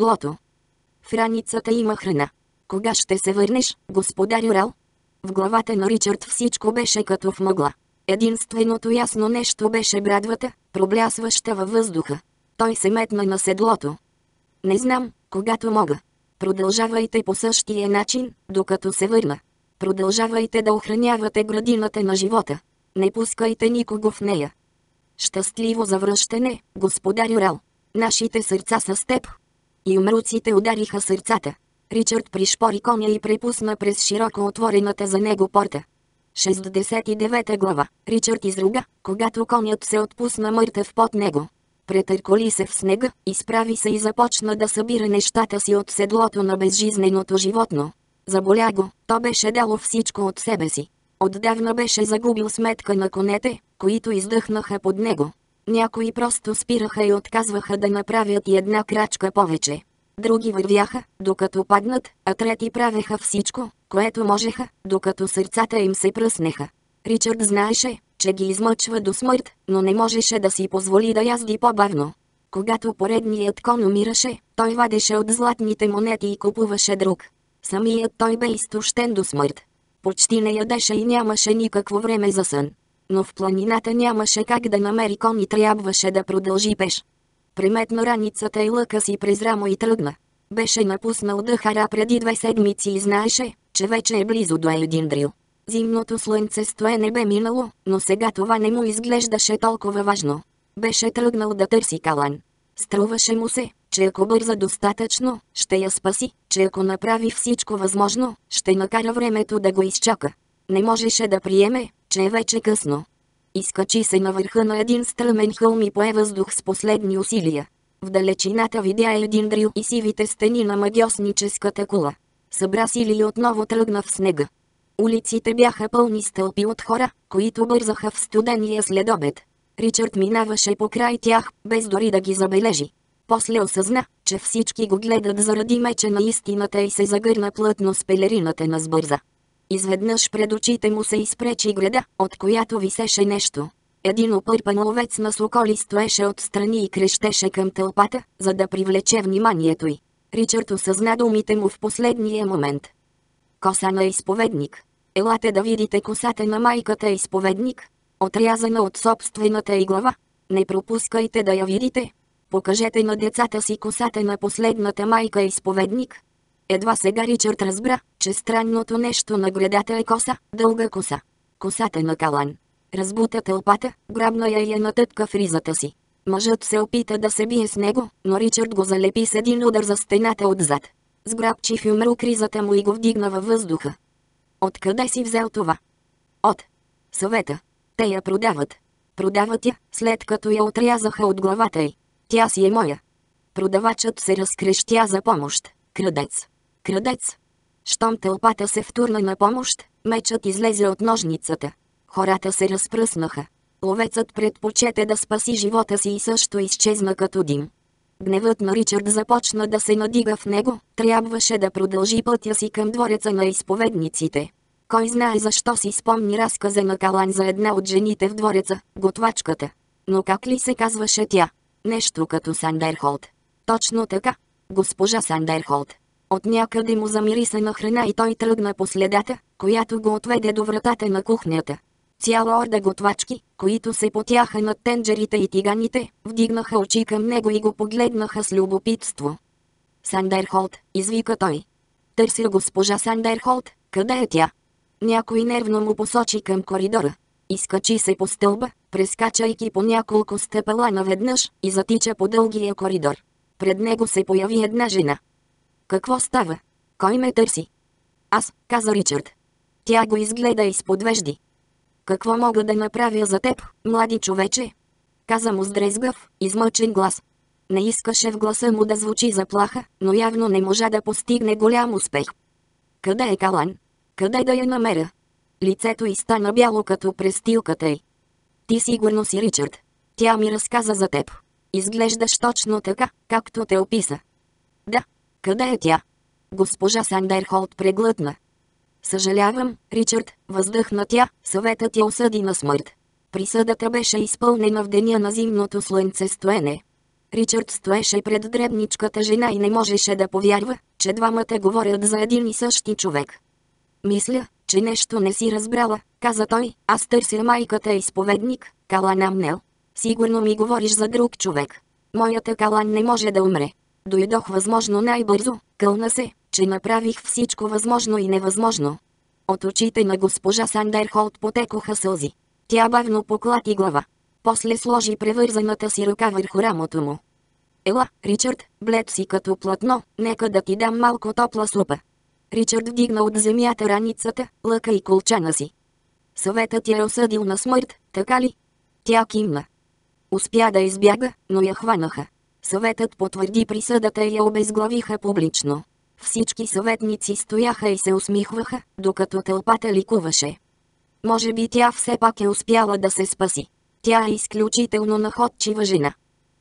В главата на Ричард всичко беше като в мъгла. Единственото ясно нещо беше брадвата, проблясваща във въздуха. Той се метна на седлото. Не знам, когато мога. Продължавайте по същия начин, докато се върна. Продължавайте да охранявате градината на живота. Не пускайте никого в нея. Щастливо завръщане, господарю Рал. Нашите сърца са с теб. И умруците удариха сърцата. Ричард пришпори коня и препусна през широко отворената за него порта. 69 глава. Ричард изруга, когато конят се отпусна мъртъв под него. Претърколи се в снега, изправи се и започна да събира нещата си от седлото на безжизненото животно. Заболя го, то беше дало всичко от себе си. Отдавна беше загубил сметка на конете, които издъхнаха под него. Някои просто спираха и отказваха да направят и една крачка повече. Други вървяха, докато паднат, а трети правеха всичко, което можеха, докато сърцата им се пръснеха. Ричард знаеше, че ги измъчва до смърт, но не можеше да си позволи да язди по-бавно. Когато поредният кон умираше, той вадеше от златните монети и купуваше друг. Самият той бе изтощен до смърт. Почти не ядеше и нямаше никакво време за сън. Но в планината нямаше как да намери кон и трябваше да продължи пеш. Приметна раницата и лъка си през рамо и тръгна. Беше напуснал Дъхара преди 2 седмици и знаеше, че вече е близо до Елдиндрил. Зимното слънце стоене бе минало, но сега това не му изглеждаше толкова важно. Беше тръгнал да търси Калан. Струваше му се, че ако бърза достатъчно, ще я спаси, че ако направи всичко възможно, ще накара времето да го изчака. Не можеше да приеме, че е вече късно. Изкачи се на върха на един стръмен хълм и пое въздух с последни усилия. В далечината видя Елдиндрил и сивите стени на магиосническата кула. Събра сили и отново тръгна в снега. Улиците бяха пълни с тълпи от хора, които бързаха в студения следобед. Ричард минаваше покрай тях, без дори да ги забележи. После осъзна, че всички го гледат заради меча на истината и се загърна плътно с пелерината на сбърза. Изведнъж пред очите му се изпречи града, от която висеше нещо. Един опърпан ловец на соколи стоеше отстрани и крещеше към тълпата, за да привлече вниманието й. Ричард осъзна думите му в последния момент. Коса на изповедник. Елате да видите косата на майката изповедник, отрязана от собствената й глава. Не пропускайте да я видите. Покажете на децата си косата на последната майка изповедник. Едва сега Ричард разбра, че странното нещо на градата е коса, дълга коса. Косата на Калан. Разбута тълпата, грабна я и я натъпка в ризата си. Мъжът се опита да се бие с него, но Ричард го залепи с един удар за стената отзад. Сграбчи в юмрук ризата му и го вдигна във въздуха. Откъде си взел това? От съвета. Те я продават. Продават я, след като я отрязаха от главата й. Тя си е моя. Продавачът се разкрещя за помощ. Крадец. Крадец. Щом тълпата се втурна на помощ, мечът излезе от ножницата. Хората се разпръснаха. Ловецът предпочете да спаси живота си и също изчезна като дим. Гневът на Ричард започна да се надига в него, трябваше да продължи пътя си към двореца на изповедниците. Кой знае защо си спомни разказа на Калан за една от жените в двореца, готвачката. Но как ли се казваше тя? Нещо като Сандерхолд. Точно така, госпожа Сандерхолд. От някъде му замириса на храна и той тръгна по следата, която го отведе до вратата на кухнята. Цяла орда готвачки, които се потяха над тенджерите и тиганите, вдигнаха очи към него и го погледнаха с любопитство. Сандерхолд, извика той. Търся госпожа Сандерхолд, къде е тя? Някой нервно му посочи към коридора. Изкачи се по стълба, прескачайки по няколко стъпала наведнъж, и затича по дългия коридор. Пред него се появи една жена. Какво става? Кой ме търси? Аз, каза Ричард. Тя го изгледа и сподвежди. Какво мога да направя за теб, млади човече? Каза му с дрезгав, измъчен глас. Не искаше в гласа му да звучи заплаха, но явно не можа да постигне голям успех. Къде е Калан? Къде да я намеря? Лицето й стана бяло като престилката й. Ти сигурно си Ричард. Тя ми разказа за теб. Изглеждаш точно така, както те описа. Да. Къде е тя? Госпожа Сандерхолд преглътна. Съжалявам, Ричард, въздъхна тя, съветът я осъди на смърт. Присъдата беше изпълнена в деня на зимното слънцестоене. Ричард стоеше пред дребничката жена и не можеше да повярва, че двамата говорят за един и същи човек. Мисля, че нещо не си разбрала, каза той. Аз търся майката изповедник, Калан Амнел. Сигурно ми говориш за друг човек. Моята Калан не може да умре. Дойдох възможно най-бързо, кълна се, че направих всичко възможно и невъзможно. От очите на госпожа Сандерхолт потекоха сълзи. Тя бавно поклати глава. После сложи превързаната си ръка върху рамото му. Ела, Ричард, блед си като платно, нека да ти дам малко топла супа. Ричард вдигна от земята раницата, лъка и колчана си. Съветът я осъдил на смърт, така ли? Тя кимна. Успя да избяга, но я хванаха. Съветът потвърди присъдата и я обезглавиха публично. Всички съветници стояха и се усмихваха, докато тълпата ликуваше. Може би тя все пак е успяла да се спаси. Тя е изключително находчива жена.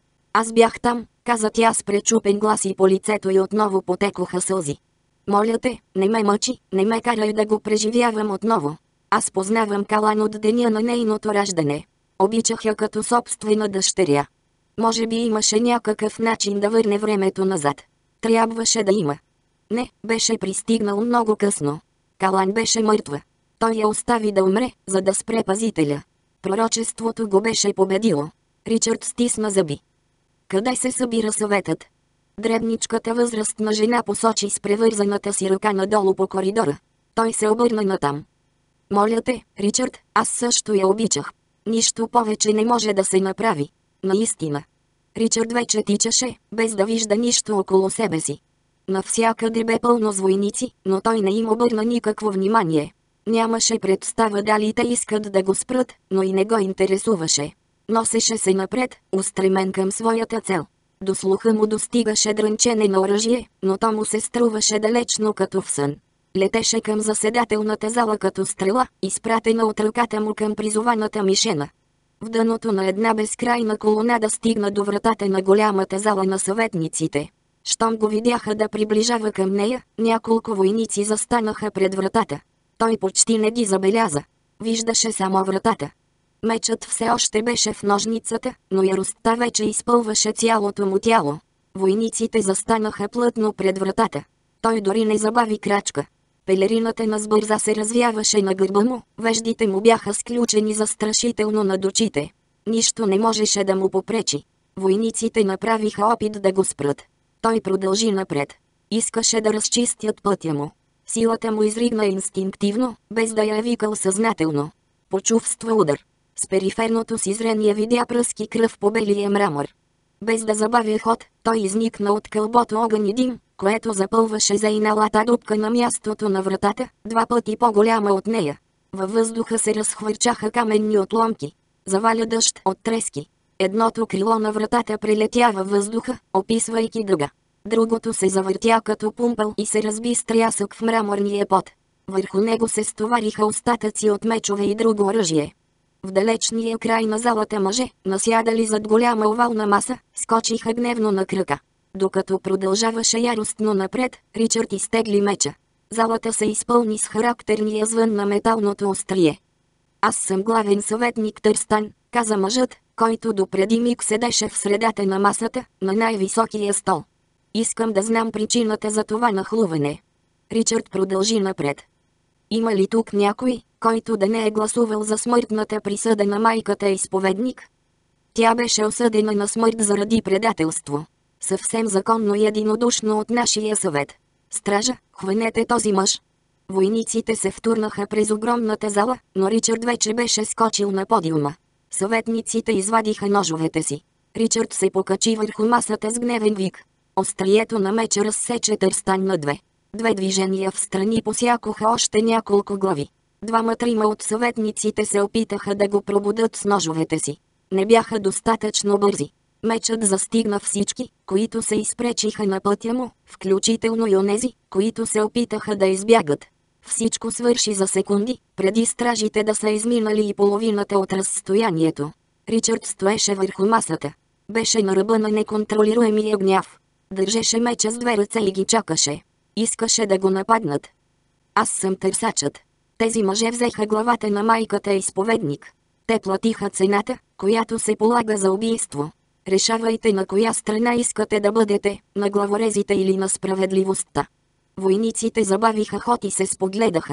Аз бях там, каза тя с пречупен глас и по лицето й отново потекоха сълзи. Моля те, не ме мъчи, не ме карай да го преживявам отново. Аз познавам Калан от деня на нейното раждане. Обичах я като собствена дъщеря. Може би имаше някакъв начин да върне времето назад. Трябваше да има. Не, беше пристигнал много късно. Калан беше мъртва. Той я остави да умре, за да спре пазителя. Пророчеството го беше победило. Ричард стисна зъби. Къде се събира съветът? Дребничката възрастна жена посочи с превързаната си ръка надолу по коридора. Той се обърна натам. Моля те, Ричард, аз също я обичах. Нищо повече не може да се направи. Наистина. Ричард вече тичаше, без да вижда нищо около себе си. Навсякъде бе пълно с войници, но той не им обърна никакво внимание. Нямаше представа дали те искат да го спрат, но и не го интересуваше. Носеше се напред, устремен към своята цел. До слуха му достигаше дрънчене на оръжие, но то му се струваше далечно като в сън. Летеше към заседателната зала като стрела, изпратена от ръката му към призованата мишена. В дъното на една безкрайна колонада стигна до вратата на голямата зала на съветниците. Щом го видяха да приближава към нея, няколко войници застанаха пред вратата. Той почти не ги забеляза. Виждаше само вратата. Мечът все още беше в ножницата, но яростта вече изпълваше цялото му тяло. Войниците застанаха плътно пред вратата. Той дори не забави крачка. Пелерината на сбърза се развяваше на гърба му, веждите му бяха сключени застрашително над очите. Нищо не можеше да му попречи. Войниците направиха опит да го спрат. Той продължи напред. Искаше да разчистят пътя му. Силата му изригна инстинктивно, без да я е викал съзнателно. Почувства удар. С периферното си зрение видя пръски кръв по белия мрамор. Без да забавя ход, той изникна от кълбото огън и дим, което запълваше заиналата дупка на мястото на вратата, 2 пъти по-голяма от нея. Във въздуха се разхвърчаха каменни отломки. Заваля дъжд от трески. Едното крило на вратата прелетя във въздуха, описвайки дъга. Другото се завъртя като пумпал и се разби с трясък в мраморния пот. Върху него се стовариха остатъци от мечове и друго оръжие. В далечния край на залата мъже, насядали зад голяма овална маса, скочиха гневно на крака. Докато продължаваше яростно напред, Ричард изтегли меча. Залата се изпълни с характерния звън на металното острие. Аз съм главен съветник Търстан, каза мъжът, който допреди миг седеше в средата на масата, на най-високия стол. Искам да знам причината за това нахлуване. Ричард продължи напред. Има ли тук някой, който да не е гласувал за смъртната присъда на майката изповедник? Тя беше осъдена на смърт заради предателство. Съвсем законно и единодушно от нашия съвет. Стража, хванете този мъж. Войниците се втурнаха през огромната зала, но Ричард вече беше скочил на подиума. Съветниците извадиха ножовете си. Ричард се покачи върху масата с гневен вик. Острието на меча разсече Търстан на две. 2 движения встрани посякоха още няколко глави. 2-3 от съветниците се опитаха да го пробудят с ножовете си. Не бяха достатъчно бързи. Мечът застигна всички, които се изпречиха на пътя му, включително и онези, които се опитаха да избягат. Всичко свърши за секунди, преди стражите да са изминали и половината от разстоянието. Ричард стоеше върху масата. Беше на ръба на неконтролируемия гняв. Държеше меча с 2 ръце и ги чакаше. Искаше да го нападнат. Аз съм търсачът. Тези мъже взеха главата на майката изповедник. Те платиха цената, която се полага за убийство. Решавайте на коя страна искате да бъдете, на главорезите или на справедливостта. Войниците забавиха ход и се спогледаха.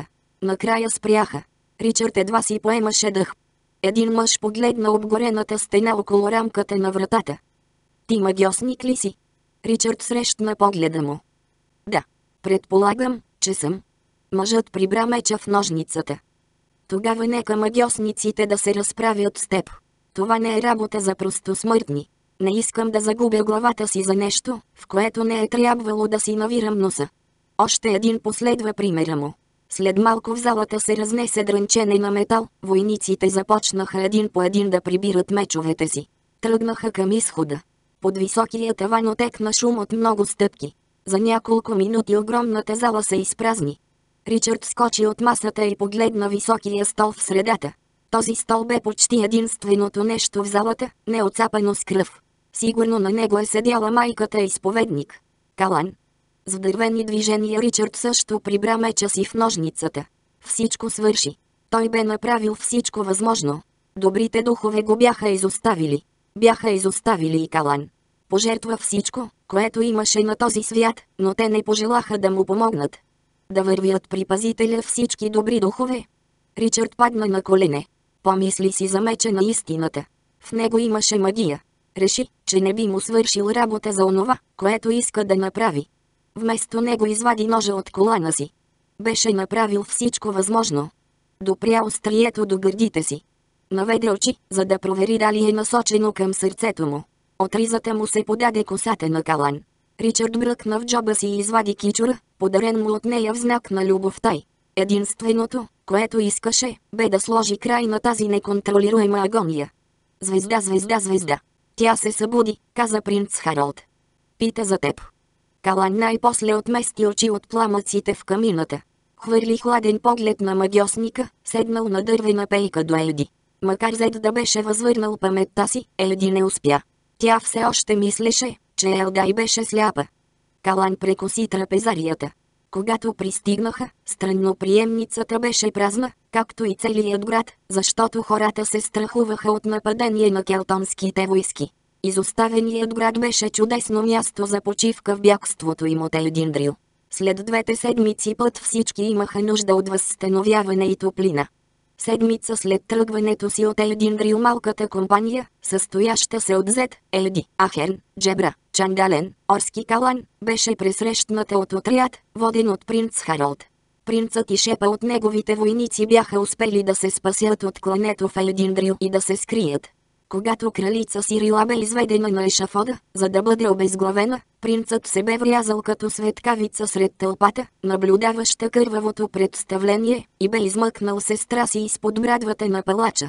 Накрая спряха. Ричард едва си поемаше дъх. Един мъж погледна обгорената стена около рамката на вратата. Ти магьосник ли си? Ричард срещна погледа му. Да. Предполагам, че съм. Мъжът прибра меча в ножницата. Тогава нека магьосниците да се разправят с теб. Това не е работа за простосмъртни. Не искам да загубя главата си за нещо, в което не е трябвало да си навирам носа. Още един последва примера му. След малко в залата се разнесе дрънчене на метал, войниците започнаха един по един да прибират мечовете си. Тръгнаха към изхода. Под високия таван отекна шум от много стъпки. За няколко минути огромната зала се изпразни. Ричард скочи от масата и погледна високия стол в средата. Този стол бе почти единственото нещо в залата, не оцапано с кръв. Сигурно на него е седяла майката изповедник. Калан. С вдървени движения Ричард също прибра меча си в ножницата. Всичко свърши. Той бе направил всичко възможно. Добрите духове го бяха изоставили. Бяха изоставили и Калан. Пожертва всичко, което имаше на този свят, но те не пожелаха да му помогнат. Да вървят при пазителя всички добри духове. Ричард падна на колене. Помисли си за меча на истината. В него имаше магия. Реши, че не би му свършил работа за онова, което иска да направи. Вместо него извади ножа от колана си. Беше направил всичко възможно. Допря острието до гърдите си. Наведе очи, за да провери дали е насочено към сърцето му. От ризата му се подаде косата на Калан. Ричард бръкна в джоба си и извади кичура, подарен му от нея в знак на любовта й. Единственото, което искаше, бе да сложи край на тази неконтролируема агония. Звезда, звезда, звезда. Тя се събуди, каза принц Харолд. Пита за теб. Калан най-после отмести очи от пламъците в камината. Хвърли хладен поглед на магьосника, седнал на дървена пейка до Елди. Макар Зед да беше възвърнал паметта си, Елди не успя. Тя все още мислеше, че Елдай беше сляпа. Калан прекоси трапезарията. Когато пристигнаха, странноприемницата беше празна, както и целият град, защото хората се страхуваха от нападение на келтонските войски. Изоставеният град беше чудесно място за почивка в бягството им от Елдиндрил. След 2 седмици път всички имаха нужда от възстановяване и топлина. Седмица след тръгването си от Елдиндрил малката компания, състояща се от Зед, Елди, Ахерн, Джебра, Чандален, Орски Калан, беше пресрещната от отряд, воден от принц Харолд. Принцът и шепа от неговите войници бяха успели да се спасят от клането в Елдиндрил и да се скрият. Когато кралица Сирила бе изведена на ешафода, за да бъде обезглавена, принцът се бе врязал като светкавица сред тълпата, наблюдаваща кървавото представление, и бе измъкнал сестра си изпод брадвата на палача.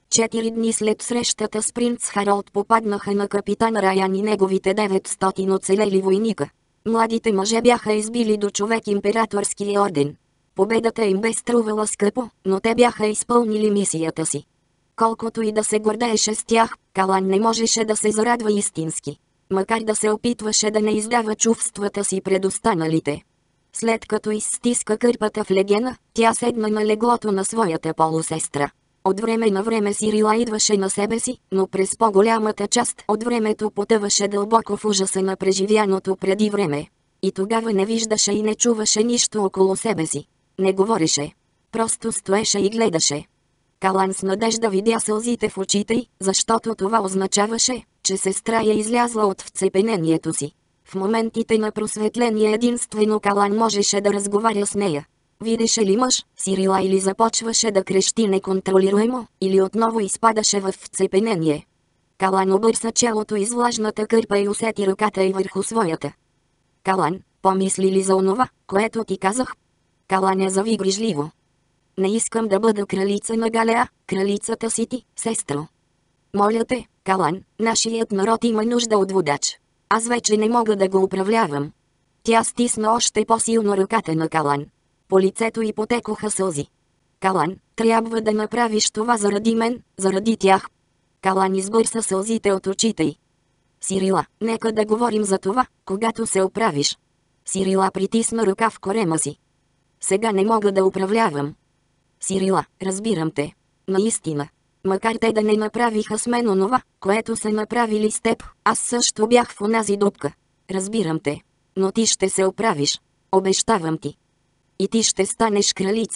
4 дни след срещата с принц Харолд попаднаха на капитан Раян и неговите 900 оцелели войника. Младите мъже бяха избили до човек императорския орден. Победата им бе струвала скъпо, но те бяха изпълнили мисията си. Колкото и да се гордееше с тях, Калан не можеше да се зарадва истински. Макар да се опитваше да не издава чувствата си пред останалите. След като изстиска кърпата в легена, тя седна на леглото на своята полусестра. От време на време Сирила идваше на себе си, но през по-голямата част от времето потъваше дълбоко в ужаса на преживяното преди време. И тогава не виждаше и не чуваше нищо около себе си. Не говореше. Просто стоеше и гледаше. Калан с надежда видя сълзите в очите й, защото това означаваше, че сестра е излязла от вцепенението си. В моментите на просветление единствено Калан можеше да разговаря с нея. Видеше ли мъж, Сирила, или започваше да крещи неконтролируемо, или отново изпадаше в вцепенение. Калан обърса челото из влажната кърпа и усети ръката й върху своята. Калан, помисли ли за онова, което ти казах? Калан я зави грижливо. Не искам да бъда кралица на Галеа, кралицата си ти, сестро. Моля те, Калан, нашият народ има нужда от водач. Аз вече не мога да го управлявам. Тя стисна още по-силно ръката на Калан. По лицето й потекоха сълзи. Калан, трябва да направиш това заради мен, заради тях. Калан избърса сълзите от очите й. Сирила, нека да говорим за това, когато се оправиш. Сирила притисна ръка в корема си. Сега не мога да управлявам. Сирила, разбирам те. Наистина. Макар те да не направиха с мен онова, което са направили с теб, аз също бях в онази дупка. Разбирам те. Но ти ще се оправиш. Обещавам ти. И ти ще станеш кралица.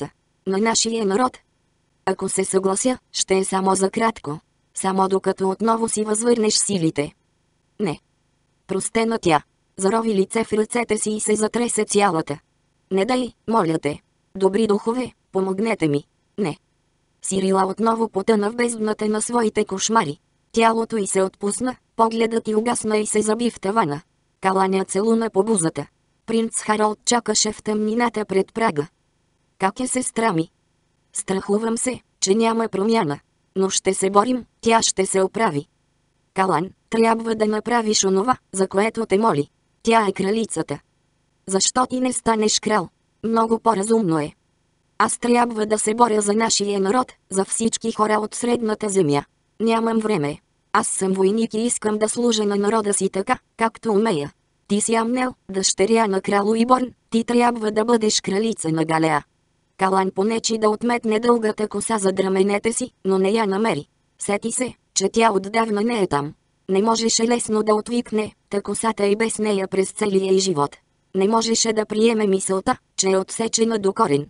на нашия народ. Ако се съглася, ще е само за кратко. Само докато отново си възвърнеш силите. Не. Простена тя. Зарови лице в ръцете си и се затресе цялата. Не дай, моля те. Добри духове, помогнете ми. Не. Сирила отново потъна в бездната на своите кошмари. Тялото й се отпусна, погледът й угасна и се заби в тавана. Каланя целуна по бузата. Принц Харолд чакаше в тъмнината пред прага. Как е сестра ми? Страхувам се, че няма промяна. Но ще се борим, тя ще се оправи. Калан, трябва да направиш онова, за което те моли. Тя е кралицата. Защо ти не станеш крал? Много по-разумно е. Аз трябва да се боря за нашия народ, за всички хора от средната земя. Нямам време. Аз съм войник и искам да служа на народа си така, както умея. Ти си Амнел, дъщеря на крал Уиборн, ти трябва да бъдеш кралица на Галеа. Калан понечи да отметне дългата коса зад раменете си, но не я намери. Сети се, че тя отдавна не е там. Не можеше лесно да отвикне, та косата и без нея през целия й живот. Не можеше да приеме мисълта, че е отсечена до корен.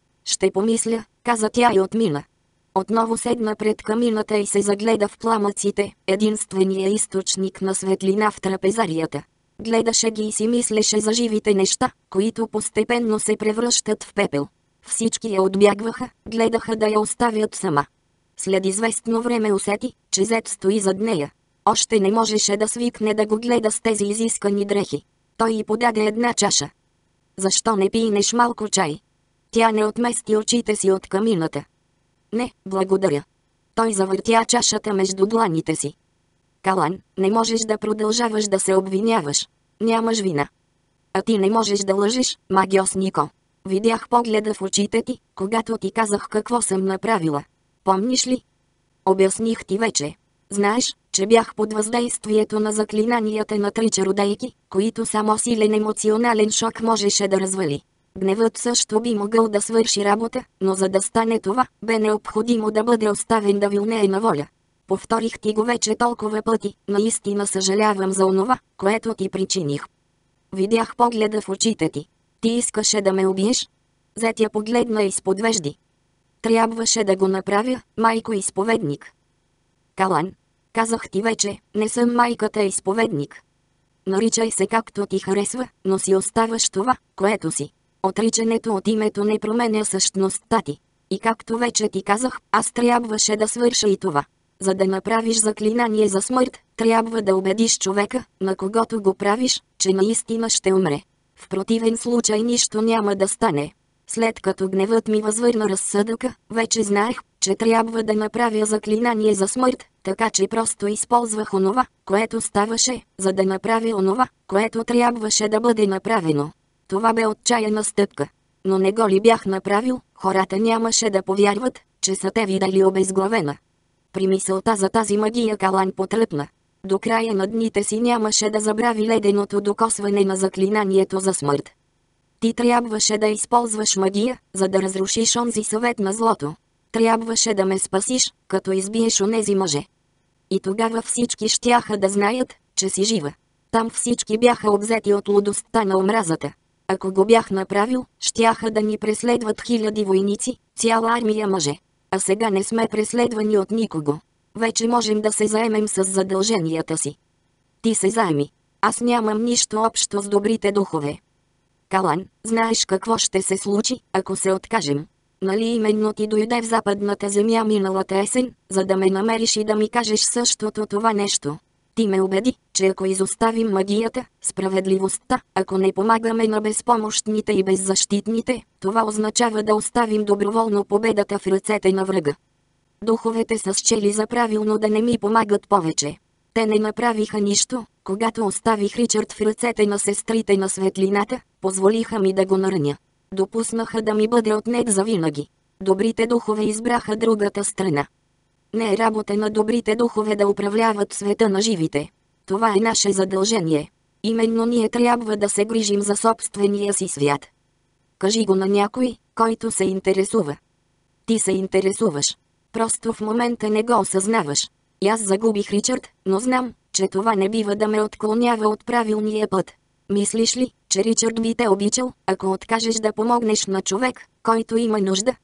Ще помисля, каза тя и отмина. Отново седна пред камината и се загледа в пламъците, единствения източник на светлина в трапезарията. Гледаше ги и си мислеше за живите неща, които постепенно се превръщат в пепел. Всички я отбягваха, гледаха да я оставят сама. След известно време усети, че зет стои зад нея. Още не можеше да свикне да го гледа с тези изискани дрехи. Той й подаде една чаша. Защо не пинеш малко чай? Тя не отмести очите си от камината. Не, благодаря. Той завъртя чашата между дланите си. Калан, не можеш да продължаваш да се обвиняваш. Нямаш вина. А ти не можеш да лъжеш, магиоснико. Видях погледа в очите ти, когато ти казах какво съм направила. Помниш ли? Обясних ти вече. Знаеш, че бях под въздействието на заклинанията на 3 чародейки, които само силен емоционален шок можеше да развали. Гневът също би могъл да свърши работа, но за да стане това, бе необходимо да бъде оставен да вилнее на воля. Повторих ти го вече толкова пъти, наистина съжалявам за онова, което ти причиних. Видях погледа в очите ти. Ти искаше да ме убиеш? Зет я погледна и сподвежди. Трябваше да го направя, майко изповедник. Калан, казах ти вече, не съм майката изповедник. Наричай се както ти харесва, но си оставаш това, което си. Отричането от името не променя същността ти. И както вече ти казах, аз трябваше да свърша и това. За да направиш заклинание за смърт, трябва да убедиш човека, на когото го правиш, че наистина ще умре. В противен случай нищо няма да стане. След като гневът ми възвърна разсъдъка, вече знаех, че трябва да направя заклинание за смърт, така че просто използвах онова, което ставаше, за да направя онова, което трябваше да бъде направено. Това бе отчаяна стъпка. Но не го ли бях направил, хората нямаше да повярват, че са те видели обезглавена. При мисълта за тази магия Калан потръпна. До края на дните си нямаше да забрави леденото докосване на заклинанието за смърт. Ти трябваше да използваш магия, за да разрушиш онзи съвет на злото. Трябваше да ме спасиш, като избиеш онези мъже. И тогава всички щяха да знаят, че си жива. Там всички бяха обзети от лудостта на омразата. Ако го бях направил, щяха да ни преследват хиляди войници, цяла армия мъже. А сега не сме преследвани от никого. Вече можем да се заемем с задълженията си. Ти се заеми. Аз нямам нищо общо с добрите духове. Калан, знаеш какво ще се случи, ако се откажем? Нали именно ти дойде в западната земя миналата есен, за да ме намериш и да ми кажеш същото това нещо? Ти ме убеди, че ако изоставим магията, справедливостта, ако не помагаме на безпомощните и беззащитните, това означава да оставим доброволно победата в ръцете на врага. Духовете са счели за правилно да не ми помагат повече. Те не направиха нищо, когато оставих Ричард в ръцете на сестрите на светлината, позволиха ми да го нараня. Допуснаха да ми бъде отнет завинаги. Добрите духове избраха другата страна. Не е работа на добрите духове да управляват света на живите. Това е наше задължение. Именно ние трябва да се грижим за собствения си свят. Кажи го на някой, който се интересува. Ти се интересуваш. Просто в момента не го осъзнаваш. И аз загубих Ричард, но знам, че това не бива да ме отклонява от правилния път. Мислиш ли, че Ричард би те обичал, ако откажеш да помогнеш на човек, който има нужда?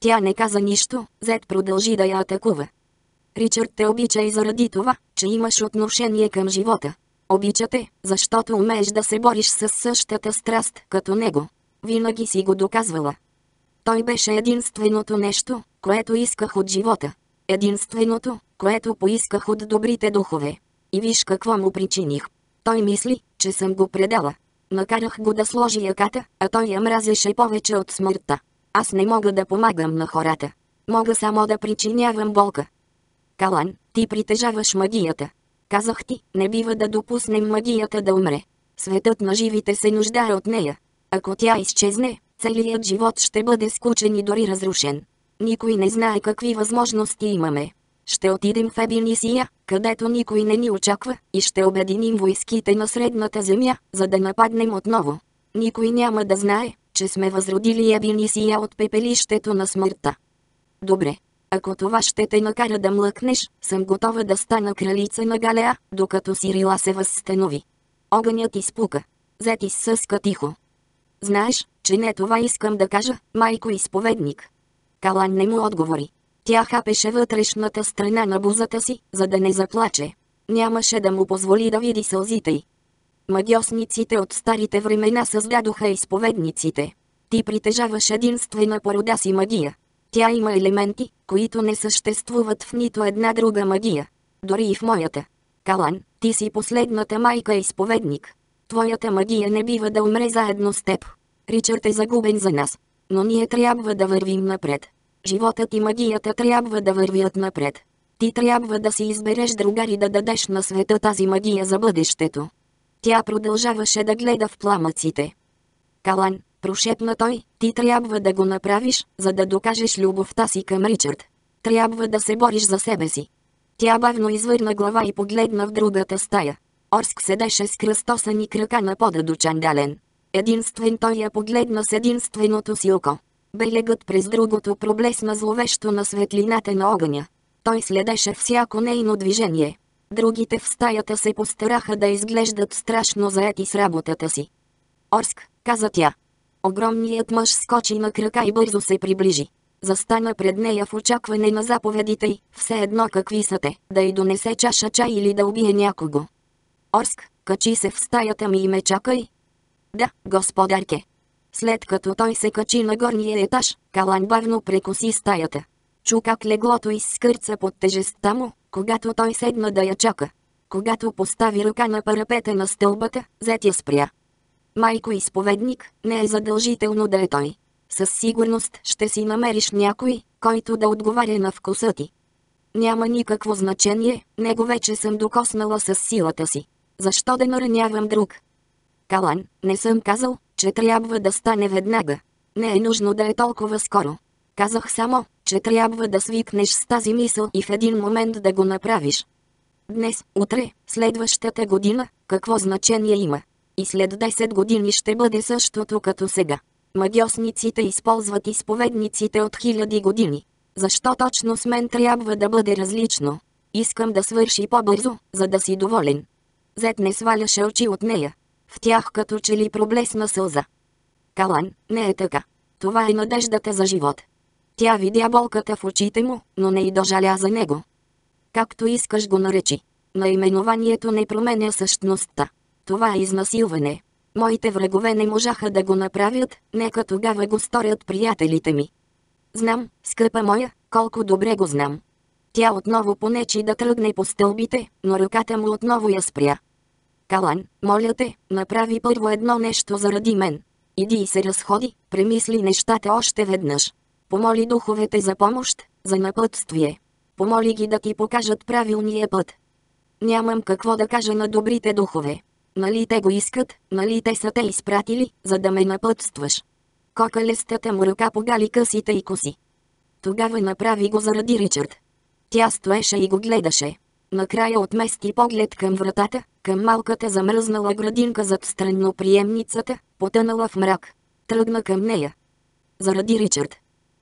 Тя не каза нищо, Зет продължи да я атакува. Ричард те обича и заради това, че имаш отношение към живота. Обича те, защото умееш да се бориш с същата страст като него. Винаги си го доказвала. Той беше единственото нещо, което исках от живота. Единственото, което поисках от добрите духове. И виж какво му причиних. Той мисли, че съм го предала. Накарах го да сложи яката, а той я мразеше повече от смъртта. Аз не мога да помагам на хората. Мога само да причинявам болка. Калан, ти притежаваш магията. Казах ти, не бива да допуснем магията да умре. Светът на живите се нуждае от нея. Ако тя изчезне, целият живот ще бъде скучен и дори разрушен. Никой не знае какви възможности имаме. Ще отидем в Ебинисия, където никой не ни очаква, и ще обединим войските на Средната земя, за да нападнем отново. Никой няма да знае, че сме възродили Ебинисия от пепелището на смъртта. Добре. Ако това ще те накара да млъкнеш, съм готова да стана кралица на Галеа, докато Сирила се възстанови. Огънят изпука. Зет изсъска тихо. Знаеш, че не това искам да кажа, майко изповедник. Калан не му отговори. Тя хапеше вътрешната страна на бузата си, за да не заплаче. Нямаше да му позволи да види сълзите й. Магиосниците от старите времена създадоха изповедниците. Ти притежаваш единствена по рода си магия. Тя има елементи, които не съществуват в нито една друга магия. Дори и в моята. Калан, ти си последната майка изповедник. Твоята магия не бива да умре заедно с теб. Ричард е загубен за нас. Но ние трябва да вървим напред. Животът и магията трябва да вървят напред. Ти трябва да си избереш другар и да дадеш на света тази магия за бъдещето. Тя продължаваше да гледа в пламъците. Калан, прошепна той, ти трябва да го направиш, за да докажеш любовта си към Ричард. Трябва да се бориш за себе си. Тя бавно извърна глава и погледна в другата стая. Орск седеше с кръстосани крака на пода до чандален. Единствен той я погледна с единственото си око. Белегът през другото проблесна зловещо на светлината на огъня. Той следеше всяко нейно движение. Другите в стаята се постараха да изглеждат страшно заети с работата си. Орск, каза тя. Огромният мъж скочи на крака и бързо се приближи. Застана пред нея в очакване на заповедите й, все едно какви са те, да й донесе чаша чай или да убие някого. Орск, качи се в стаята ми и ме чакай. Да, господарке. След като той се качи на горния етаж, Калан бавно прекоси стаята. Чу как леглото изскърца под тежестта му, когато той седна да я чака. Когато постави ръка на парапета на стълбата, Зет я спря. Майко изповедник, не е задължително да е той. Със сигурност ще си намериш някой, който да отговаря на вкуса ти. Няма никакво значение, него вече съм докоснала с силата си. Защо да наранявам друг? Калан, не съм казал, че трябва да стане веднага. Не е нужно да е толкова скоро. Казах само, че трябва да свикнеш с тази мисъл и в един момент да го направиш. Днес, утре, следващата година, какво значение има? И след 10 години ще бъде същото като сега. Магиосниците използват изповедниците от 1000 години. Защо точно с мен трябва да бъде различно? Искам да свърши по-бързо, за да си доволен. Зет не сваляше очи от нея. В тях като че ли проблесна сълза. Калан, не е така. Това е надеждата за живот. Тя видя болката в очите му, но не и дожаля за него. Както искаш го наречи. Наименованието не променя същността. Това е изнасилване. Моите врагове не можаха да го направят, нека тогава го сторят приятелите ми. Знам, скъпа моя, колко добре го знам. Тя отново понечи да тръгне по стълбите, но ръката му отново я спря. Калан, моля те, направи първо едно нещо заради мен. Иди и се разходи, премисли нещата още веднъж. Помоли духовете за помощ, за напътствие. Помоли ги да ти покажат правилния път. Нямам какво да кажа на добрите духове. Нали те го искат, нали те са те изпратили, за да ме напътстваш. Кокалестата му ръка погали късите и коси. Тогава направи го заради Ричард. Тя стоеше и го гледаше. Накрая отмести поглед към вратата, към малката замръзнала градинка зад странноприемницата, потънала в мрак. Тръгна към нея. Заради Ричард.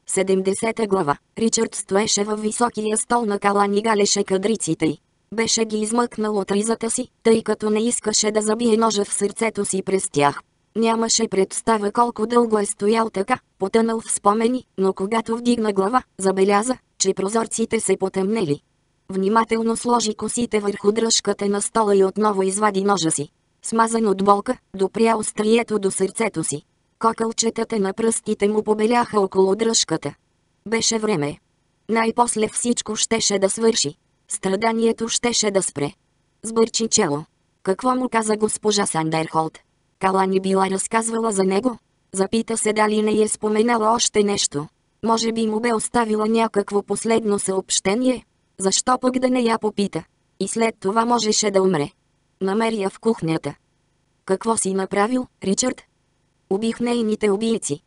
70 глава. Ричард стоеше във високия стол на Калан и галеше кадриците й. Беше ги измъкнал от ризата си, тъй като не искаше да забие ножа в сърцето си през тях. Нямаше представа колко дълго е стоял така, потънал в спомени, но когато вдигна глава, забеляза, че прозорците се потъмнели. Внимателно сложи косите върху дръжката на стола и отново извади ножа си. Смазан от болка, допря острието до сърцето си. Кокълчетата на пръстите му побеляха около дръжката. Беше време. Най-после всичко щеше да свърши. Страданието щеше да спре. Сбърчи чело. Какво му каза госпожа Сандерхолт? Калани била разказвала за него? Запита се дали не е споменала още нещо. Може би му бе оставила някакво последно съобщение? Защо пък да не я попита? И след това можеше да умре. Намери я в кухнята. Какво си направил, Ричард? Убих нейните убийци.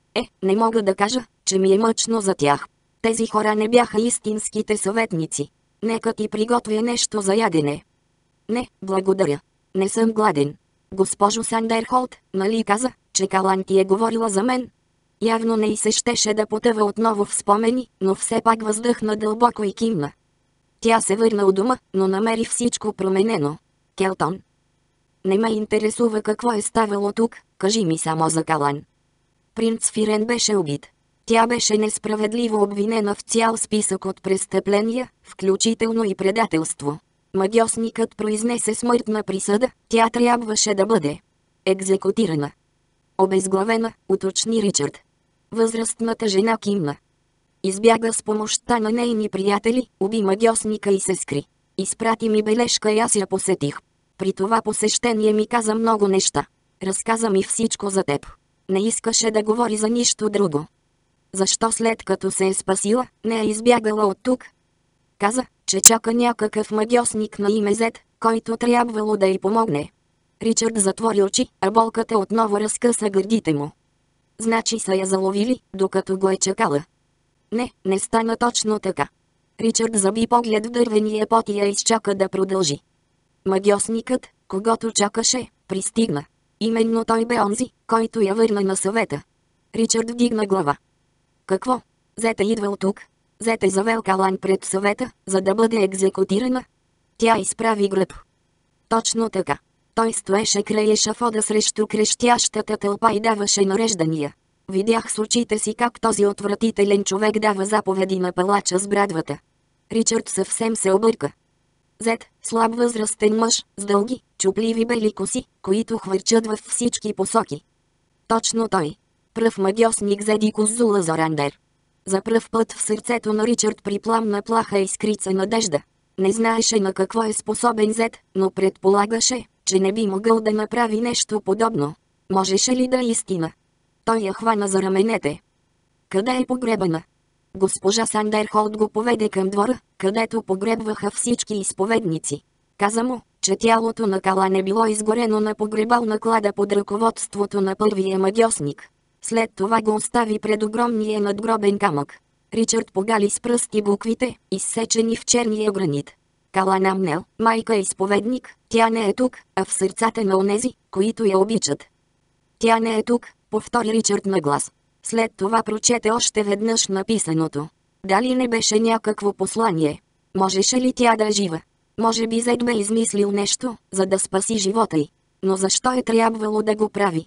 Не мога да кажа, че ми е мъчно за тях. Тези хора не бяха истинските съветници. Нека ти приготвя нещо за ядене. Не, благодаря. Не съм гладен. Госпожо Сандерхолт, нали каза, че Калан ти е говорила за мен? Явно не й се щеше да потъва отново в спомени, но все пак въздъхна дълбоко и кимна. Тя се върна у дома, но намери всичко променено. Келтон. Не ме интересува какво е ставало тук, кажи ми само за Калан. Принц Фирен беше убит. Тя беше несправедливо обвинена в цял списък от престъпления, включително и предателство. Магьосникът произнесе смъртна присъда, тя трябваше да бъде екзекутирана. Обезглавена, уточни Ричард. Възрастната жена кимна. Избяга с помощта на нейни приятели, уби магьосника и се скри. Изпрати ми бележка и аз я посетих. При това посещение ми каза много неща. Разказа ми всичко за теб. Не искаше да говори за нищо друго. Защо след като се е спасила, не е избягала от тук? Каза, че чака някакъв магьосник на име Зет, който трябвало да й помогне. Ричард затвори очи, а болката отново разкъса гърдите му. Значи са я заловили, докато го е чакала. Не стана точно така. Ричард заби поглед в дървения пот и я изчака да продължи. Магьосникът, когото чакаше, пристигна. Именно той бе онзи, който я върна на съвета. Ричард вдигна глава. Какво? Зет е идвал тук. Зет е завел Калан пред съвета, за да бъде екзекутирана. Тя изправи гръб. Точно така. Той стоеше край ешафода срещу крещящата тълпа и даваше нареждания. Видях с очите си как този отвратителен човек дава заповеди на палача с брадвата. Ричард съвсем се обърка. Зет, слаб възрастен мъж, с дълги, чупливи бели коси, които хвърчат във всички посоки. Точно той. Пръв магьосник Зедикус Зула Зорандер. За пръв път в сърцето на Ричард припламна плаха искрица надежда. Не знаеше на какво е способен Зет, но предполагаше, че не би могъл да направи нещо подобно. Можеше ли да е истина? Той я хвана за раменете. Къде е погребана? Госпожа Сандерхолт го поведе към двора, където погребваха всички изповедници. Каза му, че тялото на Калан е било изгорено на погребална клада под ръководството на първия магьосник. След това го остави пред огромния надгробен камък. Ричард погали с пръсти буквите, изсечени в черния гранит. Калан Амнел, майка е изповедник, тя не е тук, а в сърцата на онези, които я обичат. Тя не е тук, повтори Ричард на глас. След това прочете още веднъж написаното. Дали не беше някакво послание? Можеше ли тя да е жива? Може би Зед бе измислил нещо, за да спаси живота й. Но защо е трябвало да го прави?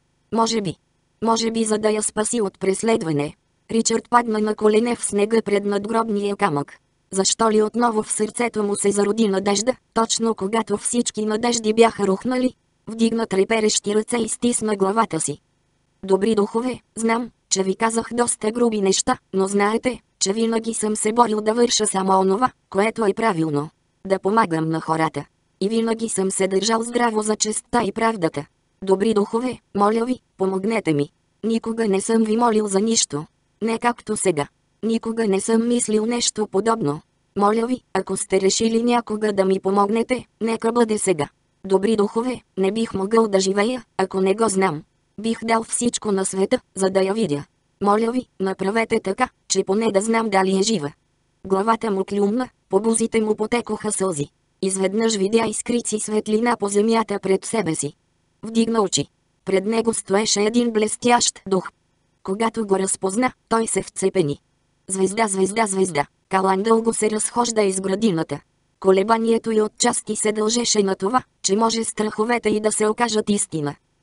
Може би за да я спаси от преследване. Ричард падна на колене в снега пред надгробния камък. Защо ли отново в сърцето му се зароди надежда, точно когато всички надежди бяха рухнали? Вдигна треперещи ръце и стисна главата си. Добри духове, знам, че ви казах доста груби неща, но знаете, че винаги съм се борил да върша само онова, което е правилно. Да помагам на хората. И винаги съм се държал здраво за честта и правдата. Добри духове, моля ви, помогнете ми. Никога не съм ви молил за нищо. Не както сега. Никога не съм мислил нещо подобно. Моля ви, ако сте решили някога да ми помогнете, нека бъде сега. Добри духове, не бих могъл да живея, ако не го знам. Бих дал всичко на света, за да я видя. Моля ви, направете така, че поне да знам дали е жива. Главата му клюмна, по бузите му потекоха сълзи. Изведнъж видя изкрици светлина по земята пред себе си. Вдигна очи. Пред него стоеше един блестящ дух. Когато го разпозна, той се вцепени. Звезда, звезда, звезда. Калан дълго се разхожда из градината. Колебанието й отчасти се дължеше на това, че може страховете й да се окажат истина.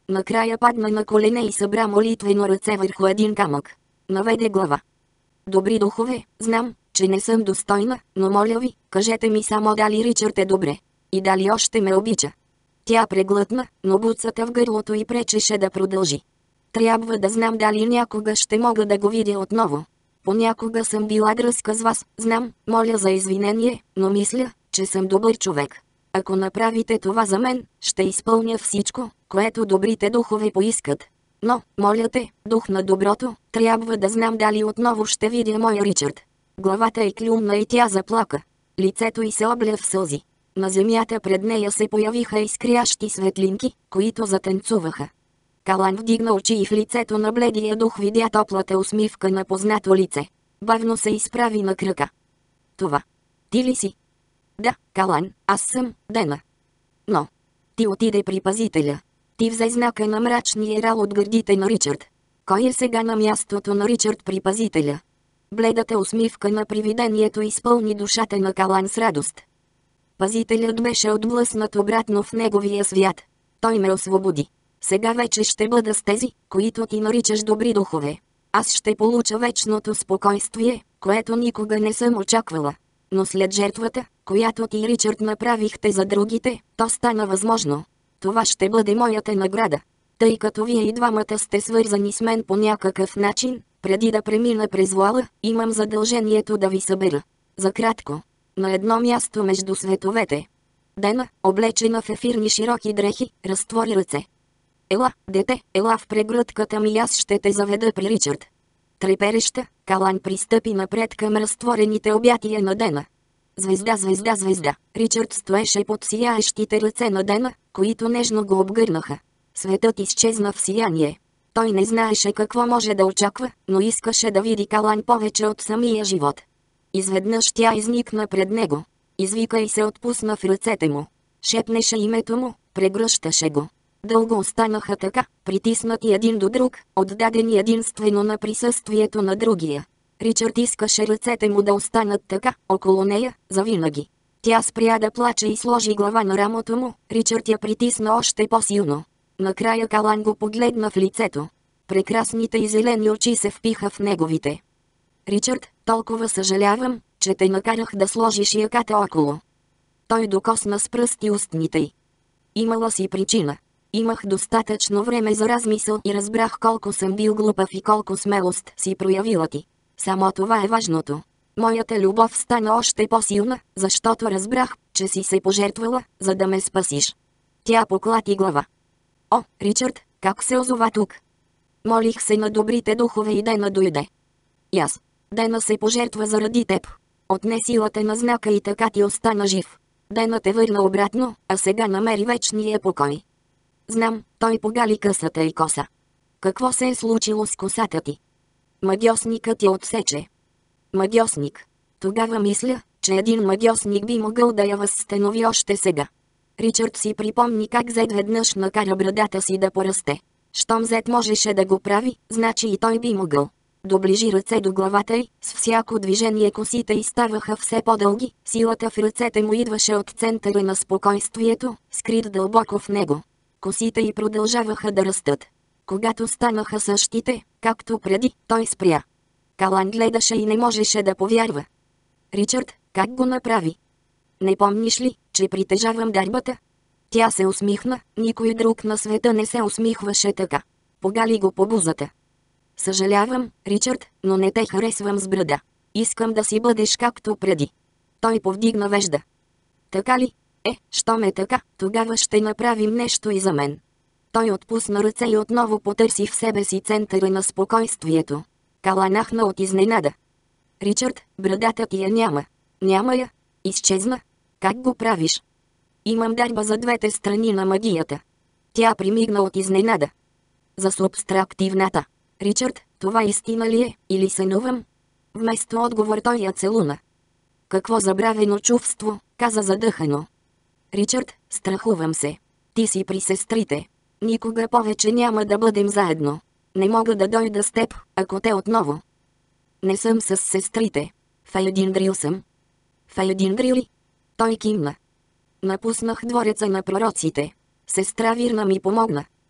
Накрая падна на колене и събра молитвено ръце върху един камък. Наведе глава. Добри духове, знам, че не съм достойна, но моля ви, кажете ми само дали Ричард е добре. И дали още ме обича. Тя преглътна, но буцата в гърлото й пречеше да продължи. Трябва да знам дали някога ще мога да го видя отново. Понякога съм била дръзка с вас, знам, моля за извинение, но мисля, че съм добър човек. Ако направите това за мен, ще изпълня всичко, което добрите духове поискат. Но, моля те, дух на доброто, трябва да знам дали отново ще видя моя Ричард. Главата й клюмна и тя заплака. Лицето й се обля в сълзи. На земята пред нея се появиха изкрящи светлинки, които затанцуваха. Калан вдигна очи и в лицето на бледия дух видя топлата усмивка на познато лице. Бавно се изправи на крака. Това. Ти ли си? Да, Калан, аз съм, Дена. Но. Ти отиде при пазителя. Ти взе знака на мрачния рал от гърдите на Ричард. Кой е сега на мястото на Ричард при пазителя? Бледата усмивка на привидението изпълни душата на Калан с радост. Пазителят беше отблъснат обратно в неговия свят. Той ме освободи. Сега вече ще бъда с тези, които ти наричаш добри духове. Аз ще получа вечното спокойствие, което никога не съм очаквала. Но след жертвата, която ти и Ричард направихте за другите, то стана възможно. Това ще бъде моята награда. Тъй като вие и двамата сте свързани с мен по някакъв начин, преди да премина през вала, имам задължението да ви събера. За кратко. На едно място между световете. Дена, облечена в ефирни широки дрехи, разтвори ръце. Ела, дете, ела в прегръдката ми и аз ще те заведа при Ричард. Трепереща, Калан пристъпи напред към разтворените обятия на Дена. Звезда, звезда, звезда. Ричард стоеше под сияещите ръце на Дена, които нежно го обгърнаха. Светът изчезна в сияние. Той не знаеше какво може да очаква, но искаше да види Калан повече от самия живот. Изведнъж тя изникна пред него. Извика и се отпусна в ръцете му. Шепнеше името му, прегръщаше го. Дълго останаха така, притиснати един до друг, отдадени единствено на присъствието на другия. Ричард искаше ръцете му да останат така, около нея, завинаги. Тя спря да плаче и сложи глава на рамото му, Ричард я притисна още по-силно. Накрая Калан го погледна в лицето. Прекрасните и зелени очи се впиха в неговите. Ричард, толкова съжалявам, че те накарах да сложиш яката около. Той докосна с пръсти устните й. Имала си причина. Имах достатъчно време за размисъл и разбрах колко съм бил глупав и колко смелост си проявила ти. Само това е важното. Моята любов стана още по-силна, защото разбрах, че си се пожертвала, за да ме спасиш. Тя поклати глава. О, Ричард, как се озова тук? Молих се на добрите духове и Дена дойде. И аз. Дена се пожертва заради теб. Отне силата на знака и така ти остана жив. Дена те върна обратно, а сега намери вечния покой. Знам, той погали късата и коса. Какво се е случило с косата ти? Магьосникът я отсече. Магьосник. Тогава мисля, че един магьосник би могъл да я възстанови още сега. Ричард си припомни как Зед веднъж накара брадата си да порасте. Щом Зед можеше да го прави, значи и той би могъл. Доближи ръце до главата й, с всяко движение косите й ставаха все по-дълги, силата в ръцете му идваше от центъра на спокойствието, скрит дълбоко в него. Косите й продължаваха да растат. Когато станаха същите, както преди, той спря. Калан гледаше и не можеше да повярва. Ричард, как го направи? Не помниш ли, че притежавам дарбата? Тя се усмихна, никой друг на света не се усмихваше така. Погали го по бузата. Съжалявам, Ричард, но не те харесвам с брада. Искам да си бъдеш както преди. Той повдигна вежда. Така ли? Щом е така, тогава ще направим нещо и за мен. Той отпусна ръце и отново потърси в себе си центъра на спокойствието. Калан ахна от изненада. Ричард, брадата ти я няма. Няма я. Изчезна. Как го правиш? Имам дарба за двете страни на магията. Тя примигна от изненада. За субстрактивната. Ричард, това истина ли е, или сънувам? Вместо отговор той я целуна. Какво забравено чувство, каза задъхано. Ричард, страхувам се. Ти си при сестрите. Никога повече няма да бъдем заедно. Не мога да дойда с теб, ако те отново. Не съм с сестрите. Фейдиндрил съм. Фейдиндрил ли? Той кимна. Напуснах двореца на пророците. Сестра Вирна ми помогна.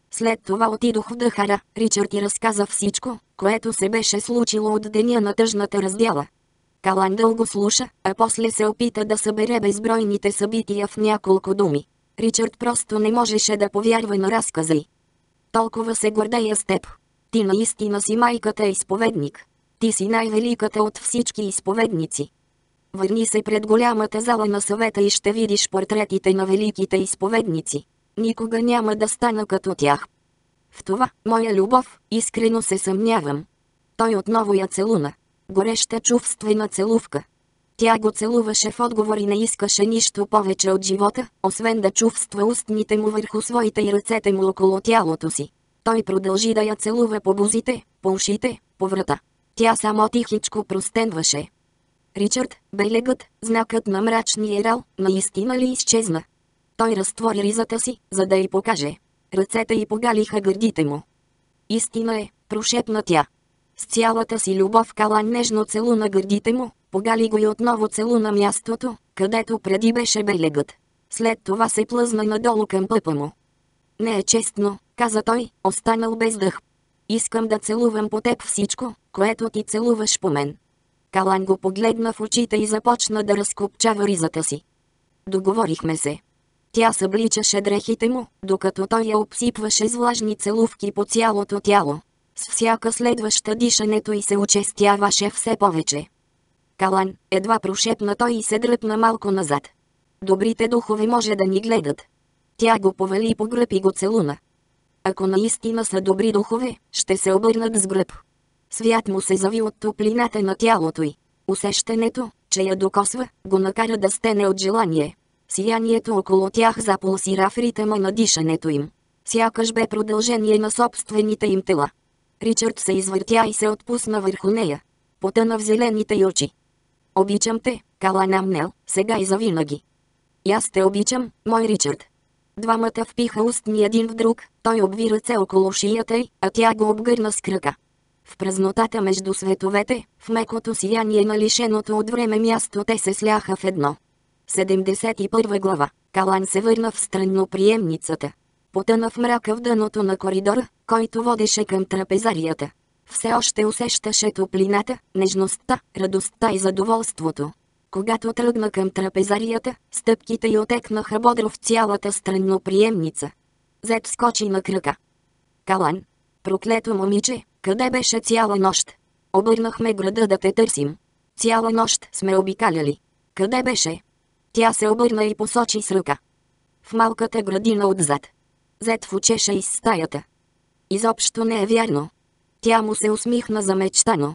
След това отидох в Дахара. Ричард ти разказа всичко, което се беше случило от деня на тъжната раздяла. Калан дълго слуша, а после се опита да събере безбройните събития в няколко думи. Ричард просто не можеше да повярва на разказа й. Толкова се гордея с теб. Ти наистина си майката изповедник. Ти си най-великата от всички изповедници. Върни се пред голямата зала на съвета и ще видиш портретите на великите изповедници. Никога няма да стана като тях. В това, моя любов, искрено се съмнявам. Той отново я целуна. Гореща чувствена целувка. Тя го целуваше в отговор и не искаше нищо повече от живота, освен да чувства устните му върху своите и ръцете му около тялото си. Той продължи да я целува по бузите, по ушите, по врата. Тя само тихичко простенваше. Ричард, белегът, знакът на мрачния рал, наистина ли изчезна? Той разтвори ризата си, за да й покаже. Ръцете й погалиха гърдите му. Истина е, прошепна тя. С цялата си любов Калан нежно целуна гърдите му, погали го и отново целуна мястото, където преди беше белегът. След това се плъзна надолу към пъпа му. Не е честно, каза той, останал без дъх. Искам да целувам по теб всичко, което ти целуваш по мен. Калан го погледна в очите и започна да разкопчава ризата си. Договорихме се. Тя събличаше дрехите му, докато той я обсипваше с влажни целувки по цялото тяло. С всяка следваща дишането й се учестяваше все повече. Калан, едва прошепна той и се дръпна малко назад. Добрите духове може да ни гледат. Тя го повали по гръб и го целуна. Ако наистина са добри духове, ще се обърнат с гръб. Свят му се зави от топлината на тялото й. Усещането, че я докосва, го накара да стене от желание. Сиянието около тях запулсира в ритъма на дишането им. Сякаш бе продължение на собствените им тела. Ричард се извъртя и се отпусна върху нея. Потъна в зелените й очи. Обичам те, Калан Амнел, сега и завинаги. И аз те обичам, мой Ричард. Двамата впиха устни един в друг, той обви ръце около шията й, а тя го обгърна с кръка. В празнотата между световете, в мекото сияние на лишеното от време място те се сляха в едно. 71 глава. Калан се върна в странноприемницата. Потъна в мрака в дъното на коридора, който водеше към трапезарията. Все още усещаше топлината, нежността, радостта и задоволството. Когато тръгна към трапезарията, стъпките й отекнаха бодро в цялата странноприемница. Зет скочи на крака. Калан. Проклето момиче, къде беше цяла нощ? Обърнахме града да те търсим. Цяла нощ сме обикаляли. Къде беше? Тя се обърна и посочи с ръка. В малката градина отзад. Зет фучеше из стаята. Изобщо не е вярно. Тя му се усмихна замечтано.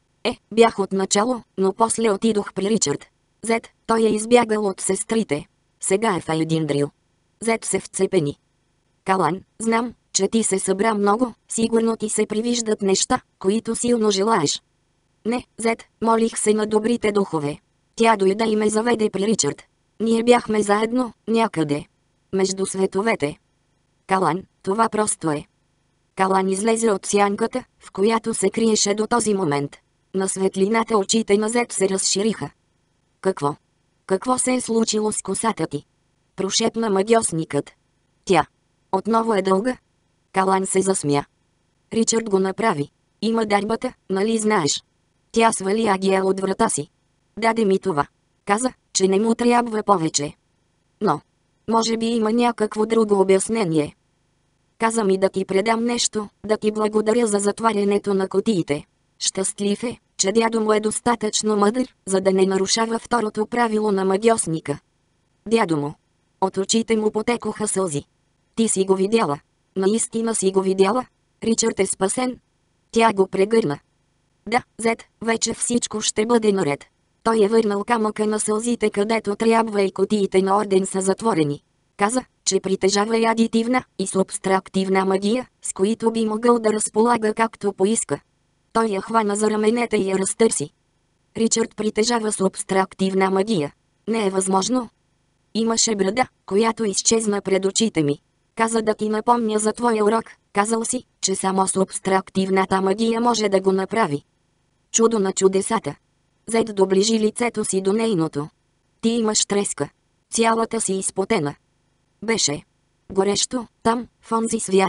Бях отначало, но после отидох при Ричард. Зет, той е избягал от сестрите. Сега е в Айдиндрил. Зет се вцепени. Калан, знам, че ти се събра много, сигурно ти се привиждат неща, които силно желаеш. Не, Зет, молих се на добрите духове. Тя дойде и ме заведе при Ричард. Ние бяхме заедно, някъде. Между световете. Калан, това просто е. Калан излезе от сянката, в която се криеше до този момент. На светлината очите на Зет се разшириха. Какво? Какво се е случило с косата ти? Прошепна магьосникът. Тя. Отново е дълга? Калан се засмя. Ричард го направи. Има дарбата, нали знаеш? Тя свали агия от врата си. Даде ми това. Каза, че не му трябва повече. Но, може би има някакво друго обяснение. Каза ми да ти предам нещо, да ти благодаря за затварянето на кутиите. Щастлив е, че дядо му е достатъчно мъдър, за да не нарушава второто правило на магьосника. Дядо му. От очите му потекоха сълзи. Ти си го видяла. Наистина си го видяла? Ричард е спасен. Тя го прегърна. Да, Зет, вече всичко ще бъде наред. Той е върнал камъка на сълзите, където трябва и кутиите на орден са затворени. Каза, че притежава и адитивна и субстрактивна магия, с които би могъл да разполага както поиска. Той я хвана за раменете и я разтърси. Ричард притежава субстрактивна магия. Не е възможно. Имаше брада, която изчезна пред очите ми. Каза да ти напомня за твоя урок. Казал си, че само субстрактивната магия може да го направи. Чудо на чудесата. Зед доближи лицето си до нейното. Ти имаш треска. Цялата си изпотена. Беше горещо, там, в онзи свят.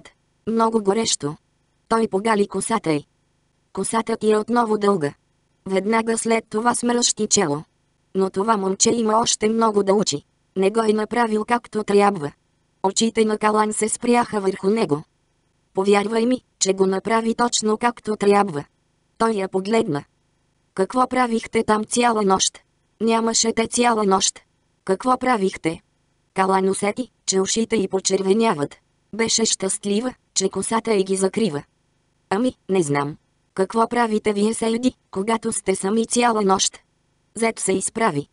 Много горещо. Той погали косата й. Косата ти е отново дълга. Веднага след това смръщи чело. Но това момче има още много да учи. Не го е направил както трябва. Очите на Калан се спряха върху него. Повярвай ми, че го направи точно както трябва. Той я погледна. Какво правихте там цяла нощ? Нямаше те цяла нощ. Какво правихте? Калан усети, че ушите й почервеняват. Беше щастлива, че косата й ги закрива. Ами, не знам. Какво правите вие, Селди, когато сте сами цяла нощ? Зет се изправи.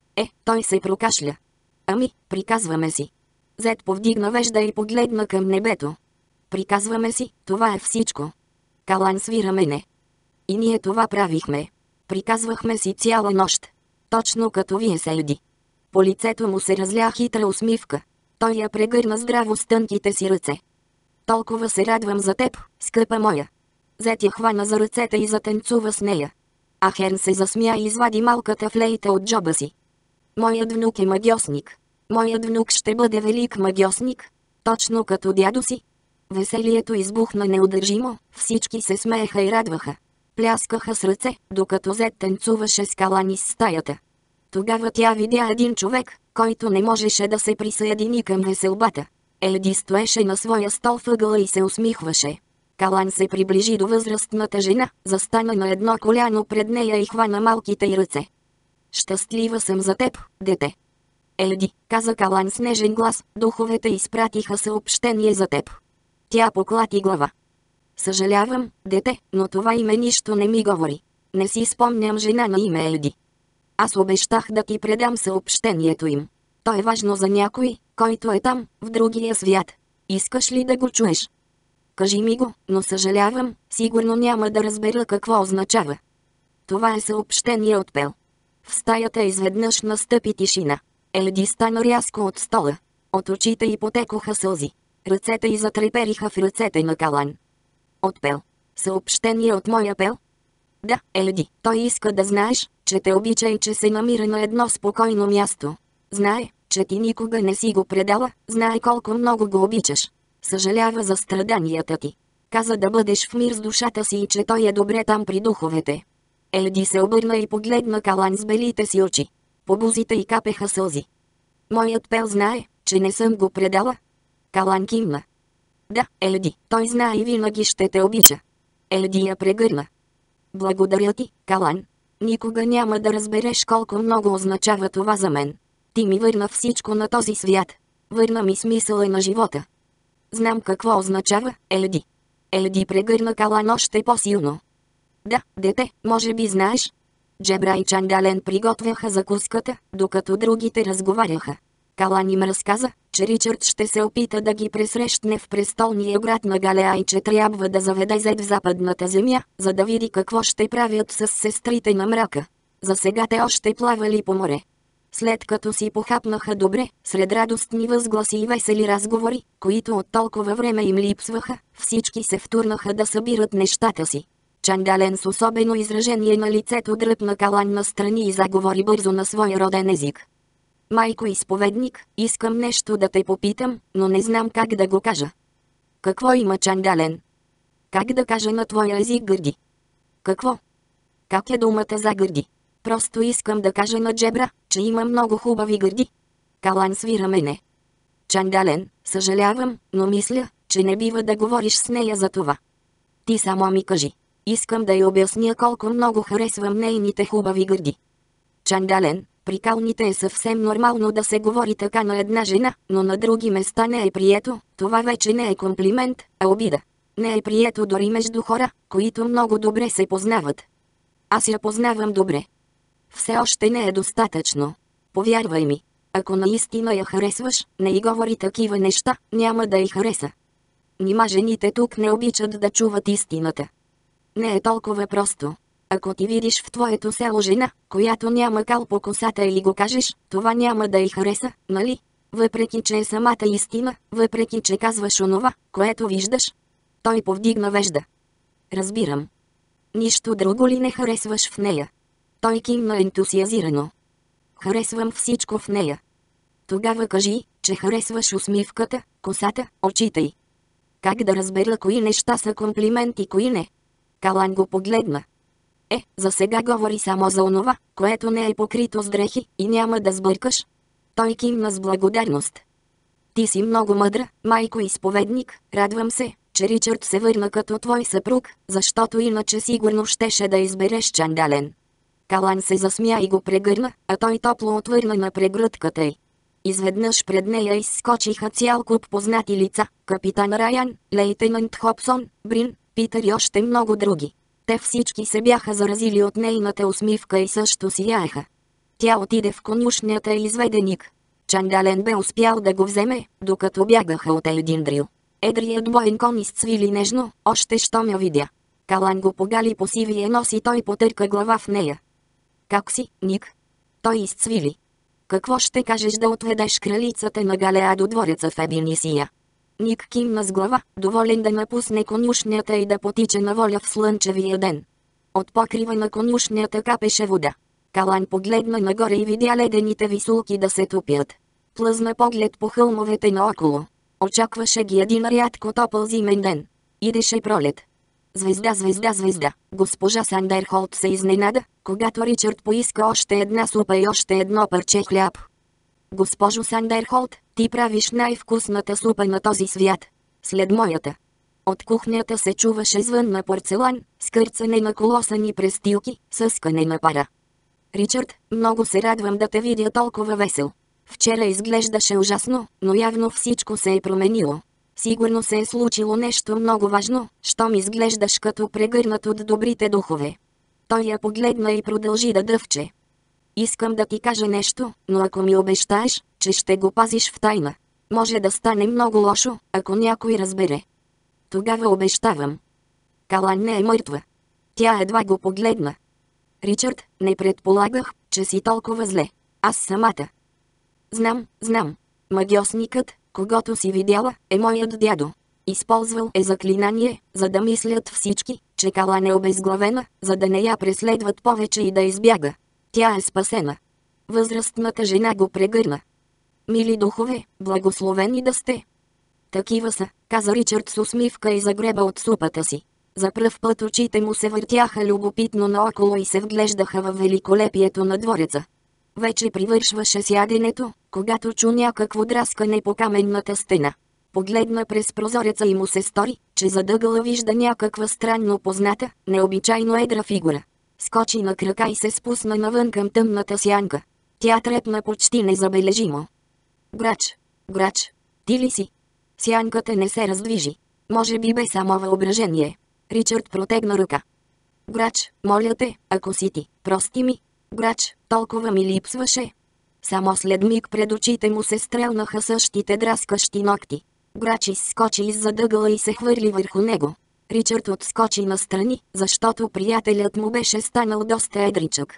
Той се прокашля. Ами, приказваме си. Зет повдигна вежда и погледна към небето. Приказваме си, това е всичко. Калан свира мене. И ние това правихме. Приказвахме си цяла нощ. Точно като вие, Селди. По лицето му се разля хитра усмивка. Той я прегърна здраво с тънките си ръце. Толкова се радвам за теб, скъпа моя. Зет я хвана за ръцете и затанцува с нея. Ахерн се засмя и извади малката флейта от джоба си. Моят внук е магьосник. Моят внук ще бъде велик магьосник. Точно като дядо си. Веселието избухна неудържимо, всички се смееха и радваха. Пляскаха с ръце, докато Зет танцуваше с Калан из стаята. Тогава тя видя един човек, който не можеше да се присъедини към веселбата. Елди стоеше на своя стол в ъгъла и се усмихваше. Калан се приближи до възрастната жена, застана на едно коляно пред нея и хвана малките й ръце. Щастлива съм за теб, дете. Елди, каза Калан с нежен глас, духовете изпратиха съобщение за теб. Тя поклати глава. Съжалявам, дете, но това име нищо не ми говори. Не си спомням жена на име Елди. Аз обещах да ти предам съобщението им. То е важно за някой, който е там, в другия свят. Искаш ли да го чуеш? Кажи ми го, но съжалявам, сигурно няма да разбера какво означава. Това е съобщение от Пел. В стаята изведнъж настъпи тишина. Елди стана рязко от стола. От очите й потекоха сълзи. Ръцете й затрепериха в ръцете на Калан. От Пел. Съобщение от моя Пел? Да, Елди, той иска да знаеш, че те обича и че се намира на едно спокойно място. Знае, че ти никога не си го предала, знае колко много го обичаш. Съжалява за страданията ти. Каза да бъдеш в мир с душата си и че той е добре там при духовете. Елди се обърна и погледна Калан с белите си очи. По бузите й капеха сълзи. Моят Пел знае, че не съм го предала. Калан кимна. Да, Елди, той знае и винаги ще те обича. Елди я прегърна. Благодаря ти, Калан. Никога няма да разбереш колко много означава това за мен. Ти ми върна всичко на този свят. Върна ми смисъла на живота. Знам какво означава, Елди. Елди прегърна Калан още по-силно. Да, дете, може би знаеш. Джебра и Чандален приготвяха закуската, докато другите разговаряха. Калан им разказа, че Ричард ще се опита да ги пресрещне в престолния град на Галеа и че трябва да заведе Зет в западната земя, за да види какво ще правят с сестрите на мрака. За сега те още плавали по море. След като си похапнаха добре, сред радостни възгласи и весели разговори, които от толкова време им липсваха, всички се втурнаха да събират нещата си. Чандален с особено изражение на лицето дръпна Калан настрани и заговори бързо на своя роден език. Майко изповедник, искам нещо да те попитам, но не знам как да го кажа. Какво има, Чандален? Как да кажа на твоя език, гърди? Какво? Как е думата за гърди? Просто искам да кажа на Джебра, че има много хубави гърди. Калан свира мене. Чандален, съжалявам, но мисля, че не бива да говориш с нея за това. Ти само ми кажи. Искам да й обясня колко много харесвам нейните хубави гърди. Чандален, при калните е съвсем нормално да се говори така на една жена, но на други места не е прието, това вече не е комплимент, а обида. Не е прието дори между хора, които много добре се познават. Аз я познавам добре. Все още не е достатъчно. Повярвай ми, ако наистина я харесваш, не й говори такива неща, няма да й хареса. Нима жените тук не обичат да чуват истината. Не е толкова просто. Ако ти видиш в твоето село жена, която няма кал по косата и го кажеш, това няма да й хареса, нали? Въпреки че е самата истина, въпреки че казваш онова, което виждаш. Той повдигна вежда. Разбирам. Нищо друго ли не харесваш в нея? Той кимна ентусиазирано. Харесвам всичко в нея. Тогава кажи, че харесваш усмивката, косата, очите й. Как да разбера кои неща са комплимент и кои не? Калан го погледна. За сега говори само за онова, което не е покрито с дрехи и няма да сбъркаш. Той кимна с благодарност. Ти си много мъдра, майко изповедник, радвам се, че Ричард се върна като твой съпруг, защото иначе сигурно щеше да избереш Чандален. Калан се засмя и го прегърна, а той топло отвърна на прегръдката й. Изведнъж пред нея изскочиха цял куп познати лица, капитан Райан, лейтенант Хобсон, Брин, Питър и още много други. Те всички се бяха заразили от нейната усмивка и също сияеха. Тя отиде в конюшнята и изведе Ник. Чандален бе успял да го вземе, докато бягаха от Елдиндрил. Едрият боен кон изцвили нежно, още щом я видя. Калан го погали по сивия нос и той потърка глава в нея. Как си, Ник? Той изцвили. Какво ще кажеш да отведеш кралицата на Галеа до двореца в Ебинисия? Ник кимна с глава, доволен да напусне конюшнята и да потича на воля в слънчевия ден. От покрива на конюшнята капеше вода. Калан погледна нагоре и видя ледените висулки да се топят. Плъзна поглед по хълмовете наоколо. Очакваше ги един рядко топъл зимен ден. Идеше пролет. Звезда, звезда, звезда. Госпожа Сандерхолт се изненада, когато Ричард поиска още една супа и още едно парче хляб. Госпожо Сандерхолт, ти правиш най-вкусната супа на този свят. След моята. От кухнята се чуваше звън на порцелан, скърцане на колосани престилки, съскане на пара. Ричард, много се радвам да те видя толкова весел. Вчера изглеждаше ужасно, но явно всичко се е променило. Сигурно се е случило нещо много важно, щом изглеждаш като прегърнат от добрите духове. Той я погледна и продължи да дъвче. Искам да ти кажа нещо, но ако ми обещаеш, че ще го пазиш в тайна, може да стане много лошо, ако някой разбере. Тогава обещавам. Калан не е мъртва. Тя едва го погледна. Ричард, не предполагах, че си толкова зле. Аз самата. Знам. Магьосникът, когото си видяла, е моят дядо. Използвал е заклинание, за да мислят всички, че Калан е обезглавена, за да не я преследват повече и да избяга. Тя е спасена. Възрастната жена го прегърна. Мили духове, благословени да сте. Такива са, каза Ричард с усмивка и загреба от супата си. За пръв път очите му се въртяха любопитно наоколо и се вглеждаха във великолепието на двореца. Вече привършваше сяденето, когато чу някакво драскане по каменната стена. Погледна през прозореца и му се стори, че зад ъгъла вижда някаква странно позната, необичайно едра фигура. Скочи на крака и се спусна навън към тъмната сянка. Тя трепна почти незабележимо. Грач, ти ли си? Сянката не се раздвижи. Може би бе само въображение. Ричард протегна ръка. Грач, моля те, ако си ти, прости ми. Грач, толкова ми липсваше. Само след миг пред очите му се стрелнаха същите драскащи ногти. Грач изскочи иззад ъгъла и се хвърли върху него. Ричард отскочи настрани, защото приятелят му беше станал доста едричък.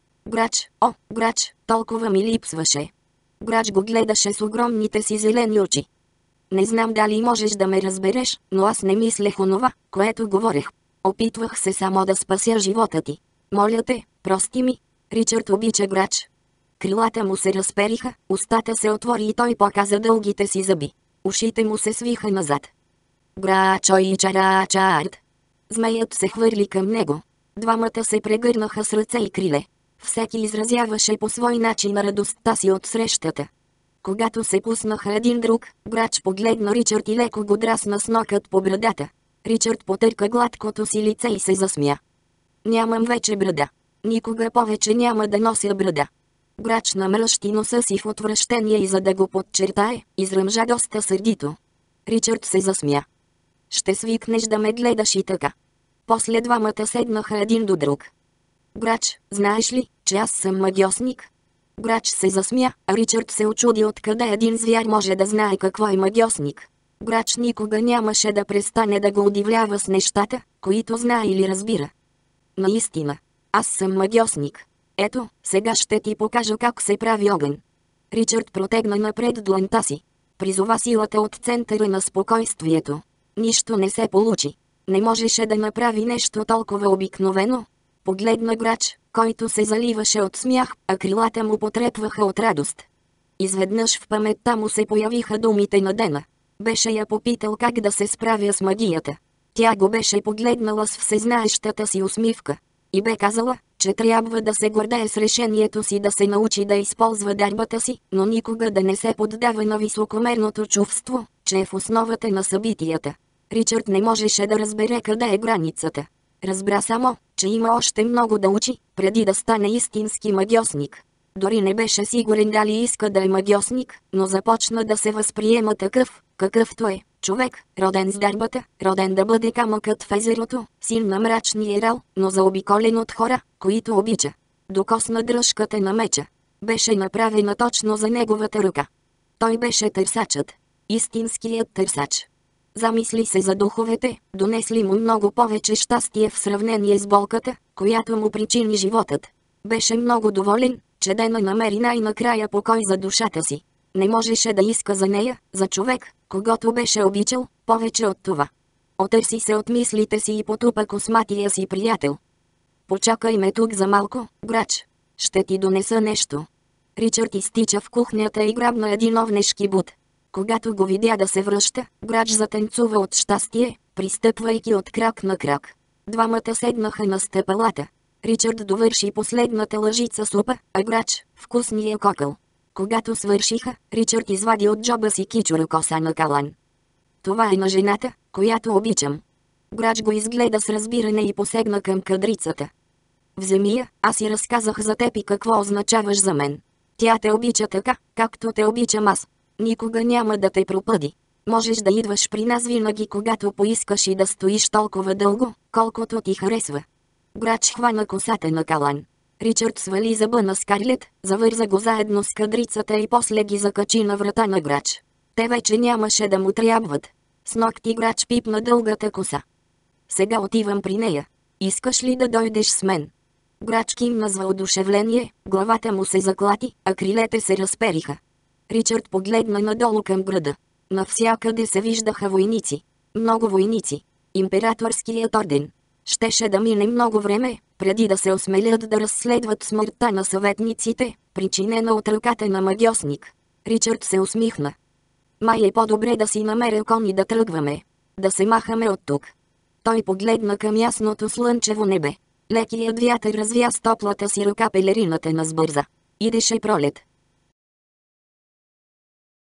Грач, толкова ми липсваше. Грач го гледаше с огромните си зелени очи. Не знам дали можеш да ме разбереш, но аз не мислех онова, което говорех. Опитвах се само да спася живота ти. Моля те, прости ми. Ричард обича Грач. Крилата му се разпериха, устата се отвори и той показа дългите си зъби. Ушите му се свиха назад. Грачо и Чарачард. Змеят се хвърли към него. Двамата се прегърнаха с ръце и криле. Всеки изразяваше по свой начин радостта си от срещата. Когато се пуснаха един друг, Грач погледна Ричард и леко го драсна с нокът по брадата. Ричард потърка гладкото си лице и се засмя. Нямам вече брада. Никога повече няма да нося брада. Грач намръщи носа си в отвращение и за да го подчертае, изръмжа доста сърдито. Ричард се засмя. Ще свикнеш да ме гледаш и така. После двамата седнаха един до друг. Грач, знаеш ли, че аз съм магьосник? Грач се засмя, а Ричард се очуди откъде един звяр може да знае какво е магьосник. Грач никога нямаше да престане да го удивлява с нещата, които знае или разбира. Наистина, аз съм магьосник. Ето, сега ще ти покажа как се прави огън. Ричард протегна напред дланта си. Призова силата от центъра на спокойствието. Нищо не се получи. Не можеше да направи нещо толкова обикновено. Погледна Грач, който се заливаше от смях, а крилата му потрепваха от радост. Изведнъж в паметта му се появиха думите на Дена. Беше я попитал как да се справя с магията. Тя го беше погледнала с всезнаещата си усмивка. И бе казала, че трябва да се гордее с решението си да се научи да използва дарбата си, но никога да не се поддава на високомерното чувство, че е в основата на събитията. Ричард не можеше да разбере къде е границата. Разбра само, че има още много да учи, преди да стане истински магьосник. Дори не беше сигурен дали иска да е магьосник, но започна да се възприема такъв, какъвто е. Човек, роден с дарбата, роден да бъде камъкът в езерото, син на мрачния рал, но заобиколен от хора, които обича. Докосна дръжката на меча. Беше направена точно за неговата ръка. Той беше търсачът. Истинският търсач. Замисли се за духовете, донесли му много повече щастие в сравнение с болката, която му причини животът. Беше много доволен, че Дена намери най-накрая покой за душата си. Не можеше да иска за нея, за човек, когото беше обичал, повече от това. Отърси се от мислите си и потупа косматия си приятел. Почакай ме тук за малко, Грач. Ще ти донеса нещо. Ричард изтича в кухнята и грабна един овнешки бут. Когато го видя да се връща, Грач затанцува от щастие, пристъпвайки от крак на крак. Двамата седнаха на стъпалата. Ричард довърши последната лъжица супа, а Грач – вкусния кокъл. Когато свършиха, Ричард извади от джоба си кичура коса на калан. Това е на жената, която обичам. Грач го изгледа с разбиране и посегна към кадрицата. Вземи я, аз си разказах за теб и какво означаваш за мен. Тя те обича така, както те обичам аз. Никога няма да те пропъди. Можеш да идваш при нас винаги, когато поискаш и да стоиш толкова дълго, колкото ти харесва. Грач хвана косата на калан. Ричард свали зъба на Скарлет, завърза го заедно с кадрицата и после ги закачи на врата на Грач. Те вече нямаше да му трябват. С ногти Грач пипна дългата коса. Сега отивам при нея. Искаш ли да дойдеш с мен? Грач кимна с въодушевление, главата му се заклати, а крилете се разпериха. Ричард погледна надолу към града. Навсякъде се виждаха войници. Много войници. Императорският орден. Щеше да мине много време, преди да се осмелят да разследват смъртта на съветниците, причинена от ръката на магьосник. Ричард се усмихна. Май е по-добре да си намеря кон и да тръгваме. Да се махаме от тук. Той погледна към ясното слънчево небе. Лекият вятър развя с топлата си ръка пелерината на сбърза. Идеше пролет.